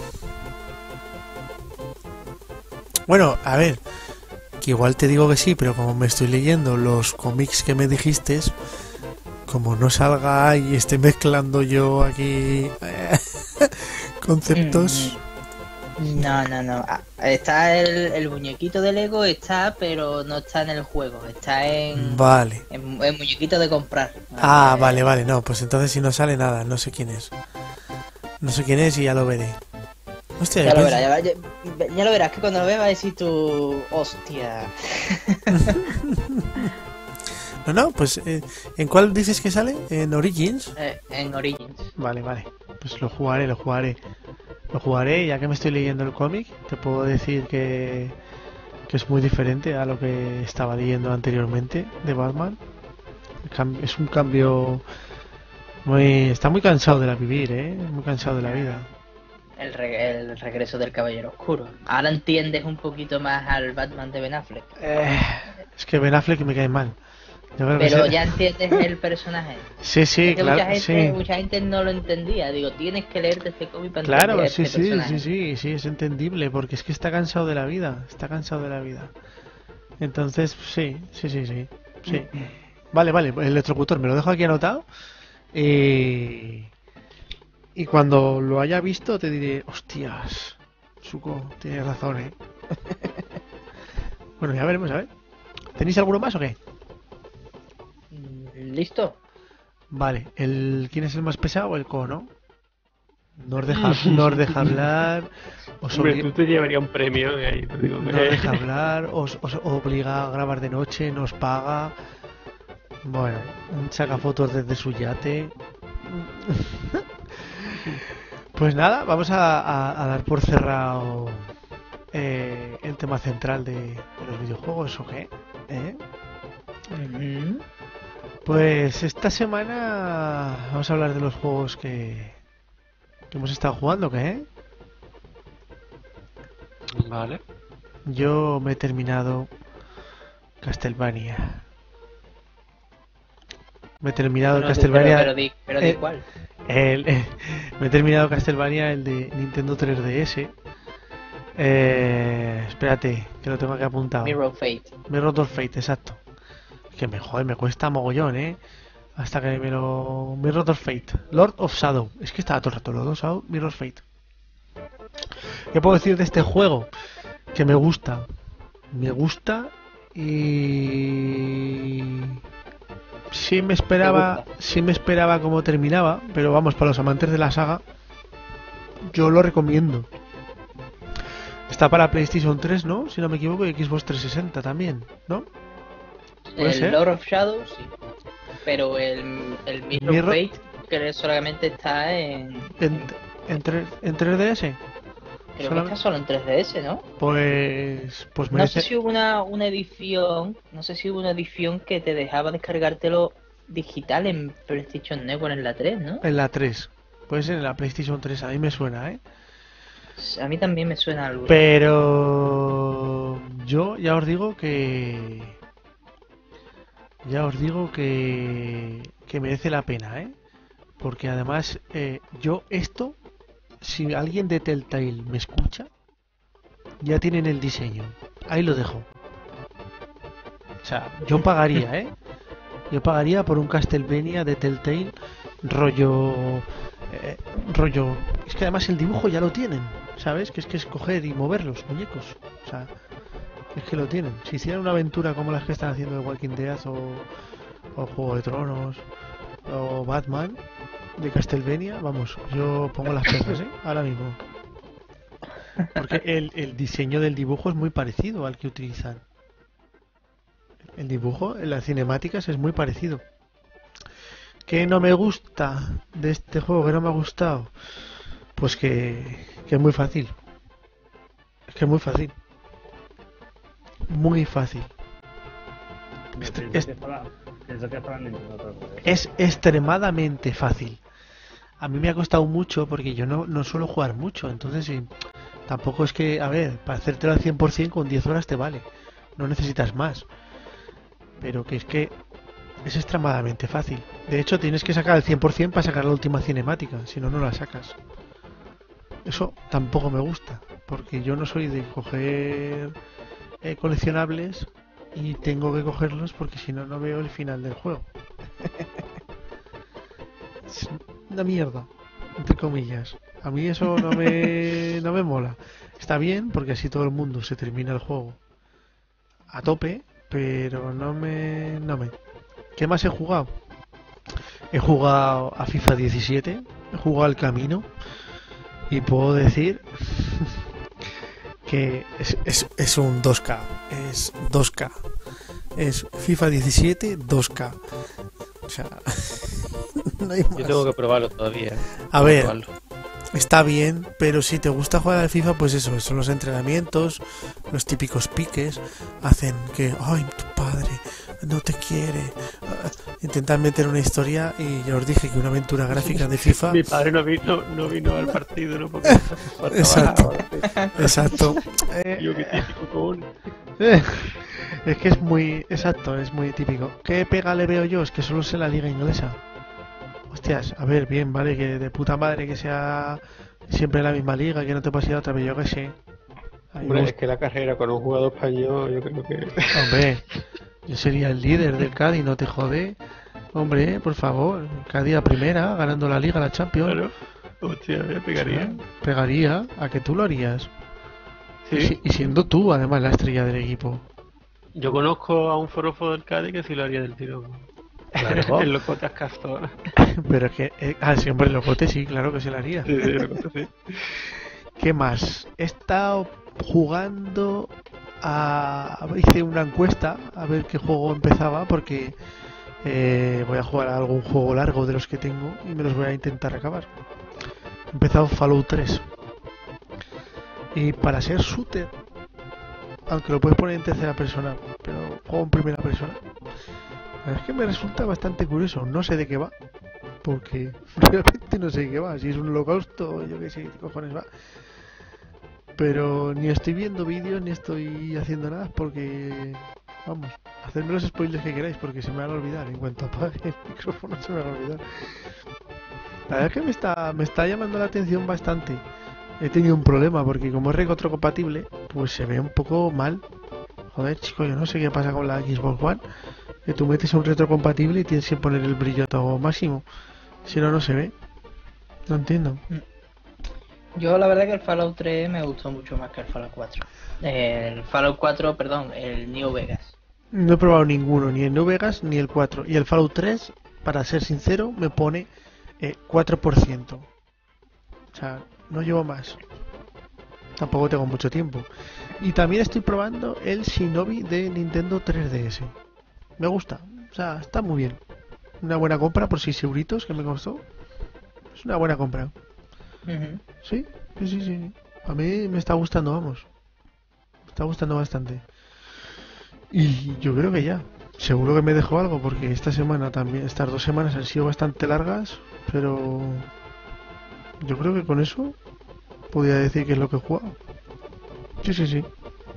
Bueno, a ver, que igual te digo que sí, pero como me estoy leyendo los cómics que me dijiste, como no salga y esté mezclando yo aquí conceptos. No, no, no. Ah, está el, el muñequito de Lego, está, pero no está en el juego. Está en, Vale. en, en muñequito de comprar. Ah, Eh, vale, vale, no, pues entonces si no sale nada, no sé quién es. No sé quién es y ya lo veré. Hostia, Ya yo lo pensé- verás, ya, va- ya- ya lo verás, que cuando lo veas va a decir tú, hostia. No, no, pues eh, ¿en cuál dices que sale? ¿En Origins? Eh, en Origins. Vale, vale. Pues lo jugaré, lo jugaré. Lo jugaré, ya que me estoy leyendo el cómic, te puedo decir que, que es muy diferente a lo que estaba leyendo anteriormente de Batman. El cam- Es un cambio muy... Está muy cansado de la vivir, ¿eh? Muy cansado de la vida. El, re- el regreso del Caballero Oscuro. Ahora entiendes un poquito más al Batman de Ben Affleck. Eh, es que Ben Affleck me cae mal. Yo creo que Pero sí. ya entiendes el personaje. Sí, sí, Es que claro, mucha gente, sí. mucha gente no lo entendía. Digo, tienes que leerte este cómic para Claro, entender sí, este sí, personaje. sí, sí, sí, es entendible, porque es que está cansado de la vida, está cansado de la vida. Entonces, sí, sí, sí, sí, sí. Vale, vale, el electrocutor me lo dejo aquí anotado. Eh, Y cuando lo haya visto te diré, hostias, Suco, tienes razón, ¿eh? Bueno, ya veremos, a ver. ¿Tenéis alguno más o qué? Mm, ¿Listo? Vale, el ¿quién es el más pesado? El Co, ¿no? No os deja, no os deja hablar, os Hombre, obli- tú te llevarías un premio ahí, te digo que... no os deja hablar, os, os obliga a grabar de noche, no os paga. Bueno, saca fotos desde su yate. Pues nada, vamos a, a- a dar por cerrado eh, el tema central de, de los videojuegos, ¿o qué? ¿Eh? Ujú. Pues esta semana vamos a hablar de los juegos que, que hemos estado jugando, ¿qué? Vale. Yo me he terminado Castlevania. Me he terminado Pero di- Castlevania. Pero, pero di, pero di eh, cuál. el- eh, me he terminado Castlevania, el de Nintendo tres D S. Eh, espérate, que lo tengo aquí apuntado. Mirror Fate. Mirror of Fate, exacto. Que me jode, me cuesta mogollón, ¿eh? Hasta que me lo... Mirror of Fate. Lord of Shadow. Es que estaba todo el rato Lord of Shadow, Mirror of Fate. ¿Qué puedo decir de este juego? Que me gusta. Me gusta y... Sí me esperaba, ¿Te gusta? sí me esperaba cómo terminaba, pero vamos, para los amantes de la saga, yo lo recomiendo. Está para PlayStation tres, ¿no? Si no me equivoco, y Xbox trescientos sesenta también, ¿no? ¿Puede El ser? Lord of Shadows, sí. Pero el, el Mirror, Mirror- Fate, que solamente está en. En, en, tres- en tres D S. Creo Solamente- que está solo en tres D S, ¿no? Pues, pues No merece... sé si hubo una, una edición. No sé si hubo una edición que te dejaba descargártelo digital en PlayStation Network en la tres, ¿no? En la tres. Puede ser en la PlayStation tres, a mí me suena, ¿eh? A mí también me suena algo. Pero yo ya os digo que ya os digo que que merece la pena, ¿eh? Porque además eh, yo esto, si alguien de Telltale me escucha, ya tienen el diseño. Ahí lo dejo. O sea, yo pagaría, ¿eh? Yo pagaría por un Castlevania de Telltale rollo eh, rollo. Es que además el dibujo ya lo tienen, ¿sabes? Que es que es coger y mover los muñecos. O sea, es que lo tienen. Si hicieran una aventura como las que están haciendo de Walking Dead o, o Juego de Tronos o Batman de Castlevania, vamos, yo pongo las perras, ¿eh? Ahora mismo. Porque el, el diseño del dibujo es muy parecido al que utilizan. El dibujo en las cinemáticas es muy parecido. ¿Qué no me gusta de este juego? ¿Qué no me ha gustado? Pues que, que es muy fácil. Es que es muy fácil. Muy fácil. Este- Pienso es- que es para- pienso que es para Nintendo tres D S. Es extremadamente fácil. A mí me ha costado mucho porque yo no, no suelo jugar mucho. Entonces, sí, tampoco es que, a ver, para hacértelo al cien por cien con diez horas te vale. No necesitas más. Pero que es que es extremadamente fácil. De hecho, tienes que sacar el cien por cien para sacar la última cinemática. Si no, no la sacas. Eso tampoco me gusta. Porque yo no soy de coger eh, coleccionables y tengo que cogerlos porque si no, no veo el final del juego. Es una mierda, entre comillas. A mí eso no me, no me mola. Está bien porque así todo el mundo se termina el juego a tope, pero no me, no me. ¿Qué más he jugado? He jugado a FIFA diecisiete, he jugado al Camino y puedo decir que es, es, es un dos K, es dos K, es FIFA diecisiete dos K. O sea, no hay más. Yo tengo que probarlo todavía. ¿eh? A Tengo que ver, probarlo. está bien, pero si te gusta jugar al FIFA, pues eso, son los entrenamientos, los típicos piques, hacen que, ay, tu padre no te quiere, intentar meter una historia y ya os dije que una aventura gráfica de FIFA. Mi padre no vino, no vino al partido, ¿no? Porque exacto, exacto. Eh, Yo qué típico con... eh, es que es muy, exacto, es muy típico. ¿Qué pega le veo yo? Es que solo sé la liga inglesa. Hostias, a ver, bien, vale, que de puta madre que sea siempre la misma liga, que no te pases a otra, pero yo que sé. Hombre, es que la carrera con un jugador español, yo creo que... Hombre, yo sería el líder del Cádiz, no te jode. Hombre, por favor, Cádiz a primera, ganando la liga, la Champions. Claro. Hostia, me pegaría. Sí, pegaría, a que tú lo harías. Sí. Y, si- y siendo tú, además, la estrella del equipo. Yo conozco a un forofo del Cádiz que sí lo haría del tirón. Claro. En los cotas Castor. Pero es que, eh, ah, sí, hombre, Locote sí, claro que se la haría. Sí, sí, los cotas sí. ¿Qué más? He estado jugando a... Hice una encuesta a ver qué juego empezaba porque eh, voy a jugar a algún juego largo de los que tengo y me los voy a intentar acabar. He empezado Fallout tres. Y para ser shooter, aunque lo puedes poner en tercera persona, pero juego en primera persona, la verdad es que me resulta bastante curioso. No sé de qué va, porque realmente no sé de qué va. Si es un holocausto, yo qué sé, qué cojones va. Pero ni estoy viendo vídeos ni estoy haciendo nada porque, vamos, hacedme los spoilers que queráis porque se me van a olvidar. En cuanto apague el micrófono se me van a olvidar. La verdad es que me está, me está llamando la atención bastante. He tenido un problema porque como es retrocompatible, pues se ve un poco mal. Joder, chico, yo no sé qué pasa con la Xbox One. Que tú metes un retrocompatible y tienes que poner el brillo a todo máximo. Si no, no se ve. No entiendo. Yo la verdad que el Fallout tres me gustó mucho más que el Fallout cuatro. El Fallout cuatro, perdón, el New Vegas. No he probado ninguno, ni el New Vegas ni el cuatro. Y el Fallout tres, para ser sincero, me pone eh, cuatro por ciento. O sea, no llevo más. Tampoco tengo mucho tiempo. Y también estoy probando el Shinobi de Nintendo tres D S. Me gusta. O sea, está muy bien. Una buena compra por seis euritos que me costó. Es una buena compra. Ujú. Sí, sí, sí, sí. A mí me está gustando, vamos. Me está gustando bastante. Y yo creo que ya. Seguro que me dejo algo porque esta semana también, estas dos semanas han sido bastante largas, pero yo creo que con eso podría decir que es lo que he jugado. Sí, sí, sí.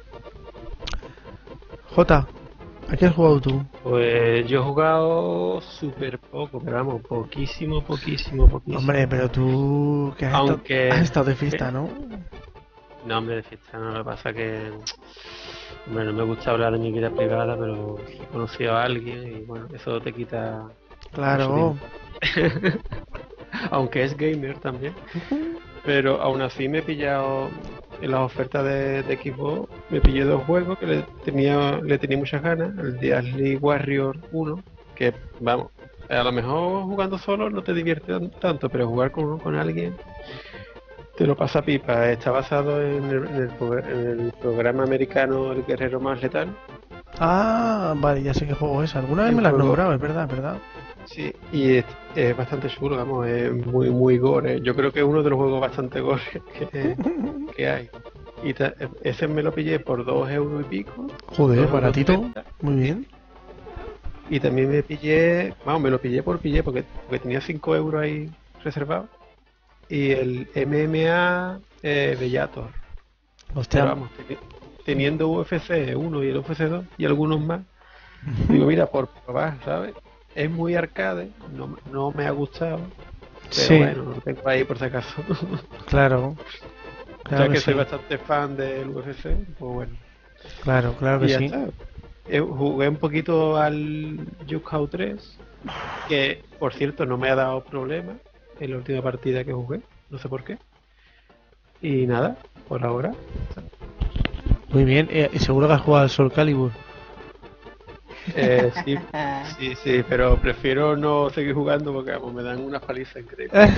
Jota, ¿a qué has jugado tú? Pues yo he jugado súper poco, pero vamos, poquísimo, poquísimo, poquísimo. Hombre, pero tú que has, Aunque- estado, has estado de fiesta, ¿no? No, hombre, de fiesta no, lo que pasa que... Hombre, no me gusta hablar de mi vida privada, pero he conocido a alguien y bueno, eso te quita... Claro. Aunque es gamer también. Pero aún así me he pillado en las ofertas de, de Xbox, me pillé dos juegos que le tenía, le tenía muchas ganas. El de Ashley Warrior uno, que vamos, a lo mejor jugando solo no te divierte tan- tanto, pero jugar con, con alguien te lo pasa pipa. Está basado en el, en el pro- en el programa americano El Guerrero Más Letal. Ah, vale, ya sé qué juego es. Alguna vez El me lo has juego- nombrado, es verdad, es verdad. Sí, y es, es bastante chulo, vamos, es muy, muy gore. Yo creo que es uno de los juegos bastante gore que, que hay. Y ta- ese me lo pillé por dos euros y pico. Joder, dos baratito. euros treinta. Muy bien. Y también me pillé, vamos, me lo pillé por pillé porque, porque tenía cinco euros ahí reservados. Y el M M A eh, Bellator. Hostia. Pero vamos, teni- teniendo U F C uno y el U F C dos y algunos más, digo, mira, por probar, ¿sabes? Es muy arcade, no, no me ha gustado, pero Sí. bueno, lo tengo ahí por si acaso. Claro. Claro Ya que que soy sí. bastante fan del U F C, pues bueno. Claro, claro Y que ya sí. está. Eh, Jugué un poquito al Yukao tres, que por cierto no me ha dado problema en la última partida que jugué, no sé por qué. Y nada, por ahora. Muy bien. Eh, y seguro que has jugado al Soul Calibur. Eh, sí, sí, sí, pero prefiero no seguir jugando porque vamos, me dan unas palizas increíbles.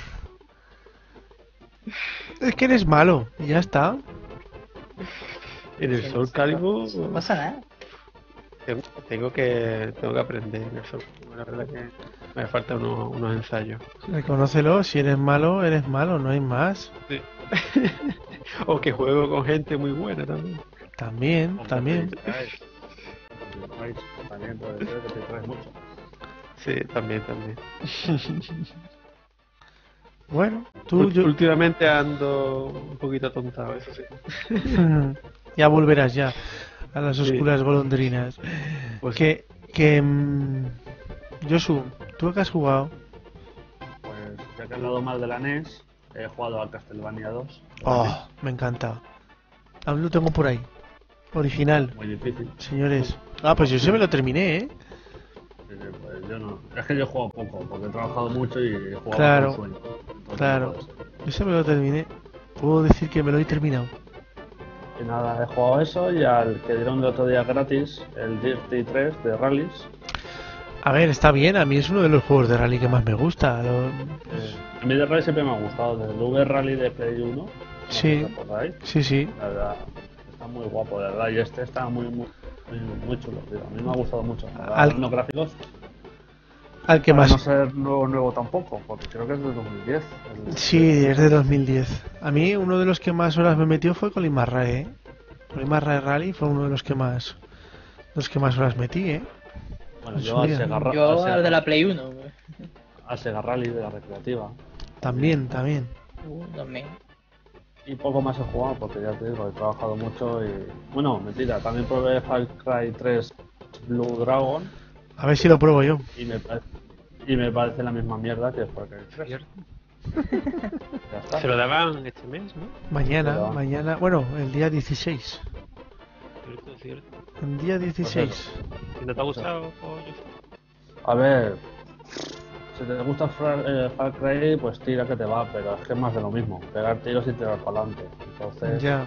Es que eres malo. Y ya está. En el Soul Calibur No pasa nada. tengo, tengo que tengo que aprender en el Soul Calibur, la verdad que me faltan unos, unos ensayos. Reconócelo. Si eres malo, eres malo. No hay más. Sí. O que juego con gente muy buena también. También, también. También puede ser que te traes mucho. Sí, también, también. Bueno, tú... Yo... Últimamente ando un poquito atontado, eso sí. Ya volverás ya a las oscuras sí. golondrinas. Pues que... que um... Josu, ¿tú qué has jugado? Pues ya que he hablado mal de la N E S, he jugado a Castlevania dos. Oh, me encanta. Aún lo tengo por ahí. Original. Muy difícil. Señores. Ah, pues yo sí me lo terminé, ¿eh? Sí, pues yo no. Es que yo he jugado poco, porque he trabajado mucho y he jugado Claro, con sueño. Entonces, claro. pues, Yo sí me lo terminé. Puedo decir que me lo he terminado. y nada, he jugado eso y al que dieron el otro día gratis, el Dirty tres de Rallys. A ver, está bien. A mí es uno de los juegos de rally que más me gusta. Lo... Eh, a mí de Rally siempre me ha gustado, desde el V Rally de Play uno. Sí, por ahí, sí, sí. la verdad, está muy guapo, de verdad, y este está muy, muy, muy, muy chulo, tío. A mí me ha gustado mucho. La verdad, Al- los gráficos, Al que para más... no ser nuevo, nuevo tampoco, porque creo que es de dos mil diez. el- Sí, es de dos mil diez. A mí uno de los que más horas me metió fue Colin McRae, ¿eh? Colin McRae Rally fue uno de los que más... Los que más horas metí, ¿eh? Bueno, en yo su al día. Sega, Ra- Yo al Sega- al de la Play uno. al Sega Rally de la recreativa. También, también. Uh, también. Y poco más he jugado, porque ya te digo, he trabajado mucho y... Bueno, mentira, también probé Far Cry tres Blue Dragon A ver si lo pruebo yo. y me, pare- y me parece la misma mierda que Far Cry tres. Cierto. Ya está. Se lo daban este mes, ¿no? Mañana, Pero- mañana... Bueno, el día dieciséis. Cierto, cierto. El día dieciséis. ¿Y no te ha gustado? Oye? A ver, si te gusta Far, eh, Far Cry, pues tira que te va, pero es que es más de lo mismo, pegar tiros y tirar para adelante. Entonces, Ya.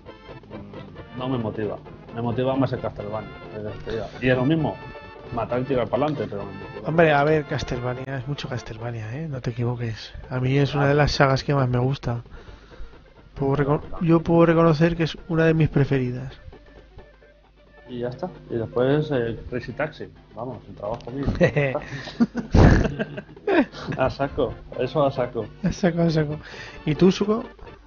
mm, no me motiva. Me motiva más el Castlevania. es lo que te diga. Y es lo mismo, matar y tirar para adelante, pero me motiva. Hombre, a ver, Castlevania, es mucho Castlevania, ¿eh? No te equivoques. A mí es una de las sagas que más me gusta. Puedo reco- Yo puedo reconocer que es una de mis preferidas. Y ya está. Y después el Crazy Taxi. Vamos, el trabajo mío. Ya está. A saco, eso a saco. Saco, a saco. ¿Y tú, Suko?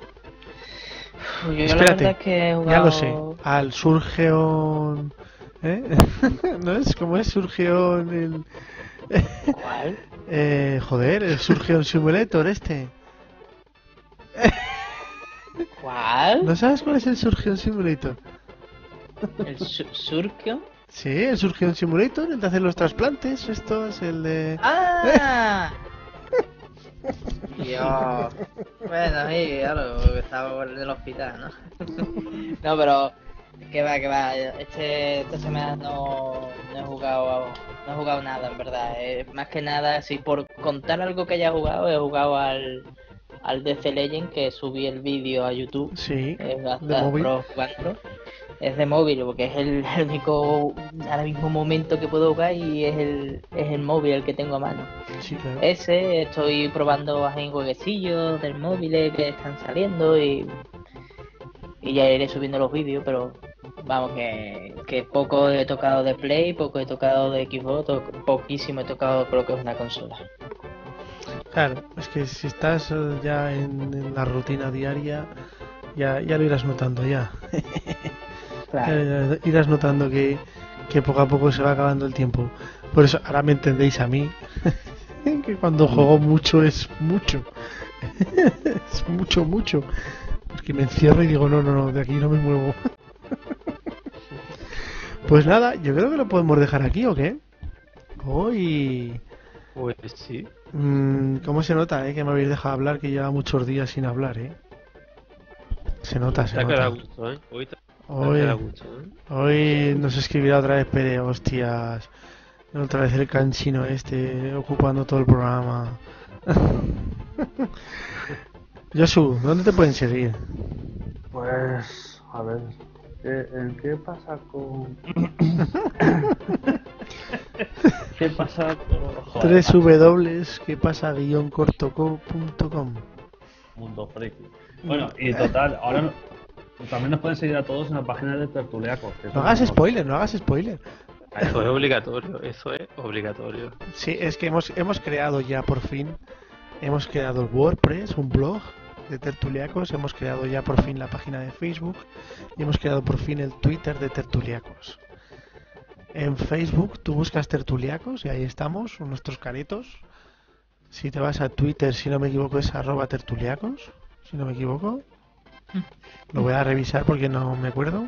Yo la Espérate, verdad es que he jugado... Ya lo sé. Al Surgeon... ¿Eh? ¿No es? ¿Cómo es Surgeon el...? ¿Cuál? Eh, joder, el Surgeon Simulator este. ¿Cuál? ¿No sabes cuál es el Surgeon Simulator? ¿El su Surkio? Sí, el Surgeon Simulator, el de hacer los trasplantes, esto es el de... ¡Ah! Dios. Bueno, sí, claro, estaba en el hospital, ¿no? No, pero... Que va, que va. Este, esta semana no, no he jugado no he jugado nada, en verdad. Eh, más que nada, si por contar algo que haya jugado, he jugado al, al D C Legend, que subí el vídeo a YouTube. Sí, Eh, de hasta móvil. Pro jugándolo. Es de móvil, porque es el, el único ahora mismo momento que puedo jugar y es el, es el móvil el que tengo a mano. Sí, claro. Ese, estoy probando ahí jueguecillos del móvil que están saliendo y, y ya iré subiendo los vídeos, pero vamos, que, que poco he tocado de Play, poco he tocado de Xbox, to- poquísimo he tocado creo que es una consola. Claro, es que si estás eh, ya en, en la rutina diaria, ya, ya lo irás notando ya. Claro. Ya irás notando que, que poco a poco se va acabando el tiempo. Por eso ahora me entendéis a mí, que cuando juego mucho es mucho. Es mucho, mucho. Porque me encierro y digo, no, no, no, de aquí no me muevo. Pues nada, yo creo que lo podemos dejar aquí, ¿o qué? Hoy... Pues sí. Mm, ¿Cómo se nota, eh? Que me habéis dejado hablar, que lleva muchos días sin hablar, eh. Se nota, se Te ha quedado a nota. gusto, ¿eh? Hoy te, te ha Hoy, quedado a gusto, ¿eh? hoy nos escribirá otra vez Pere, hostias. Otra vez el canchino este, ocupando todo el programa. Yosu, ¿dónde te pueden seguir? Pues, a ver, ¿qué, ¿en qué pasa con...? ¿Qué pasa con...? Joder, Tres w que pasa guión cortoco punto com. Mundo Friki. Bueno, y total, ahora no- también nos pueden seguir a todos en la página de Tertuliacos. que es No lo hagas mejor. spoiler, no hagas spoiler. Eso es obligatorio, eso es obligatorio. Sí, es que hemos, hemos creado ya por fin, hemos creado el WordPress, un blog de Tertuliacos, hemos creado ya por fin la página de Facebook y hemos creado por fin el Twitter de Tertuliacos. En Facebook tú buscas Tertuliacos y ahí estamos, nuestros caretos. Si te vas a Twitter, si no me equivoco, es arroba tertuliacos, si no me equivoco. Lo voy a revisar porque no me acuerdo.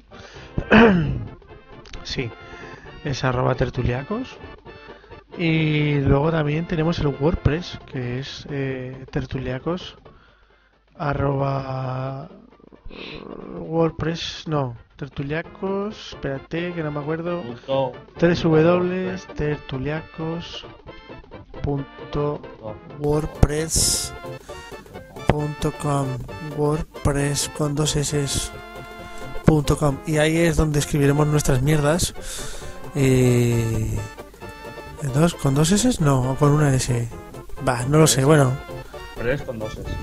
Sí, es arroba tertuliacos. Y luego también tenemos el WordPress, que es eh, tertuliacos arroba WordPress, no, tertuliacos, espérate que no me acuerdo, Punto. tres w tertuliacos punto wordpress punto com, WordPress con dos s punto com, y ahí es donde escribiremos nuestras mierdas. Eh, dos, ¿con dos s? No, o con una s. Va, no lo sé, bueno. Tres con dos S.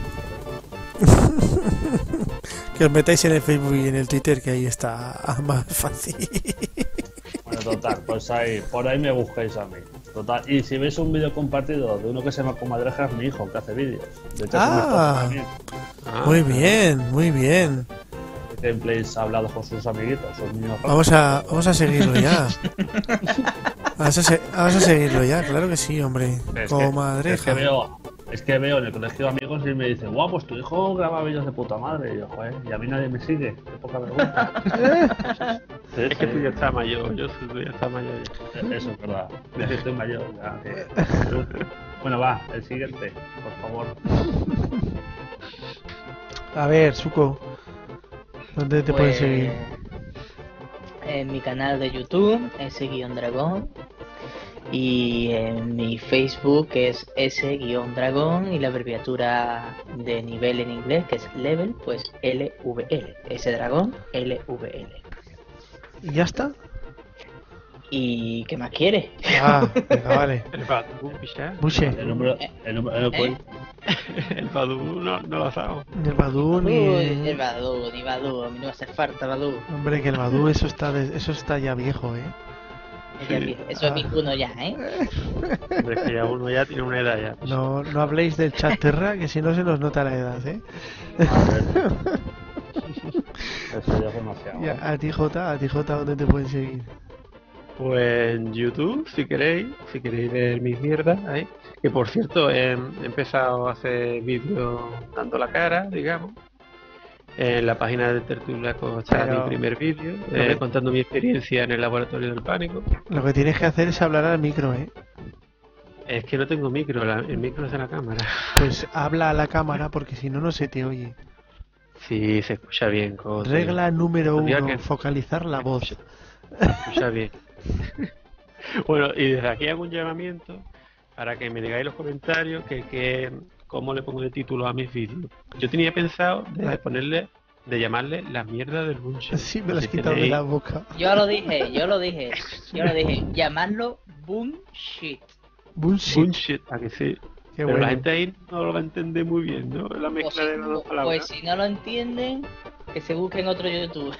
Que os metáis en el Facebook y en el Twitter, que ahí está más fácil. Bueno, total, pues ahí, por ahí me buscáis a mí. Total, y si veis un vídeo compartido de uno que se llama Comadrejas, mi hijo, que hace vídeos. De hecho, Ah, se me está Ah, muy bien, muy bien. gameplays hablados con sus amiguitos, sus niños. Vamos a, vamos a seguirlo ya. Vamos a, se- vamos a seguirlo ya, claro que sí, hombre. Es que, es Comadreja. que veo, es que veo en el colegio de amigos y me dicen, guau, pues tu hijo graba vídeos de puta madre. Y yo, joder, y a mí nadie me sigue, qué poca vergüenza. Sí, es que sí. tú ya estás mayor, yo soy, tú ya estás mayor. Ya. Eh, Eso es verdad, es que estoy mayor ya. que- Bueno, va, el siguiente, por favor. A ver, Suco, ¿dónde te pueden Pues, seguir? en mi canal de YouTube, S-Dragón. Y en mi Facebook, que es S-Dragón. Y la abreviatura de nivel en inglés, que es Level, pues L V L. S-Dragón, L V L. ¿Y ya está? ¿Y qué más quieres? Ah, venga, vale. El Badu, picha. Muche, El número, el número, el ¿Eh? El Badu no, no lo ha dado. ni el Badoo, ni... Uy, el Badoo, ni Badoo, a mí no me hace falta Badoo. Hombre, que el Badoo, eso está, de- eso está ya viejo, ¿eh? Ya, viejo, eso es ninguno ya, ¿eh? Es que ya uno ya tiene una edad ya. No, no habléis del chat Terra, que si no se nos nota la edad, ¿eh? Eso ya es demasiado. Y a, a ti, Jota, a ti, Jota, ¿dónde te pueden seguir? Pues en YouTube, si queréis, si queréis ver mis mierdas ahí. Que por cierto, he, he empezado a hacer vídeos dando la cara, digamos. En la página de Tertuliacos está Pero- mi primer vídeo, Lo eh, que- contando mi experiencia en el laboratorio del pánico. Lo que tienes que hacer es hablar al micro, ¿eh? Es que no tengo micro, la- el micro es de la cámara. Pues habla a la cámara, porque si no, no se te oye. Sí, se escucha bien. Cote. Regla número Tendría uno, que- focalizar la voz. Se escucha bien. Bueno, y desde aquí hago un llamamiento para que me digáis en los comentarios que, que cómo le pongo de título a mis vídeos. Yo tenía pensado de ponerle, de llamarle la mierda del bullshit. Sí, me lo has Si quitado de tenéis- la boca. Yo lo dije, yo lo dije, yo lo dije, llamarlo boom shit. Bullshit. Bullshit, a que sí. Qué Pero bueno. la gente ahí no lo va a entender muy bien, ¿no? La O mezcla si, de las dos pues palabras. si no lo entienden, que se busquen otro YouTube.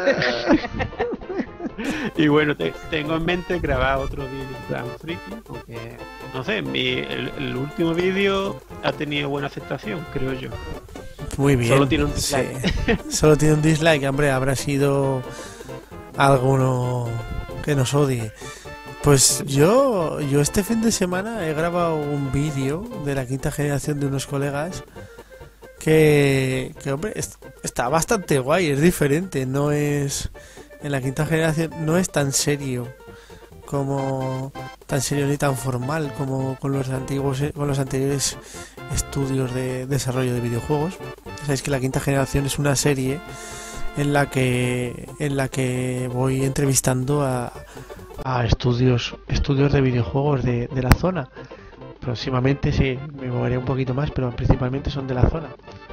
Y bueno, te- tengo en mente grabar otro vídeo en plan friki, porque, no sé, mi, el, el último vídeo ha tenido buena aceptación, creo yo. Muy bien. Solo tiene un sí. dislike. Solo tiene un dislike, hombre, habrá sido alguno que nos odie. Pues yo, yo este fin de semana he grabado un vídeo de la quinta generación de unos colegas que, que hombre, es- está bastante guay, es diferente, no es... En la quinta generación no es tan serio como tan serio ni tan formal como con los antiguos con los anteriores estudios de desarrollo de videojuegos. Sabéis que la quinta generación es una serie en la que en la que voy entrevistando a, a estudios estudios de videojuegos de, de la zona. Próximamente sí, me moveré un poquito más, pero principalmente son de la zona.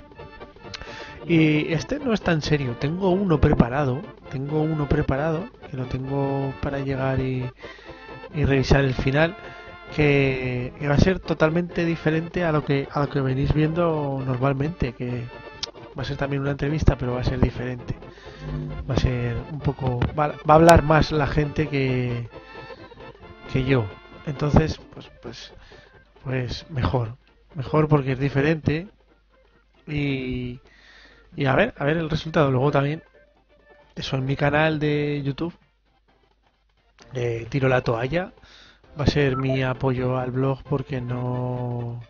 Y este no es tan serio, tengo uno preparado, tengo uno preparado, que lo tengo para llegar y, y revisar el final, que, que va a ser totalmente diferente a lo que a lo que venís viendo normalmente, que va a ser también una entrevista, pero va a ser diferente. Va a ser un poco, va, va a hablar más la gente que que yo. Entonces, pues pues pues mejor, mejor porque es diferente y Y a ver, a ver el resultado. Luego también, eso en mi canal de YouTube, eh, tiro la toalla. Va a ser mi apoyo al blog porque no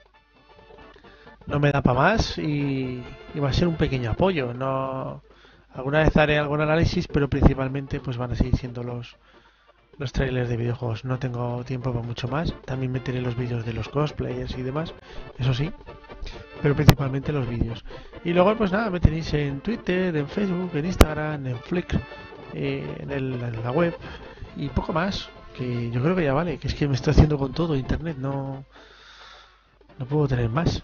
no me da para más y, y va a ser un pequeño apoyo. No, alguna vez haré algún análisis, pero principalmente pues van a seguir siendo los los trailers de videojuegos. No tengo tiempo para mucho más. También meteré los vídeos de los cosplayers y demás, eso sí, pero principalmente los vídeos. Y luego pues nada, me tenéis en Twitter, en Facebook, en Instagram, en Flickr, eh, en, el, en la web y poco más, que yo creo que ya vale, que es que me estoy haciendo con todo internet, no no puedo tener más.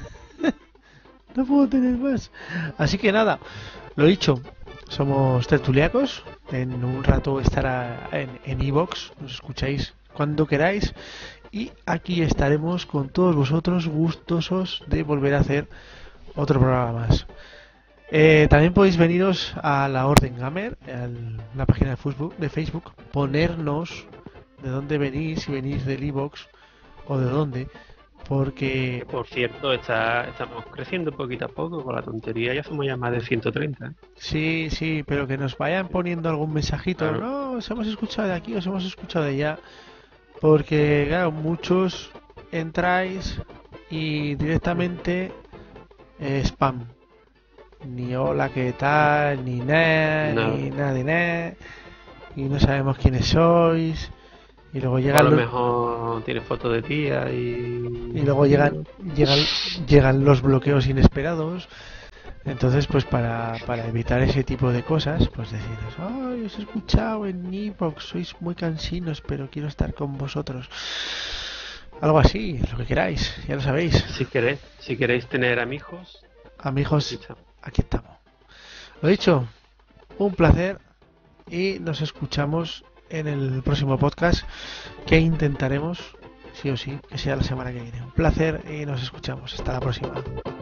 No puedo tener más. Así que nada, lo dicho, somos tertuliacos. En un rato estará en iVoox, nos escucháis cuando queráis. Y aquí estaremos con todos vosotros gustosos de volver a hacer otro programa más. Eh, también podéis veniros a la Orden Gamer, a la página de Facebook, de Facebook, ponernos de dónde venís, si venís del iVoox o de dónde. Porque, por cierto, está, estamos creciendo poquito a poco con la tontería. Ya somos ya más de ciento treinta. ¿eh? Sí, sí, pero que nos vayan poniendo algún mensajito. Claro. No, os hemos escuchado de aquí, os hemos escuchado de allá. Porque, claro, muchos entráis y directamente eh, spam. Ni hola, ¿qué tal? Ni nada, no. Ni nada de nada. Y no sabemos quiénes sois. Y luego llegan a lo los... mejor tiene foto de tía y... y luego llegan llegan llegan los bloqueos inesperados. Entonces pues para, para evitar ese tipo de cosas, pues deciros, ay, os he escuchado en iVoox, sois muy cansinos, pero quiero estar con vosotros. Algo así, lo que queráis, ya lo sabéis. Si queréis, si queréis tener amigos, amigos, aquí estamos. Lo dicho, un placer y nos escuchamos en el próximo podcast, que intentaremos, sí o sí, que sea la semana que viene. Un placer y nos escuchamos. Hasta la próxima.